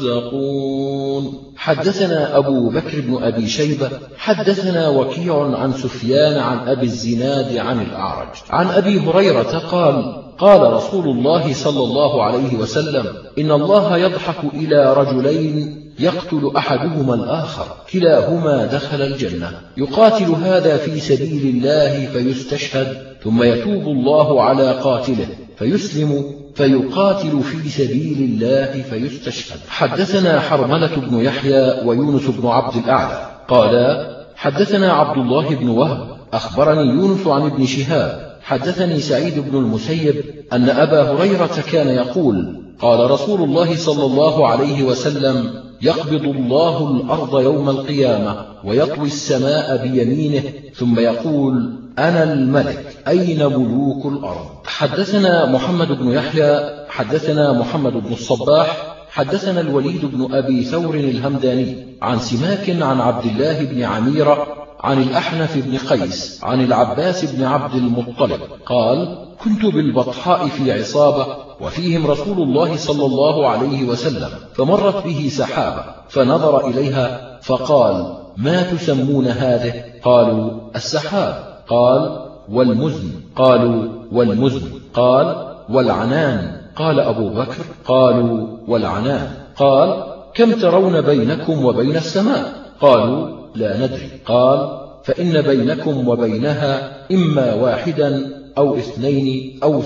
يرزقون. حدثنا أبو بكر بن أبي شيبة حدثنا وكيع عن سفيان عن أبي الزناد عن الأعرج عن أبي هريرة قال: قال رسول الله صلى الله عليه وسلم: إن الله يضحك إلى رجلين يقتل أحدهما الآخر كلاهما دخل الجنة، يقاتل هذا في سبيل الله فيستشهد، ثم يتوب الله على قاتله فيسلم فيقاتل في سبيل الله فيستشهد. حدثنا حرملة بن يحيى ويونس بن عبد الأعلى قالا: حدثنا عبد الله بن وهب أخبرني يونس عن ابن شهاب حدثني سعيد بن المسيب أن أبا هريرة كان يقول: قال رسول الله صلى الله عليه وسلم: يقبض الله الأرض يوم القيامة ويطوي السماء بيمينه ثم يقول: أنا الملك أين ملوك الأرض؟ حدثنا محمد بن يحيى حدثنا محمد بن الصباح حدثنا الوليد بن أبي ثور الهمداني عن سماك عن عبد الله بن عميرة عن الأحنف بن قيس عن العباس بن عبد المطلب قال: كنت بالبطحاء في عصابة وفيهم رسول الله صلى الله عليه وسلم، فمرت به سحابة فنظر إليها فقال: ما تسمون هذه؟ قالوا: السحاب. قال: والمزن؟ قالوا: والمزن. قال: والعنان؟ قال أبو بكر: قالوا: والعنان. قال: كم ترون بينكم وبين السماء؟ قالوا: لا ندري. قال: فإن بينكم وبينها إما واحدا أو 2 أو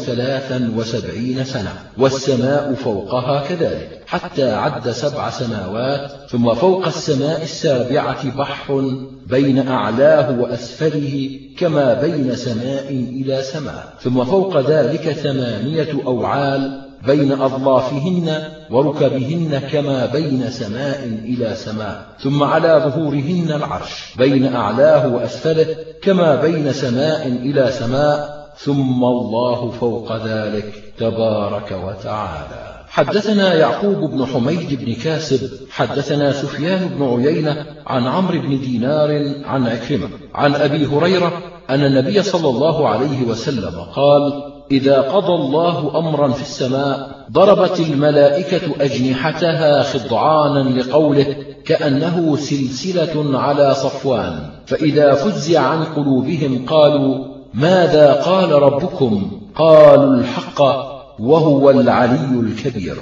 73 سنة، والسماء فوقها كذلك، حتى عد 7 سماوات. ثم فوق السماء السابعة بحر بين أعلاه وأسفله كما بين سماء إلى سماء. ثم فوق ذلك 8 أوعال بين أظلافهن وركبهن كما بين سماء إلى سماء. ثم على ظهورهن العرش بين أعلاه وأسفله كما بين سماء إلى سماء. ثم الله فوق ذلك تبارك وتعالى. حدثنا يعقوب بن حميد بن كاسب حدثنا سفيان بن عيينة عن عمرو بن دينار عن عكرمة عن أبي هريرة أن النبي صلى الله عليه وسلم قال: إذا قضى الله أمرا في السماء ضربت الملائكة أجنحتها خضعانا لقوله كأنه سلسلة على صفوان، فإذا فزع عن قلوبهم قالوا: ماذا قال ربكم؟ قالوا: الحق وهو العلي الكبير.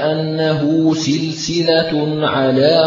كأنه سلسلة على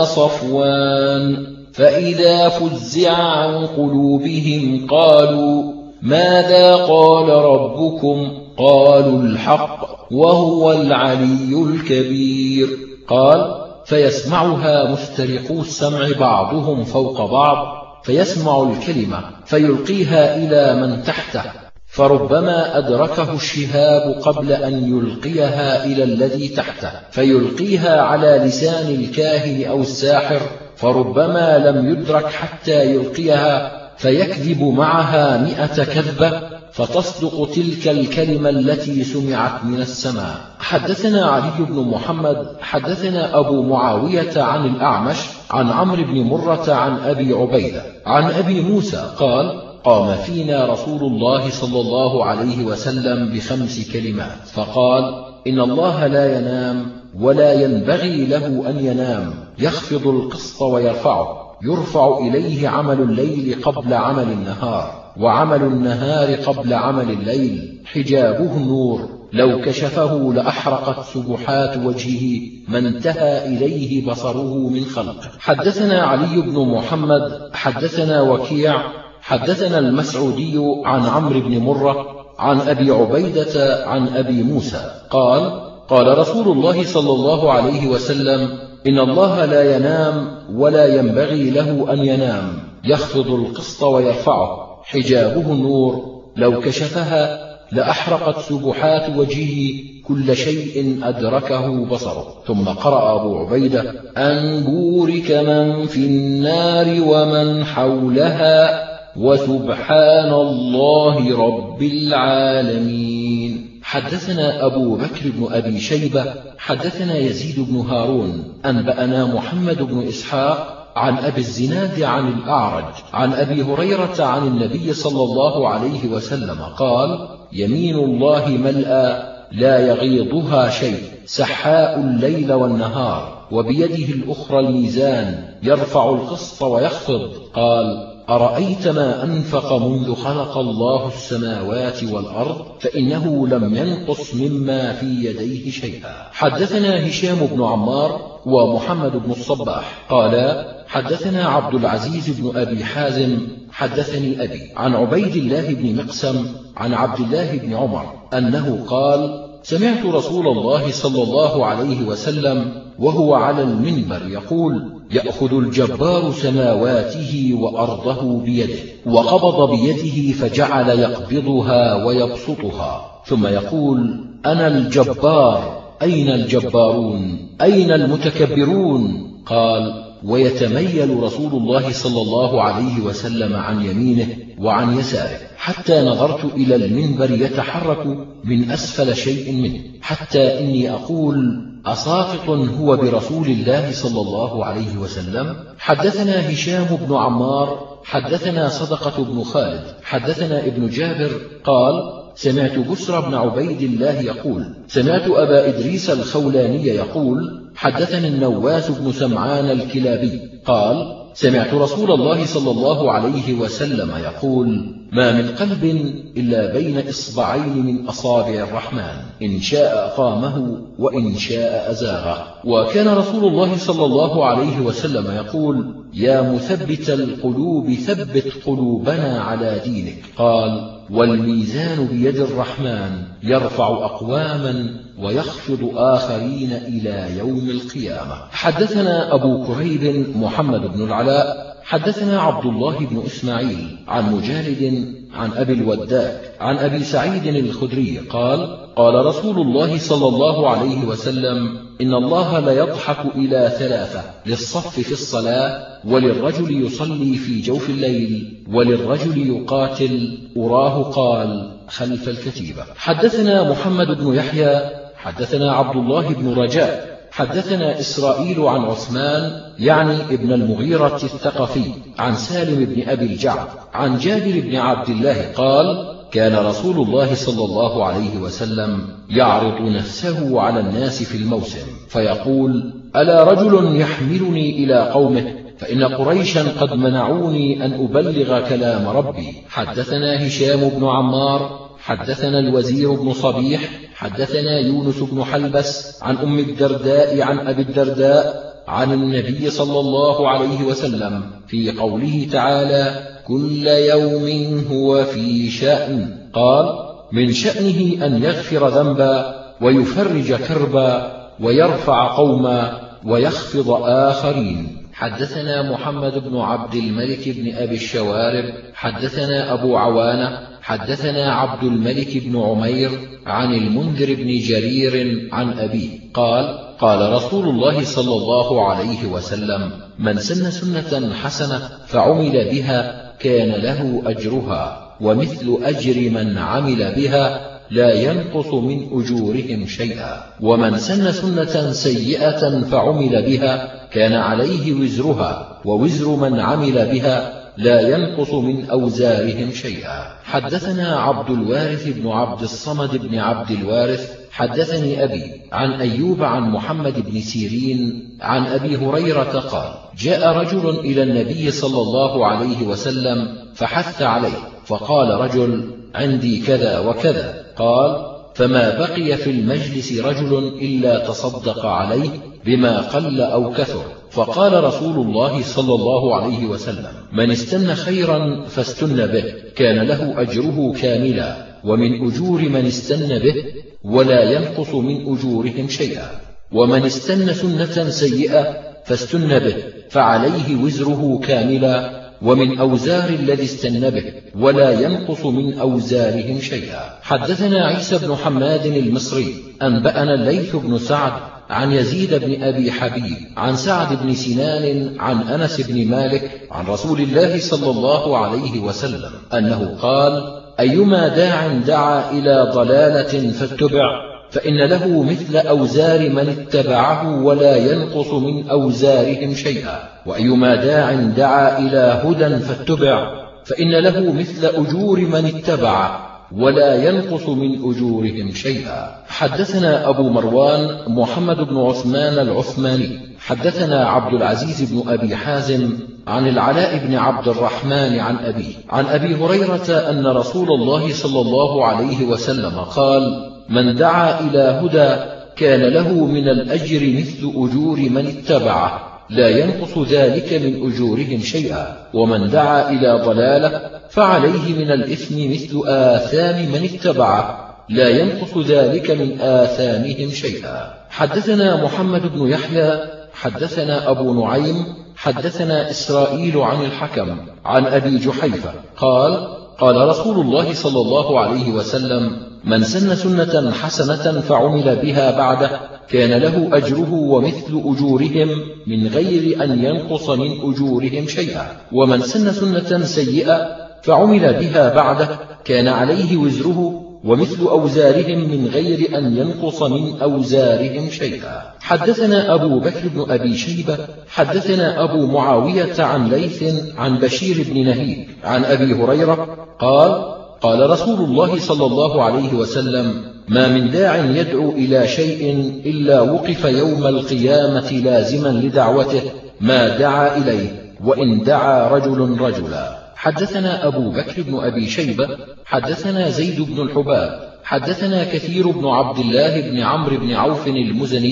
صفوان، فإذا فزع عن قلوبهم قالوا: ماذا قال ربكم؟ قالوا: الحق وهو العلي الكبير. قال: فيسمعها مسترقو السمع بعضهم فوق بعض، فيسمع الكلمة فيلقيها إلى من تحته، فربما أدركه الشهاب قبل أن يلقيها إلى الذي تحته، فيلقيها على لسان الكاهن أو الساحر، فربما لم يدرك حتى يلقيها، فيكذب معها 100 كذبة، فتصدق تلك الكلمة التي سمعت من السماء. حدثنا علي بن محمد حدثنا أبو معاوية عن الأعمش عن عمرو بن مرة عن أبي عبيدة عن أبي موسى قال: قام فينا رسول الله صلى الله عليه وسلم ب5 كلمات، فقال: إن الله لا ينام ولا ينبغي له أن ينام، يخفض القسط ويرفعه، يرفع إليه عمل الليل قبل عمل النهار، وعمل النهار قبل عمل الليل، حجابه النور، لو كشفه لأحرقت سبحات وجهه ما انتهى إليه بصره من خلقه. حدثنا علي بن محمد حدثنا وكيع حدثنا المسعودي عن عمرو بن مرة عن أبي عبيدة عن أبي موسى قال: قال رسول الله صلى الله عليه وسلم: إن الله لا ينام ولا ينبغي له أن ينام، يخفض القسط ويرفعه، حجابه النور، لو كشفها لأحرقت سبحات وجهه كل شيء أدركه بصره. ثم قرأ أبو عبيدة: أن بورك من في النار ومن حولها، وسبحان الله رب العالمين. حدثنا أبو بكر بن أبي شيبة حدثنا يزيد بن هارون أنبأنا محمد بن إسحاق عن أبي الزناد عن الأعرج عن أبي هريرة عن النبي صلى الله عليه وسلم قال: يمين الله ملأى لا يغيضها شيء، سحاء الليل والنهار، وبيده الأخرى الميزان، يرفع القسط ويخفض. قال: أرأيت ما أنفق منذ خلق الله السماوات والأرض، فإنه لم ينقص مما في يديه شيئا. حدثنا هشام بن عمار ومحمد بن الصباح قالا: حدثنا عبد العزيز بن أبي حازم حدثني أبي عن عبيد الله بن مقسم عن عبد الله بن عمر أنه قال: سمعت رسول الله صلى الله عليه وسلم وهو على المنبر يقول: يأخذ الجبار سماواته وأرضه بيده، وقبض بيده فجعل يقبضها ويبسطها، ثم يقول: أنا الجبار، أين الجبارون؟ أين المتكبرون؟ قال: ويتميل رسول الله صلى الله عليه وسلم عن يمينه وعن يساره، حتى نظرت إلى المنبر يتحرك من أسفل شيء منه، حتى إني أقول: أساقط هو برسول الله صلى الله عليه وسلم؟ حدثنا هشام بن عمار حدثنا صدقة بن خالد حدثنا ابن جابر قال: سمعت بسر بن عبيد الله يقول: سمعت أبا إدريس الخولاني يقول: حدثني النواس بن سمعان الكلابي قال: سمعت رسول الله صلى الله عليه وسلم يقول: ما من قلب إلا بين إصبعين من أصابع الرحمن، إن شاء أقامه وإن شاء أزاغه. وكان رسول الله صلى الله عليه وسلم يقول: يا مثبت القلوب ثبت قلوبنا على دينك. قال: والميزان بيد الرحمن يرفع أقواما ويخفض آخرين إلى يوم القيامة. حدثنا أبو كريب محمد بن العلاء حدثنا عبد الله بن إسماعيل عن مجالد عن أبي الوداك عن أبي سعيد الخدري قال: قال رسول الله صلى الله عليه وسلم: إن الله ليضحك إلى ثلاثة: للصف في الصلاة، وللرجل يصلي في جوف الليل، وللرجل يقاتل أراه قال خلف الكتيبة. حدثنا محمد بن يحيى حدثنا عبد الله بن رجاء حدثنا إسرائيل عن عثمان يعني ابن المغيرة الثقفي عن سالم بن أبي الجعد عن جابر بن عبد الله قال: كان رسول الله صلى الله عليه وسلم يعرض نفسه على الناس في الموسم فيقول: ألا رجل يحملني إلى قومه، فإن قريشا قد منعوني أن أبلغ كلام ربي. حدثنا هشام بن عمار حدثنا الوزير بن صبيح حدثنا يونس بن حلبس عن أم الدرداء عن أبي الدرداء عن النبي صلى الله عليه وسلم في قوله تعالى: كل يوم هو في شأن. قال: من شأنه أن يغفر ذنبا ويفرج كربا ويرفع قوما ويخفض آخرين. حدثنا محمد بن عبد الملك بن أبي الشوارب حدثنا أبو عوانة حدثنا عبد الملك بن عمير عن المنذر بن جرير عن أبيه قال: قال رسول الله صلى الله عليه وسلم: من سن سنة حسنة فعمل بها كان له أجرها ومثل أجر من عمل بها لا ينقص من أجورهم شيئا، ومن سن سنة سيئة فعمل بها كان عليه وزرها ووزر من عمل بها لا ينقص من أوزارهم شيئا. حدثنا عبد الوارث بن عبد الصمد بن عبد الوارث حدثني أبي عن أيوب عن محمد بن سيرين عن أبي هريرة قال: جاء رجل إلى النبي صلى الله عليه وسلم فحث عليه، فقال رجل: عندي كذا وكذا. قال: فما بقي في المجلس رجل إلا تصدق عليه بما قل أو كثر. فقال رسول الله صلى الله عليه وسلم: من استن خيرا فاستن به كان له أجره كاملا ومن أجور من استن به ولا ينقص من أجورهم شيئا، ومن استن سنة سيئة فاستن به فعليه وزره كاملا ومن أوزار الذي استن به ولا ينقص من أوزارهم شيئا. حدثنا عيسى بن حماد المصري أنبأنا الليث بن سعد عن يزيد بن أبي حبيب عن سعد بن سنان عن أنس بن مالك عن رسول الله صلى الله عليه وسلم أنه قال: أيما داع دعا إلى ضلالة فاتبع فإن له مثل أوزار من اتبعه ولا ينقص من أوزارهم شيئا، وأيما داع دعا إلى هدى فاتبع فإن له مثل أجور من اتبعه ولا ينقص من أجورهم شيئا. حدثنا أبو مروان محمد بن عثمان العثماني حدثنا عبد العزيز بن أبي حازم عن العلاء بن عبد الرحمن عن أبيه عن أبي هريرة أن رسول الله صلى الله عليه وسلم قال: من دعا إلى هدى كان له من الأجر مثل أجور من اتبعه لا ينقص ذلك من أجورهم شيئا، ومن دعا إلى ضلالة فعليه من الإثم مثل آثام من اتبعه لا ينقص ذلك من آثامهم شيئا. حدثنا محمد بن يحيى حدثنا أبو نعيم حدثنا إسرائيل عن الحكم عن أبي جحيفة قال: قال رسول الله صلى الله عليه وسلم: من سن سنة حسنة فعمل بها بعده كان له أجره ومثل أجورهم من غير أن ينقص من أجورهم شيئا، ومن سن سنة سيئة فعمل بها بعده كان عليه وزره ومثل أوزارهم من غير أن ينقص من أوزارهم شيئا. حدثنا أبو بكر بن أبي شيبة حدثنا أبو معاوية عن ليث عن بشير بن نهيك عن أبي هريرة قال: قال رسول الله صلى الله عليه وسلم: ما من داع يدعو إلى شيء إلا وقف يوم القيامة لازما لدعوته ما دعا إليه وإن دعا رجل رجلا. حدثنا أبو بكر بن أبي شيبة حدثنا زيد بن الحباب حدثنا كثير بن عبد الله بن عمرو بن عوف المزني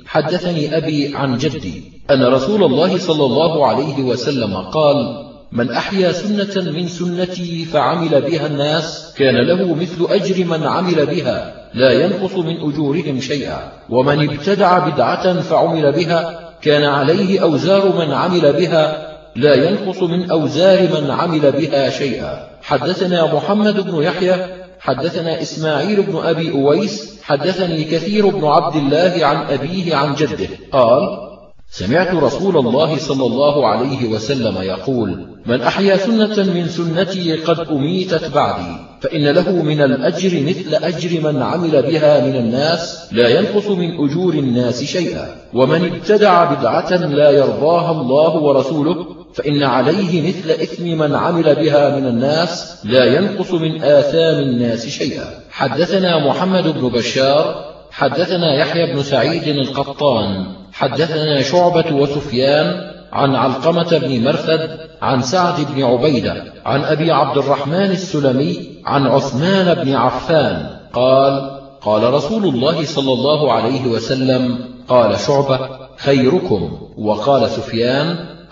حدثني أبي عن جدي أن رسول الله صلى الله عليه وسلم قال: من أحيا سنة من سنتي فعمل بها الناس كان له مثل أجر من عمل بها لا ينقص من أجورهم شيئا، ومن ابتدع بدعة فعمل بها كان عليه أوزار من عمل بها لا ينقص من أوزار من عمل بها شيئا. حدثنا محمد بن يحيى حدثنا إسماعيل بن أبي أويس حدثني كثير بن عبد الله عن أبيه عن جده قال: سمعت رسول الله صلى الله عليه وسلم يقول: من أحيا سنة من سنتي قد أميتت بعدي فإن له من الأجر مثل أجر من عمل بها من الناس لا ينقص من أجور الناس شيئا، ومن ابتدع بدعة لا يرضاها الله ورسوله فإن عليه مثل إثم من عمل بها من الناس لا ينقص من آثام الناس شيئا. حدثنا محمد بن بشار حدثنا يحيى بن سعيد القطان حدثنا شعبة وسفيان عن علقمة بن مرثد عن سعد بن عبيدة عن أبي عبد الرحمن السلمي عن عثمان بن عفان قال: قال رسول الله صلى الله عليه وسلم: قال شعبة: خيركم، وقال سفيان: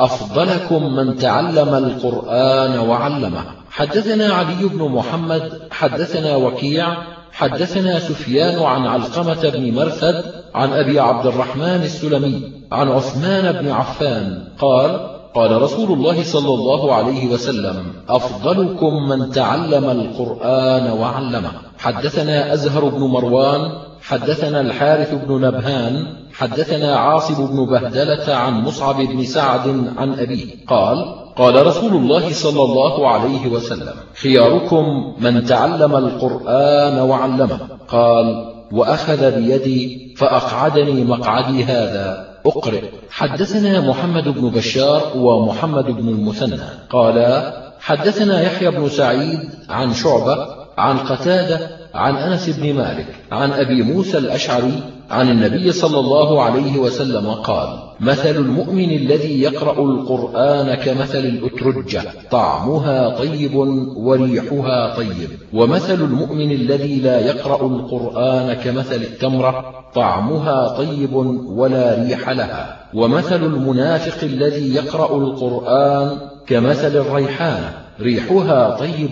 أفضلكم من تعلم القرآن وعلمه. حدثنا علي بن محمد حدثنا وكيع حدثنا سفيان عن علقمة بن مرثد عن أبي عبد الرحمن السلمي عن عثمان بن عفان قال: قال رسول الله صلى الله عليه وسلم: أفضلكم من تعلم القرآن وعلمه. حدثنا أزهر بن مروان حدثنا الحارث بن نبهان حدثنا عاصم بن بهدلة عن مصعب بن سعد عن أبيه قال: قال رسول الله صلى الله عليه وسلم: خياركم من تعلم القرآن وعلمه. قال: وأخذ بيدي فأقعدني مقعدي هذا أقرئ. حدثنا محمد بن بشار ومحمد بن المثنى قال: حدثنا يحيى بن سعيد عن شعبة عن قتادة عن أنس بن مالك عن أبي موسى الأشعري عن النبي صلى الله عليه وسلم قال: مثل المؤمن الذي يقرأ القرآن كمثل الأترجة طعمها طيب وريحها طيب، ومثل المؤمن الذي لا يقرأ القرآن كمثل التمرة طعمها طيب ولا ريح لها، ومثل المنافق الذي يقرأ القرآن كمثل الريحانة ريحها طيب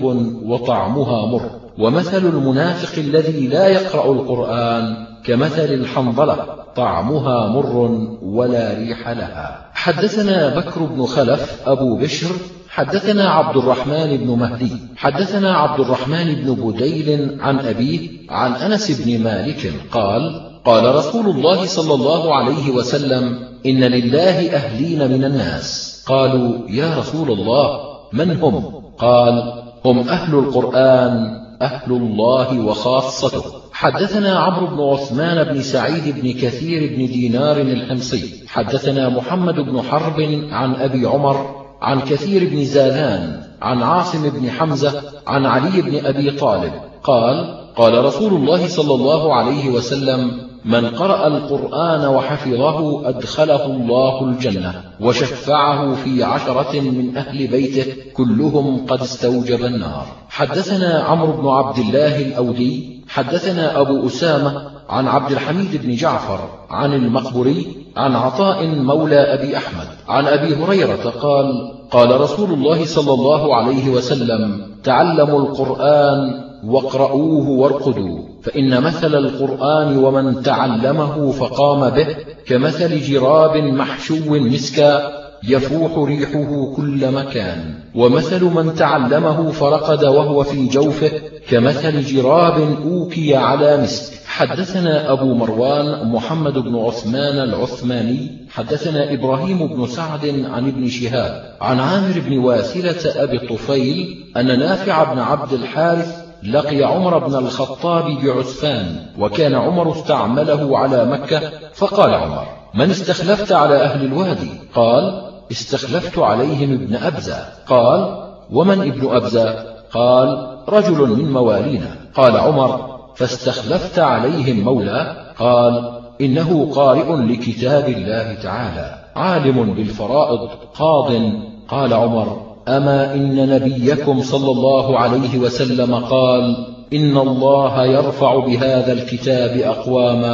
وطعمها مر، ومثل المنافق الذي لا يقرأ القرآن كمثل الحنظلة طعمها مر ولا ريح لها. حدثنا بكر بن خلف أبو بشر حدثنا عبد الرحمن بن مهدي حدثنا عبد الرحمن بن بديل عن أبيه عن أنس بن مالك قال: قال رسول الله صلى الله عليه وسلم: إن لله أهلين من الناس. قالوا: يا رسول الله من هم؟ قال: هم أهل القرآن أهل الله وخاصته. حدثنا عمرو بن عثمان بن سعيد بن كثير بن دينار الحمصي حدثنا محمد بن حرب عن أبي عمر عن كثير بن زالان عن عاصم بن حمزة عن علي بن أبي طالب قال: قال رسول الله صلى الله عليه وسلم: من قرأ القرآن وحفظه أدخله الله الجنة وشفعه في 10 من أهل بيته كلهم قد استوجب النار. حدثنا عمرو بن عبد الله الأودي حدثنا أبو أسامة عن عبد الحميد بن جعفر عن المقبري عن عطاء مولى أبي أحمد عن أبي هريرة قال: قال رسول الله صلى الله عليه وسلم: تعلموا القرآن واقرؤوه وارقدوا، فإن مثل القرآن ومن تعلمه فقام به كمثل جراب محشو مسكا يفوح ريحه كل مكان، ومثل من تعلمه فرقد وهو في جوفه كمثل جراب أوكي على مسك. حدثنا أبو مروان محمد بن عثمان العثماني حدثنا إبراهيم بن سعد عن ابن شهاب عن عامر بن واثلة أبي الطفيل أن نافع بن عبد الحارث لقي عمر بن الخطاب بعسفان، وكان عمر استعمله على مكة، فقال عمر: من استخلفت على أهل الوادي؟ قال: استخلفت عليهم ابن أبزة. قال: ومن ابن أبزة؟ قال: رجل من موالينا. قال عمر: فاستخلفت عليهم مولى؟ قال: إنه قارئ لكتاب الله تعالى عالم بالفرائض قاض. قال عمر: أما إن نبيكم صلى الله عليه وسلم قال: إن الله يرفع بهذا الكتاب أقواما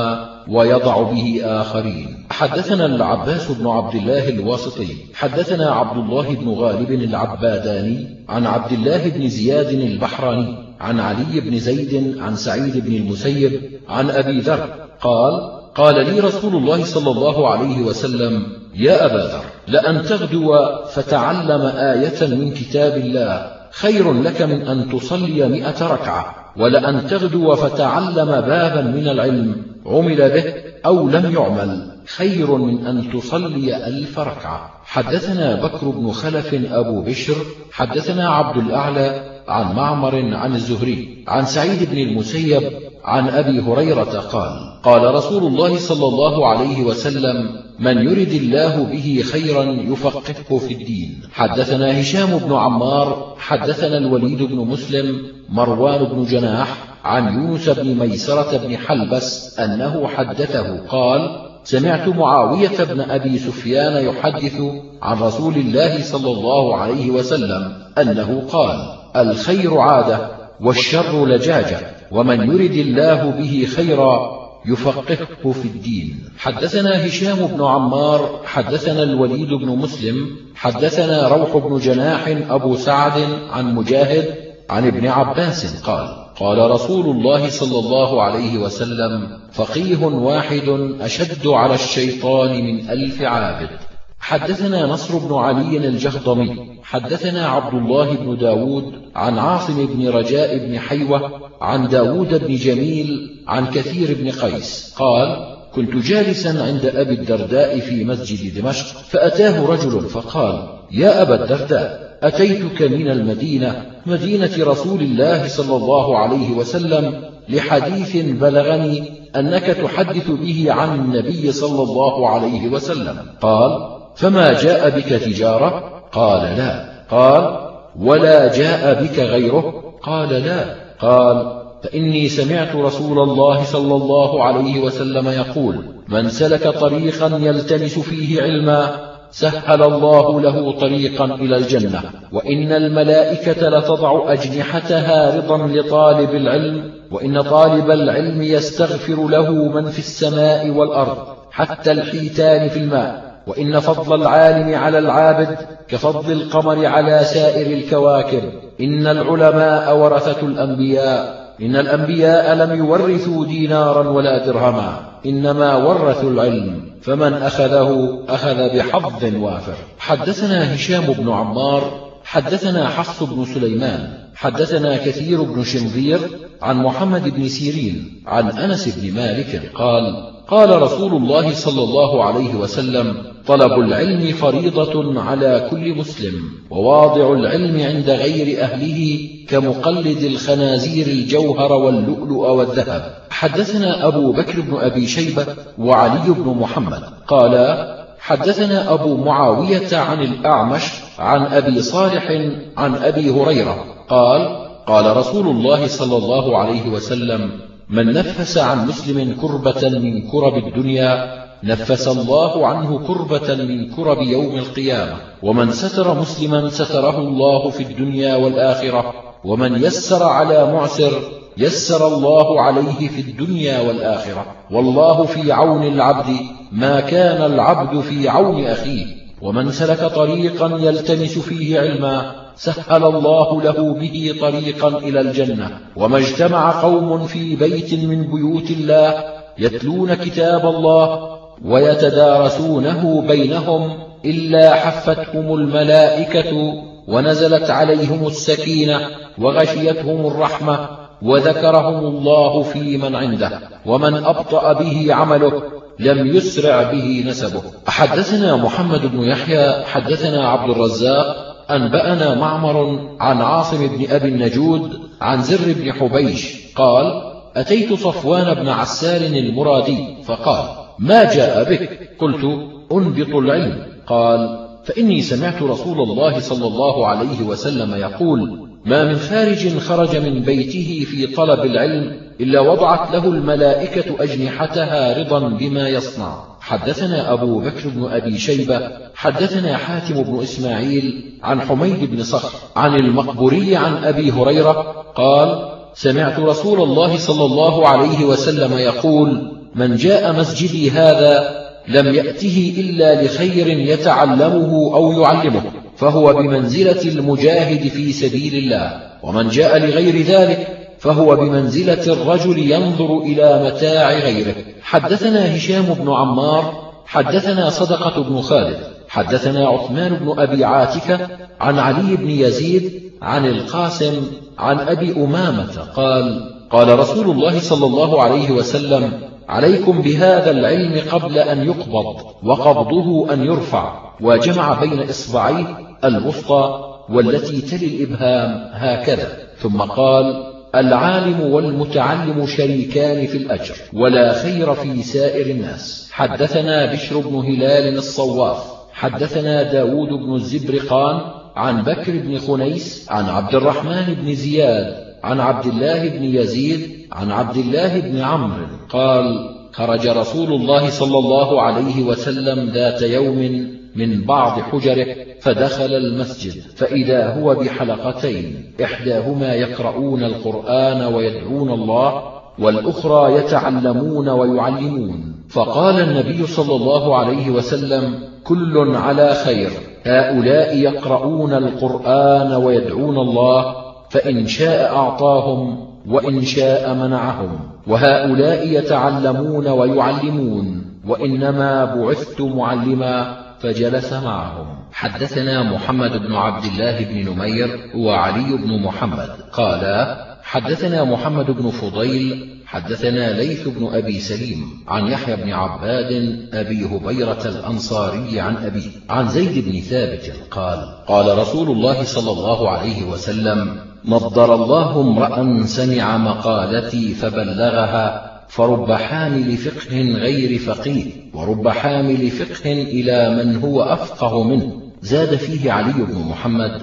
ويضع به آخرين. حدثنا العباس بن عبد الله الواسطي حدثنا عبد الله بن غالب العباداني عن عبد الله بن زياد البحراني عن علي بن زيد عن سعيد بن المسيب عن أبي ذر قال قال لي رسول الله صلى الله عليه وسلم يا أبا ذر لأن تغدو فتعلم آية من كتاب الله خير لك من أن تصلي 100 ركعة، ولأن تغدو فتعلم بابا من العلم عمل به أو لم يعمل خير من أن تصلي 1000 ركعة. حدثنا بكر بن خلف أبو بشر حدثنا عبد الأعلى عن معمر عن الزهري عن سعيد بن المسيب عن أبي هريرة قال قال رسول الله صلى الله عليه وسلم من يرد الله به خيرا يفقهه في الدين. حدثنا هشام بن عمار حدثنا الوليد بن مسلم مروان بن جناح عن يونس بن ميسرة بن حلبس أنه حدثه قال سمعت معاوية بن أبي سفيان يحدث عن رسول الله صلى الله عليه وسلم أنه قال الخير عادة والشر لجاجة ومن يرد الله به خيرا يفقهه في الدين. حدثنا هشام بن عمار حدثنا الوليد بن مسلم حدثنا روح بن جناح أبو سعد عن مجاهد عن ابن عباس قال قال رسول الله صلى الله عليه وسلم فقيه واحد أشد على الشيطان من 1000 عابد. حدثنا نصر بن علي الجهضمي حدثنا عبد الله بن داود عن عاصم بن رجاء بن حيوة عن داود بن جميل عن كثير بن قيس قال كنت جالسا عند أبي الدرداء في مسجد دمشق فأتاه رجل فقال يا أبا الدرداء أتيتك من المدينة مدينة رسول الله صلى الله عليه وسلم لحديث بلغني أنك تحدث به عن النبي صلى الله عليه وسلم. قال فما جاء بك تجارة؟ قال لا. قال ولا جاء بك غيره؟ قال لا. قال فإني سمعت رسول الله صلى الله عليه وسلم يقول من سلك طريقا يلتمس فيه علما سهل الله له طريقا إلى الجنة وإن الملائكة لتضع أجنحتها رضا لطالب العلم وإن طالب العلم يستغفر له من في السماء والأرض حتى الحيتان في الماء وإن فضل العالم على العابد كفضل القمر على سائر الكواكب إن العلماء ورثة الأنبياء إن الأنبياء لم يورثوا دينارا ولا درهما إنما ورثوا العلم فمن أخذه أخذ بحظ وافر. حدثنا هشام بن عمار حدثنا حفص بن سليمان حدثنا كثير بن شنظير عن محمد بن سيرين عن أنس بن مالك قال قال رسول الله صلى الله عليه وسلم طلب العلم فريضة على كل مسلم وواضع العلم عند غير أهله كمقلد الخنازير الجوهر واللؤلؤ والذهب. حدثنا أبو بكر بن أبي شيبة وعلي بن محمد قال حدثنا أبو معاوية عن الأعمش عن أبي صالح عن أبي هريرة قال قال رسول الله صلى الله عليه وسلم من نفس عن مسلم كربة من كرب الدنيا نفس الله عنه كربة من كرب يوم القيامة ومن ستر مسلما ستره الله في الدنيا والآخرة ومن يسر على معسر يسر الله عليه في الدنيا والآخرة والله في عون العبد ما كان العبد في عون أخيه ومن سلك طريقا يلتمس فيه علما سهل الله له به طريقا إلى الجنة وما اجتمع قوم في بيت من بيوت الله يتلون كتاب الله ويتدارسونه بينهم إلا حفتهم الملائكة ونزلت عليهم السكينة وغشيتهم الرحمة وذكرهم الله في من عنده ومن أبطأ به عمله لم يسرع به نسبه. حدثنا محمد بن يحيى حدثنا عبد الرزاق أنبأنا معمر عن عاصم بن أبي النجود عن زر بن حبيش قال أتيت صفوان بن عسار المرادي فقال ما جاء بك؟ قلت أنبط العلم. قال فإني سمعت رسول الله صلى الله عليه وسلم يقول ما من خارج خرج من بيته في طلب العلم إلا وضعت له الملائكة أجنحتها رضا بما يصنع. حدثنا أبو بكر بن أبي شيبة حدثنا حاتم بن إسماعيل عن حميد بن صخر عن المقبوري عن أبي هريرة قال سمعت رسول الله صلى الله عليه وسلم يقول من جاء مسجدي هذا لم يأته إلا لخير يتعلمه أو يعلمه فهو بمنزلة المجاهد في سبيل الله، ومن جاء لغير ذلك فهو بمنزلة الرجل ينظر إلى متاع غيره. حدثنا هشام بن عمار حدثنا صدقة بن خالد حدثنا عثمان بن أبي عاتكة عن علي بن يزيد عن القاسم عن أبي أمامة قال: قال رسول الله صلى الله عليه وسلم: عليكم بهذا العلم قبل أن يقبض، وقبضه أن يرفع. وجمع بين إصبعيه الوسطى والتي تلي الإبهام هكذا، ثم قال: العالم والمتعلم شريكان في الأجر، ولا خير في سائر الناس. حدثنا بشر بن هلال الصواف حدثنا داود بن الزبرقان عن بكر بن خنيس عن عبد الرحمن بن زياد عن عبد الله بن يزيد عن عبد الله بن عمرو قال: خرج رسول الله صلى الله عليه وسلم ذات يوم من بعض حجره فدخل المسجد، فإذا هو بحلقتين، إحداهما يقرؤون القرآن ويدعون الله، والأخرى يتعلمون ويعلمون. فقال النبي صلى الله عليه وسلم: كل على خير، هؤلاء يقرؤون القرآن ويدعون الله، فإن شاء أعطاهم وإن شاء منعهم، وهؤلاء يتعلمون ويعلمون، وإنما بعثت معلما، فجلس معهم. حدثنا محمد بن عبد الله بن نمير وعلي بن محمد قالا: حدثنا محمد بن فضيل حدثنا ليث بن أبي سليم عن يحيى بن عباد أبي هبيرة الأنصاري عن أبي عن زيد بن ثابت قال: قال رسول الله صلى الله عليه وسلم: نضر الله امرأ سمع مقالتي فبلغها، فرب حامل فقه غير فقيه، ورب حامل فقه إلى من هو أفقه منه. زاد فيه علي بن محمد: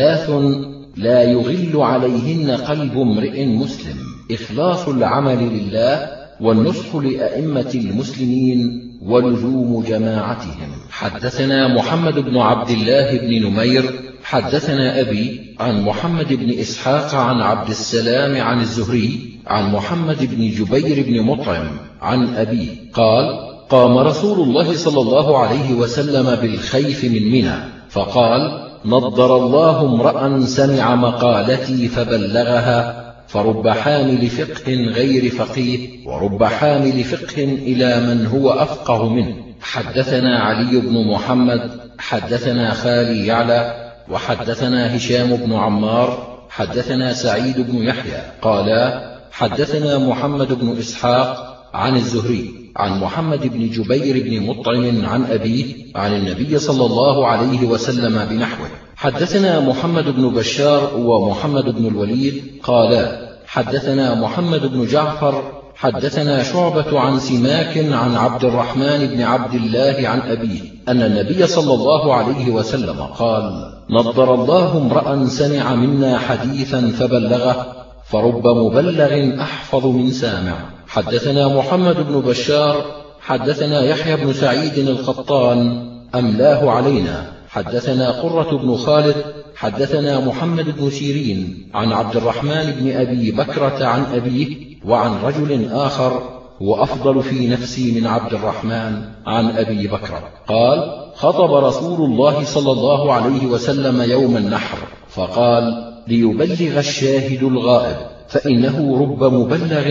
3 لا يغل عليهن قلب امرئ مسلم: إخلاص العمل لله، والنصح لأئمة المسلمين، ولزوم جماعتهم. حدثنا محمد بن عبد الله بن نمير حدثنا أبي عن محمد بن إسحاق عن عبد السلام عن الزهري عن محمد بن جبير بن مطعم عن أبي قال: قام رسول الله صلى الله عليه وسلم بالخيف من منى، فقال: نضر الله امرأ سمع مقالتي فبلغها، فرب حامل فقه غير فقيه، ورب حامل فقه إلى من هو أفقه منه. حدثنا علي بن محمد حدثنا خالي يعلى وحدثنا هشام بن عمار حدثنا سعيد بن يحيى قالا: حدثنا محمد بن إسحاق عن الزهري عن محمد بن جبير بن مطعم عن أبيه عن النبي صلى الله عليه وسلم بنحوه. حدثنا محمد بن بشار ومحمد بن الوليد قالا: حدثنا محمد بن جعفر حدثنا شعبة عن سماك عن عبد الرحمن بن عبد الله عن أبيه أن النبي صلى الله عليه وسلم قال: نضر الله امرأ سمع منا حديثا فبلغه، فرب مبلغ أحفظ من سامع. حدثنا محمد بن بشار حدثنا يحيى بن سعيد القطان أملاه علينا. حدثنا قرة بن خالد حدثنا محمد بن سيرين عن عبد الرحمن بن أبي بكرة عن أبيه وعن رجل آخر هو أفضل في نفسي من عبد الرحمن عن أبي بكرة قال: خطب رسول الله صلى الله عليه وسلم يوم النحر فقال: ليبلغ الشاهد الغائب، فإنه رب مبلغ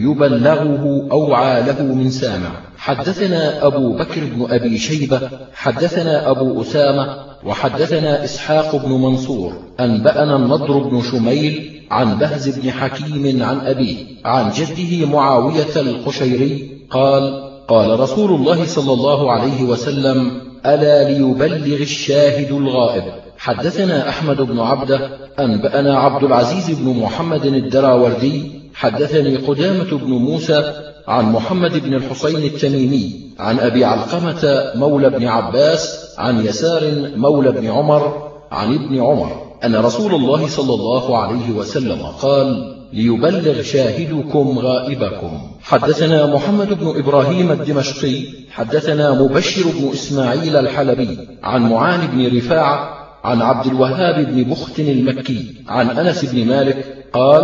يبلغه أوعى له من سامع. حدثنا أبو بكر بن أبي شيبة حدثنا أبو أسامة وحدثنا إسحاق بن منصور أنبأنا النضر بن شميل عن بهز بن حكيم عن أبيه عن جده معاوية القشيري قال: قال رسول الله صلى الله عليه وسلم: ألا ليبلغ الشاهد الغائب. حدثنا أحمد بن عبده أنبأنا عبد العزيز بن محمد الدراوردي حدثني قدامة بن موسى عن محمد بن الحسين التميمي عن أبي علقمة مولى بن عباس عن يسار مولى بن عمر عن ابن عمر أن رسول الله صلى الله عليه وسلم قال: ليبلغ شاهدكم غائبكم. حدثنا محمد بن إبراهيم الدمشقي حدثنا مبشر بن إسماعيل الحلبي عن معان بن رفاعة عن عبد الوهاب بن بخت المكي عن أنس بن مالك قال: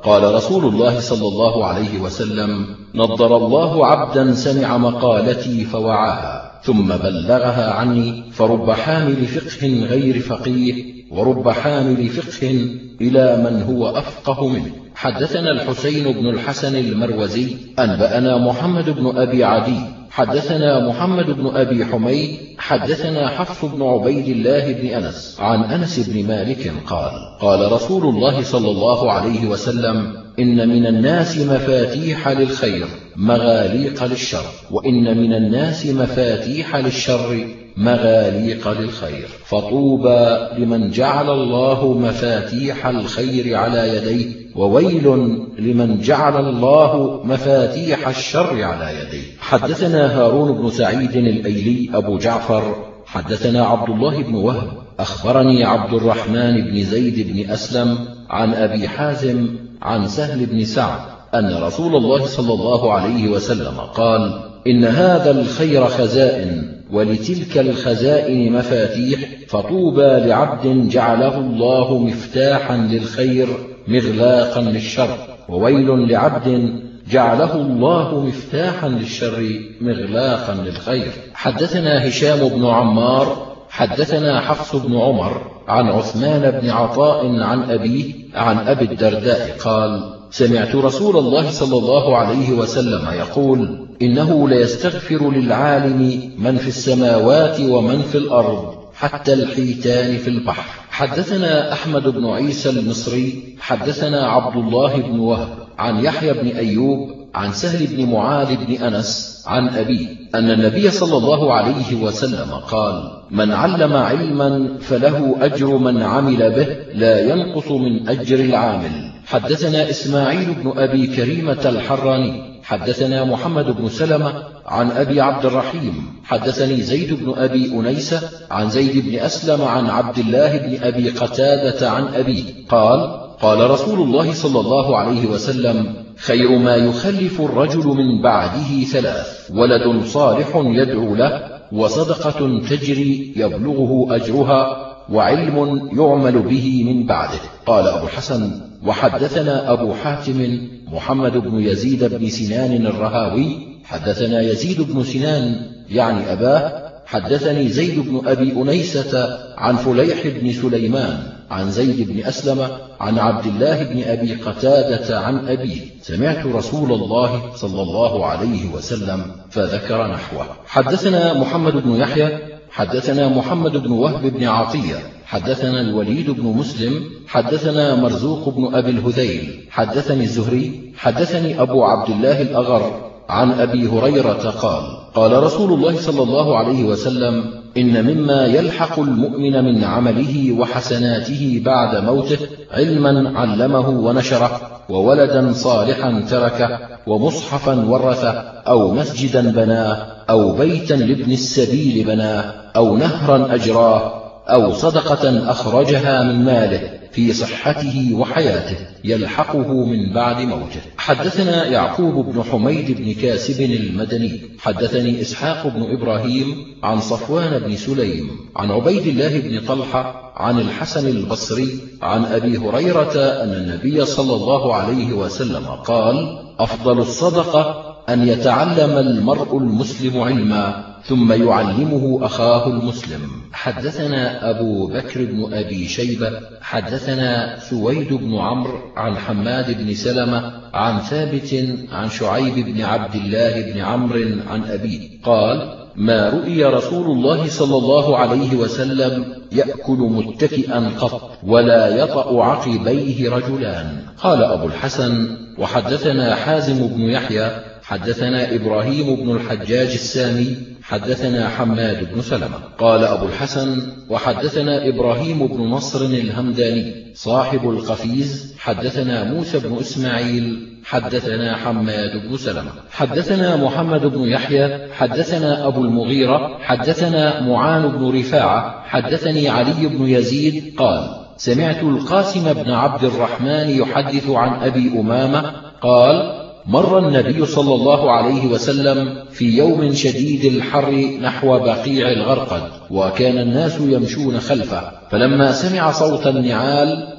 قال رسول الله صلى الله عليه وسلم: نضر الله عبدا سمع مقالتي فوعاها ثم بلغها عني، فرب حامل فقه غير فقيه ورب حامل فقه إلى من هو أفقه منه. حدثنا الحسين بن الحسن المروزي أنبأنا محمد بن أبي عدي حدثنا محمد بن أبي حميد حدثنا حفص بن عبيد الله بن أنس عن أنس بن مالك قال: قال رسول الله صلى الله عليه وسلم: إن من الناس مفاتيح للخير مغاليق للشر، وإن من الناس مفاتيح للشر مغاليق للخير، فطوبى لمن جعل الله مفاتيح الخير على يديه، وويل لمن جعل الله مفاتيح الشر على يديه. حدثنا هارون بن سعيد الأيلي أبو جعفر حدثنا عبد الله بن وهب أخبرني عبد الرحمن بن زيد بن أسلم عن أبي حازم عن سهل بن سعد أن رسول الله صلى الله عليه وسلم قال: إن هذا الخير خزائن، ولتلك الخزائن مفاتيح، فطوبى لعبد جعله الله مفتاحا للخير مغلاقا للشر، وويل لعبد جعله الله مفتاحا للشر مغلاقا للخير. حدثنا هشام بن عمار حدثنا حفص بن عمر عن عثمان بن عطاء عن أبيه عن أبي الدرداء قال: سمعت رسول الله صلى الله عليه وسلم يقول: إنه ليستغفر للعالم من في السماوات ومن في الأرض حتى الحيتان في البحر. حدثنا أحمد بن عيسى المصري حدثنا عبد الله بن وهب عن يحيى بن أيوب عن سهل بن معاذ بن أنس عن أبيه أن النبي صلى الله عليه وسلم قال: من علم علما فله أجر من عمل به لا ينقص من أجر العامل. حدثنا إسماعيل بن أبي كريمة الحراني حدثنا محمد بن سلمة عن أبي عبد الرحيم حدثني زيد بن أبي أنيسة عن زيد بن أسلم عن عبد الله بن أبي قتادة عن أبيه قال: قال رسول الله صلى الله عليه وسلم: خير ما يخلف الرجل من بعده ثلاث: ولد صالح يدعو له، وصدقة تجري يبلغه أجرها، وعلم يعمل به من بعده. قال أبو الحسن: وحدثنا أبو حاتم محمد بن يزيد بن سنان الرهاوي حدثنا يزيد بن سنان يعني أباه حدثني زيد بن أبي أنيسة عن فليح بن سليمان عن زيد بن أسلم عن عبد الله بن أبي قتادة عن أبيه: سمعت رسول الله صلى الله عليه وسلم، فذكر نحوه. حدثنا محمد بن يحيى حدثنا محمد بن وهب بن عطية حدثنا الوليد بن مسلم حدثنا مرزوق بن أبي الهذيل حدثني الزهري حدثني أبو عبد الله الأغر عن أبي هريرة قال: قال رسول الله صلى الله عليه وسلم: إن مما يلحق المؤمن من عمله وحسناته بعد موته علما علمه ونشره، وولدا صالحا تركه، ومصحفا ورثه، أو مسجدا بناه، أو بيتا لابن السبيل بناه، أو نهرا أجراه، أو صدقة أخرجها من ماله في صحته وحياته يلحقه من بعد موته. حدثنا يعقوب بن حميد بن كاسب المدني حدثني إسحاق بن إبراهيم عن صفوان بن سليم عن عبيد الله بن طلحة عن الحسن البصري عن أبي هريرة أن النبي صلى الله عليه وسلم قال: أفضل الصدقة أن يتعلم المرء المسلم علما ثم يعلمه أخاه المسلم. حدثنا أبو بكر بن أبي شيبة حدثنا سويد بن عمرو عن حماد بن سلمة عن ثابت عن شعيب بن عبد الله بن عمرو عن أبيه قال: ما رؤي رسول الله صلى الله عليه وسلم يأكل متكئا قط، ولا يطأ عقبيه رجلان. قال أبو الحسن: وحدثنا حازم بن يحيى حدثنا إبراهيم بن الحجاج السامي حدثنا حماد بن سلمة. قال أبو الحسن: وحدثنا إبراهيم بن نصر الهمداني صاحب القفيز حدثنا موسى بن إسماعيل حدثنا حماد بن سلمة. حدثنا محمد بن يحيى حدثنا أبو المغيرة حدثنا معان بن رفاعة حدثني علي بن يزيد قال: سمعت القاسم بن عبد الرحمن يحدث عن أبي أمامة قال: مر النبي صلى الله عليه وسلم في يوم شديد الحر نحو بقيع الغرقد، وكان الناس يمشون خلفه، فلما سمع صوت النعال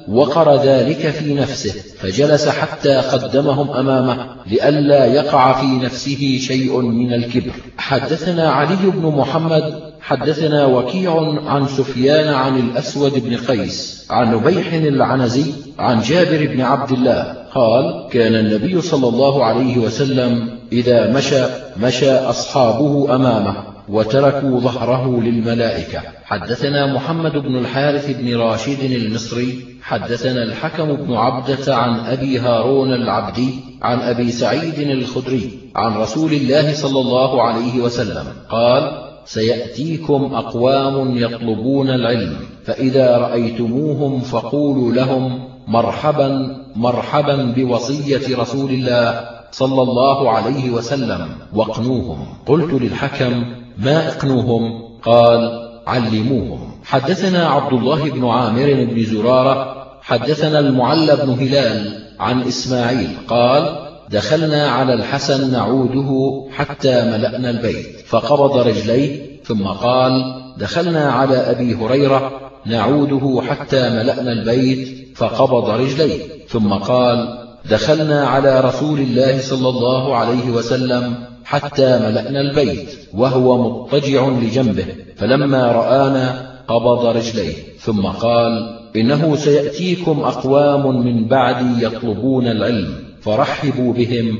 وقر ذلك في نفسه فجلس حتى قدمهم أمامه لئلا يقع في نفسه شيء من الكبر. حدثنا علي بن محمد حدثنا وكيع عن سفيان عن الأسود بن قيس عن نبيح العنزي عن جابر بن عبد الله قال كان النبي صلى الله عليه وسلم إذا مشى أصحابه أمامه وتركوا ظهره للملائكة. حدثنا محمد بن الحارث بن راشد المصري حدثنا الحكم بن عبدة عن أبي هارون العبدي عن أبي سعيد الخدري عن رسول الله صلى الله عليه وسلم قال سيأتيكم أقوام يطلبون العلم فإذا رأيتموهم فقولوا لهم مرحبا مرحبا بوصية رسول الله صلى الله عليه وسلم واقنوهم. قلت للحكم ما اقنوهم؟ قال علموهم. حدثنا عبد الله بن عامر بن زرارة حدثنا المعلى بن هلال عن إسماعيل قال دخلنا على الحسن نعوده حتى ملأنا البيت فقبض رجليه ثم قال دخلنا على أبي هريرة نعوده حتى ملأنا البيت فقبض رجليه ثم قال دخلنا على رسول الله صلى الله عليه وسلم حتى ملأنا البيت وهو مضطجع لجنبه فلما رآنا قبض رجليه ثم قال إنه سيأتيكم أقوام من بعدي يطلبون العلم فرحبوا بهم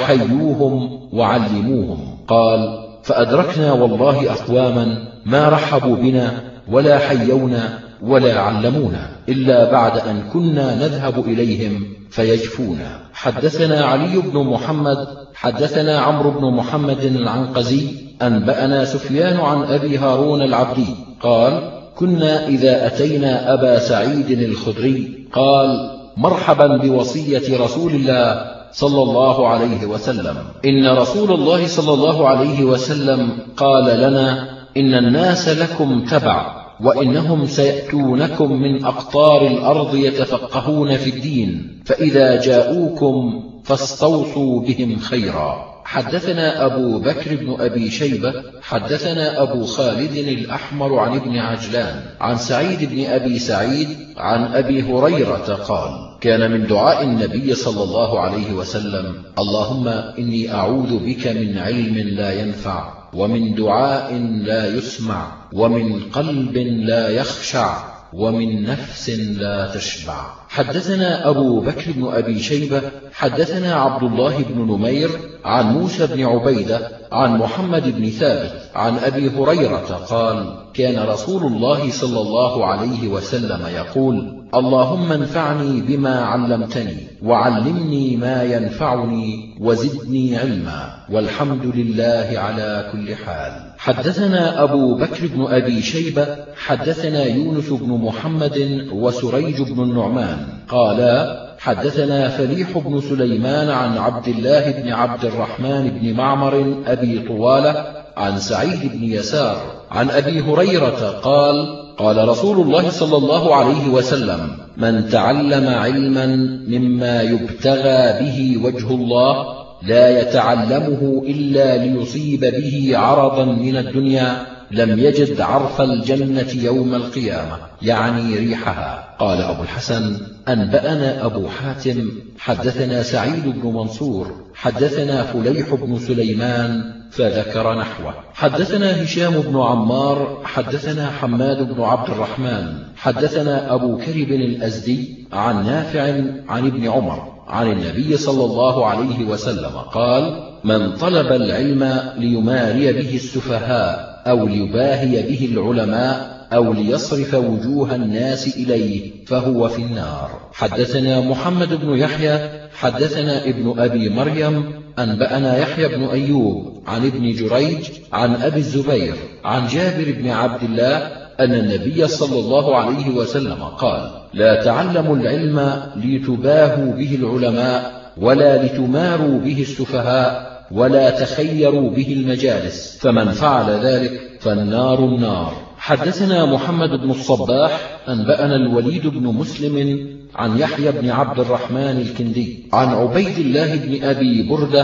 وحيوهم وعلموهم. قال فأدركنا والله أقواما ما رحبوا بنا ولا حيونا ولا علمونا إلا بعد أن كنا نذهب إليهم فيجفونا. حدثنا علي بن محمد حدثنا عمرو بن محمد العنقزي أنبأنا سفيان عن أبي هارون العبدي قال كنا إذا أتينا أبا سعيد الخدري قال مرحبا بوصية رسول الله صلى الله عليه وسلم إن رسول الله صلى الله عليه وسلم قال لنا إن الناس لكم تبع وإنهم سيأتونكم من أقطار الأرض يتفقهون في الدين فإذا جاءوكم فاستوصوا بهم خيرا. حدثنا أبو بكر بن أبي شيبة حدثنا أبو خالد الأحمر عن ابن عجلان عن سعيد بن أبي سعيد عن أبي هريرة قال كان من دعاء النبي صلى الله عليه وسلم اللهم إني أعوذ بك من علم لا ينفع ومن دعاء لا يسمع ومن قلب لا يخشع ومن نفس لا تشبع. حدثنا أبو بكر بن أبي شيبة حدثنا عبد الله بن نمير عن موسى بن عبيدة عن محمد بن ثابت عن أبي هريرة قال كان رسول الله صلى الله عليه وسلم يقول اللهم انفعني بما علمتني وعلمني ما ينفعني وزدني علما والحمد لله على كل حال. حدثنا أبو بكر بن أبي شيبة حدثنا يونس بن محمد وسريج بن النعمان قالا حدثنا فليح بن سليمان عن عبد الله بن عبد الرحمن بن معمر أبي طوالة عن سعيد بن يسار عن أبي هريرة قال قال رسول الله صلى الله عليه وسلم من تعلم علما مما يبتغى به وجه الله لا يتعلمه إلا ليصيب به عرضا من الدنيا لم يجد عرف الجنة يوم القيامة يعني ريحها. قال أبو الحسن أنبأنا أبو حاتم حدثنا سعيد بن منصور حدثنا فليح بن سليمان فذكر نحوه. حدثنا هشام بن عمار حدثنا حماد بن عبد الرحمن حدثنا أبو كرب الأزدي عن نافع عن ابن عمر عن النبي صلى الله عليه وسلم قال من طلب العلم ليماري به السفهاء أو ليباهي به العلماء أو ليصرف وجوه الناس إليه فهو في النار. حدثنا محمد بن يحيى حدثنا ابن أبي مريم أنبأنا يحيى بن أيوب عن ابن جريج عن أبي الزبير عن جابر بن عبد الله أن النبي صلى الله عليه وسلم قال لا تعلموا العلم لتباهوا به العلماء ولا لتماروا به السفهاء ولا تخيروا به المجالس فمن فعل ذلك فالنار النار. حدثنا محمد بن الصباح أنبأنا الوليد بن مسلم عن يحيى بن عبد الرحمن الكندي عن عبيد الله بن أبي بردة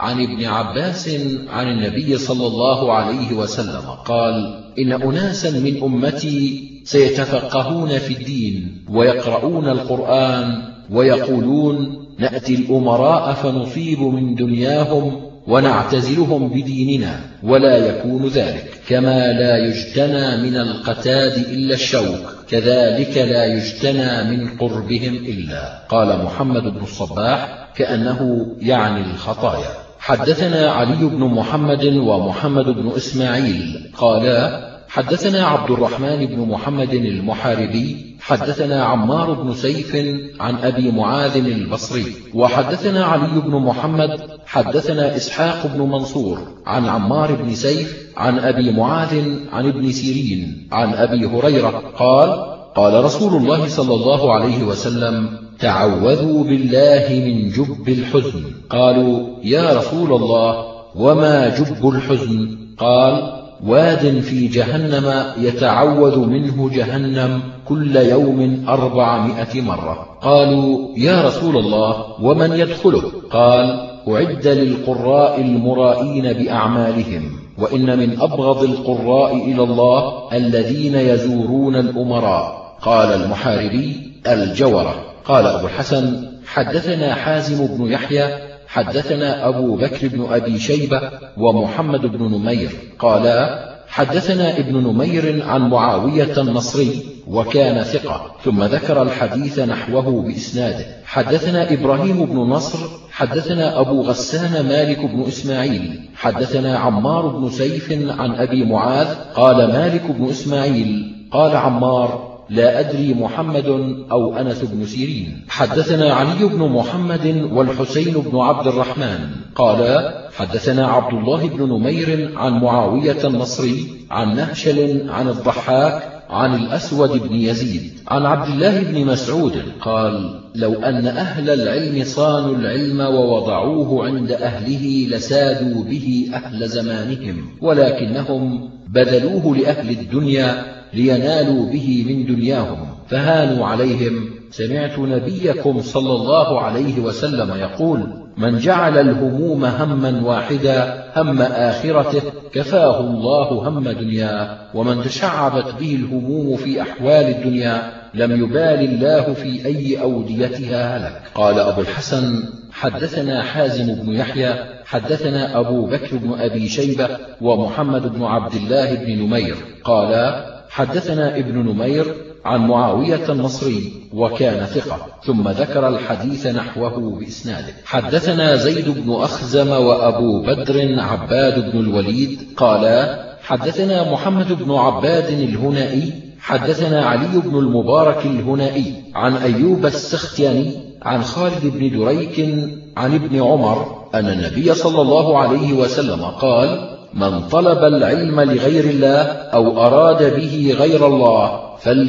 عن ابن عباس عن النبي صلى الله عليه وسلم قال: إن أناسا من أمتي سيتفقهون في الدين ويقرؤون القرآن ويقولون: نأتي الأمراء فنصيب من دنياهم ونعتزلهم بديننا، ولا يكون ذلك. كما لا يجتنى من القتاد إلا الشوك، كذلك لا يجتنى من قربهم إلا. قال محمد بن الصباح كأنه يعني الخطايا. حدثنا علي بن محمد ومحمد بن إسماعيل قالا: حدثنا عبد الرحمن بن محمد المحاربي حدثنا عمار بن سيف عن أبي معاذ البصري، وحدثنا علي بن محمد حدثنا إسحاق بن منصور عن عمار بن سيف عن أبي معاذ عن ابن سيرين عن أبي هريرة قال: قال رسول الله صلى الله عليه وسلم: تعوذوا بالله من جب الحزن. قالوا: يا رسول الله، وما جب الحزن؟ قال: واد في جهنم يتعوذ منه جهنم كل يوم 400 مرة. قالوا: يا رسول الله، ومن يدخله؟ قال: أعد للقراء المرائين بأعمالهم، وإن من أبغض القراء إلى الله الذين يزورون الأمراء. قال المحاربي: الجورة. قال أبو الحسن: حدثنا حازم بن يحيى حدثنا أبو بكر بن أبي شيبة ومحمد بن نمير قالا: حدثنا ابن نمير عن معاوية النصري وكان ثقة، ثم ذكر الحديث نحوه بإسناده. حدثنا إبراهيم بن نصر حدثنا أبو غسان مالك بن إسماعيل حدثنا عمار بن سيف عن أبي معاذ قال مالك بن إسماعيل قال عمار: لا أدري محمد أو أنس بن سيرين. حدثنا علي بن محمد والحسين بن عبد الرحمن قال: حدثنا عبد الله بن نمير عن معاوية النصري عن نهشل عن الضحاك عن الأسود بن يزيد عن عبد الله بن مسعود قال: لو أن أهل العلم صانوا العلم ووضعوه عند أهله لسادوا به أهل زمانهم، ولكنهم بذلوه لأهل الدنيا لينالوا به من دنياهم فهانوا عليهم. سمعت نبيكم صلى الله عليه وسلم يقول: من جعل الهموم هما واحدا هم آخرته كفاه الله هم دنياه، ومن تشعبت به الهموم في أحوال الدنيا لم يبال الله في أي أوديتها هلك. قال أبو الحسن: حدثنا حازم بن يحيى حدثنا أبو بكر بن أبي شيبة ومحمد بن عبد الله بن نمير قال: حدثنا ابن نمير عن معاوية النصري وكان ثقة، ثم ذكر الحديث نحوه بإسناده. حدثنا زيد بن أخزم وأبو بدر عباد بن الوليد قالا: حدثنا محمد بن عباد الهنائي حدثنا علي بن المبارك الهنائي عن أيوب السختياني عن خالد بن دريك عن ابن عمر أن النبي صلى الله عليه وسلم قال: من طلب العلم لغير الله أو أراد به غير الله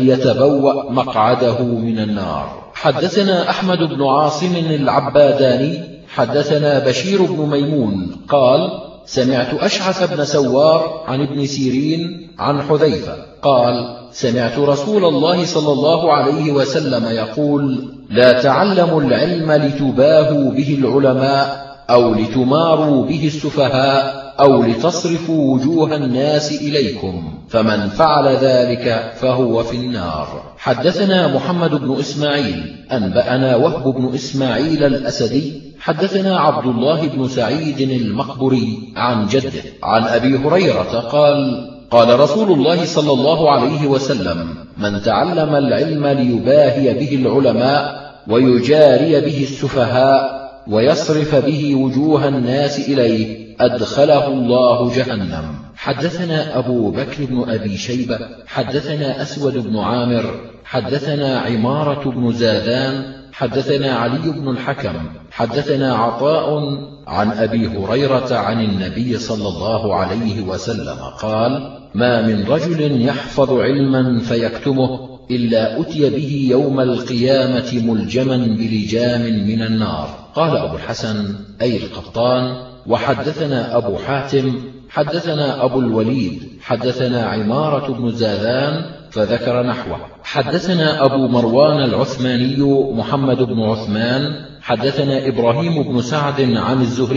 فليتبوأ مقعده من النار. حدثنا أحمد بن عاصم العباداني حدثنا بشير بن ميمون قال: سمعت أشعث بن سوار عن ابن سيرين عن حذيفة قال: سمعت رسول الله صلى الله عليه وسلم يقول: لا تعلموا العلم لتباهوا به العلماء أو لتماروا به السفهاء أو لتصرفوا وجوه الناس إليكم، فمن فعل ذلك فهو في النار. حدثنا محمد بن إسماعيل أنبأنا وهب بن إسماعيل الأسدي حدثنا عبد الله بن سعيد المقبري عن جده عن أبي هريرة قال: قال رسول الله صلى الله عليه وسلم: من تعلم العلم ليباهي به العلماء ويجاري به السفهاء ويصرف به وجوه الناس إليه أدخله الله جهنم. حدثنا أبو بكر بن أبي شيبة حدثنا أسود بن عامر حدثنا عمارة بن زادان حدثنا علي بن الحكم حدثنا عطاء عن أبي هريرة عن النبي صلى الله عليه وسلم قال: ما من رجل يحفظ علما فيكتمه إلا أتي به يوم القيامة ملجما بلجام من النار. قال أبو الحسن أي القطان: وحدثنا أبو حاتم حدثنا أبو الوليد حدثنا عمارة بن زادان فذكر نحوه. حدثنا أبو مروان العثماني محمد بن عثمان حدثنا إبراهيم بن سعد عن الزهري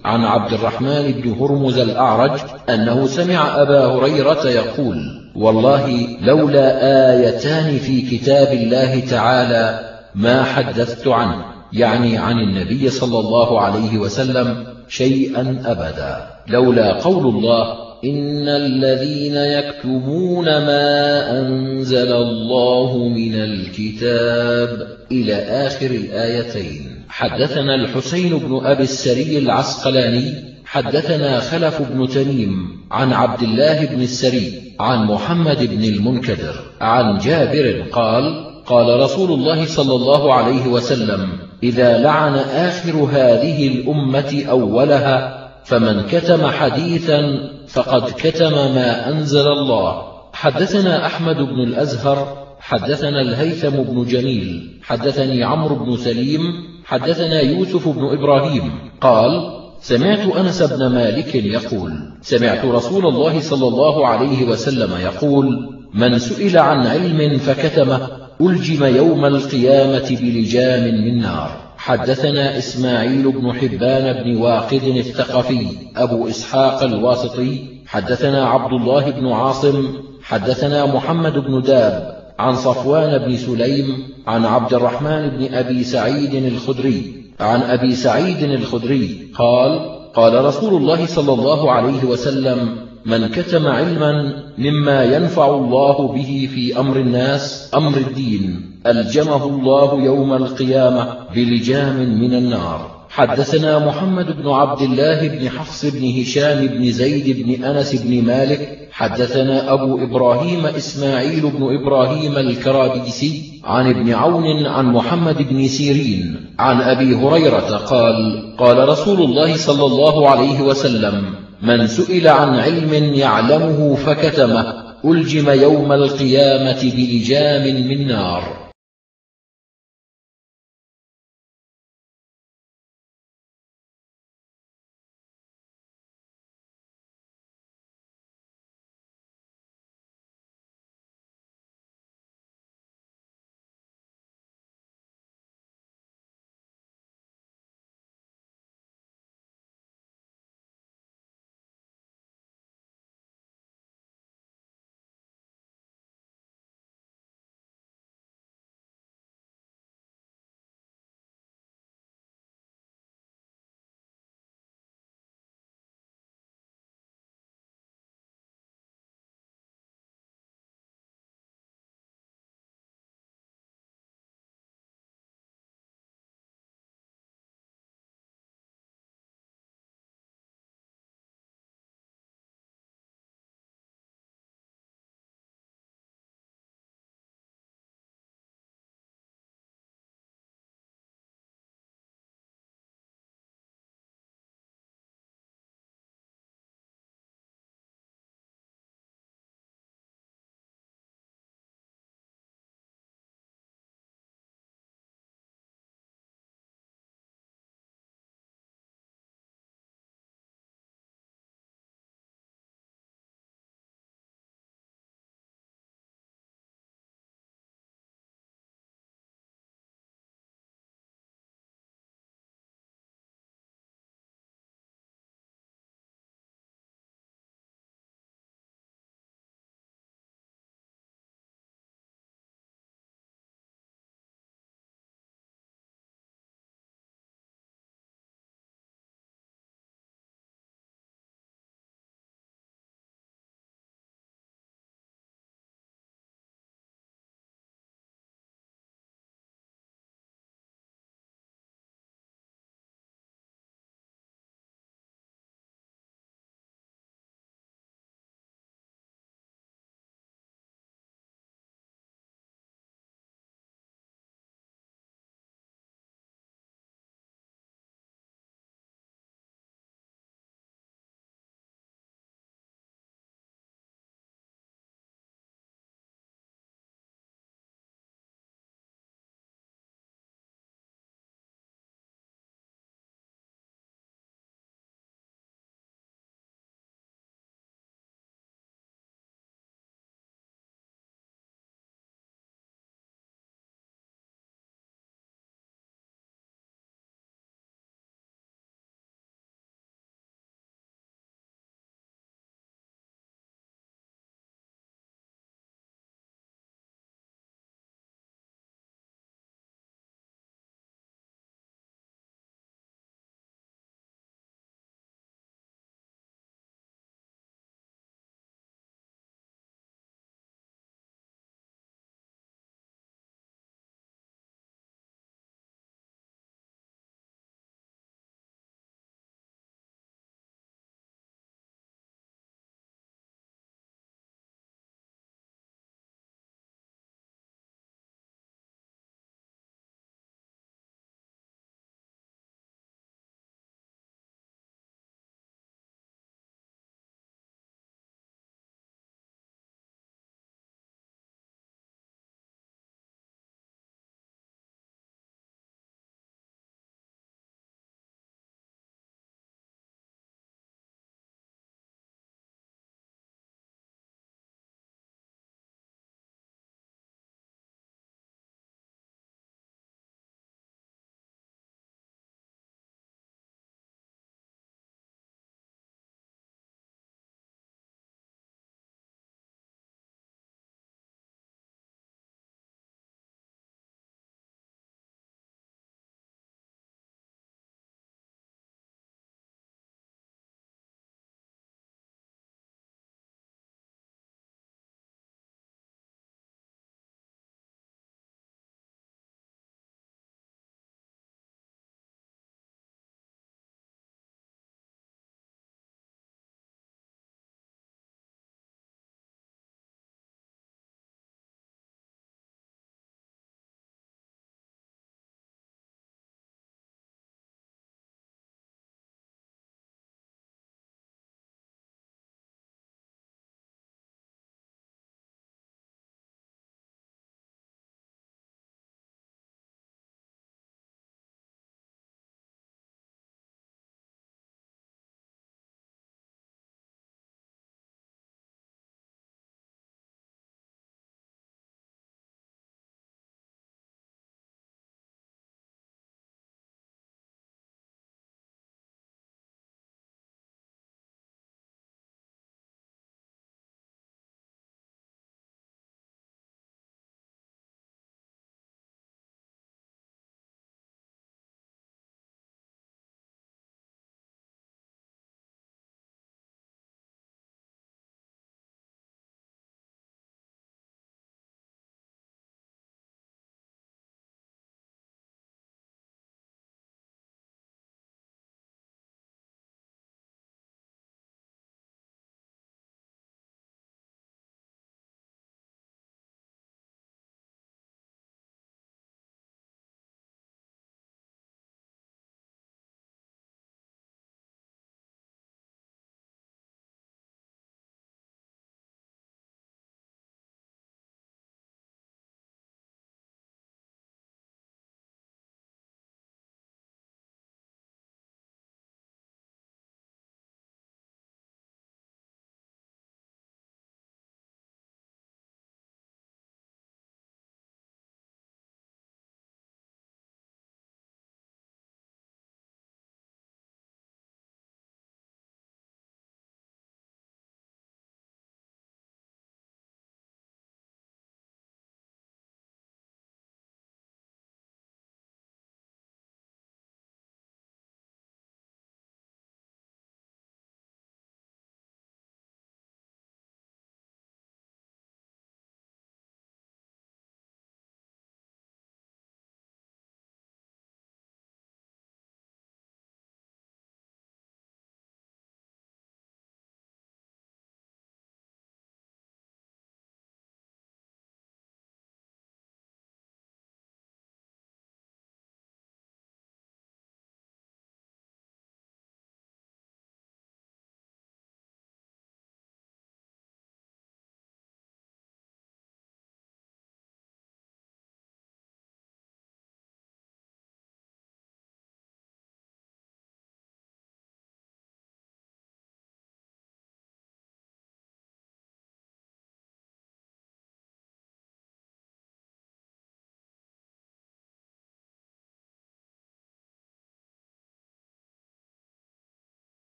عن عبد الرحمن بن هرمز الأعرج أنه سمع أبا هريرة يقول: والله لولا آيتان في كتاب الله تعالى ما حدثت عنه، يعني عن النبي صلى الله عليه وسلم، شيئا أبدا، لولا قول الله: إن الذين يكتمون ما أنزل الله من الكتاب، إلى آخر الآيتين. حدثنا الحسين بن أبي السري العسقلاني حدثنا خلف بن تميم عن عبد الله بن السري عن محمد بن المنكدر عن جابر قال: قال رسول الله صلى الله عليه وسلم: إذا لعن آخر هذه الأمة أولها، فمن كتم حديثا فقد كتم ما أنزل الله. حدثنا أحمد بن الأزهر حدثنا الهيثم بن جميل حدثني عمرو بن سليم حدثنا يوسف بن إبراهيم قال: سمعت أنس بن مالك يقول: سمعت رسول الله صلى الله عليه وسلم يقول: من سئل عن علم فكتمه ألجم يوم القيامة بلجام من نار. حدثنا إسماعيل بن حبان بن واقد الثقفي أبو إسحاق الواسطي حدثنا عبد الله بن عاصم حدثنا محمد بن داب عن صفوان بن سليم عن عبد الرحمن بن أبي سعيد الخدري عن أبي سعيد الخدري قال: قال رسول الله صلى الله عليه وسلم: من كتم علما مما ينفع الله به في أمر الناس، أمر الدين، ألجمه الله يوم القيامة بلجام من النار. حدثنا محمد بن عبد الله بن حفص بن هشام بن زيد بن أنس بن مالك حدثنا أبو إبراهيم إسماعيل بن إبراهيم الكرابيسي عن ابن عون عن محمد بن سيرين عن أبي هريرة قال: قال رسول الله صلى الله عليه وسلم: من سئل عن علم يعلمه فكتمه ألجم يوم القيامة بلجام من نار.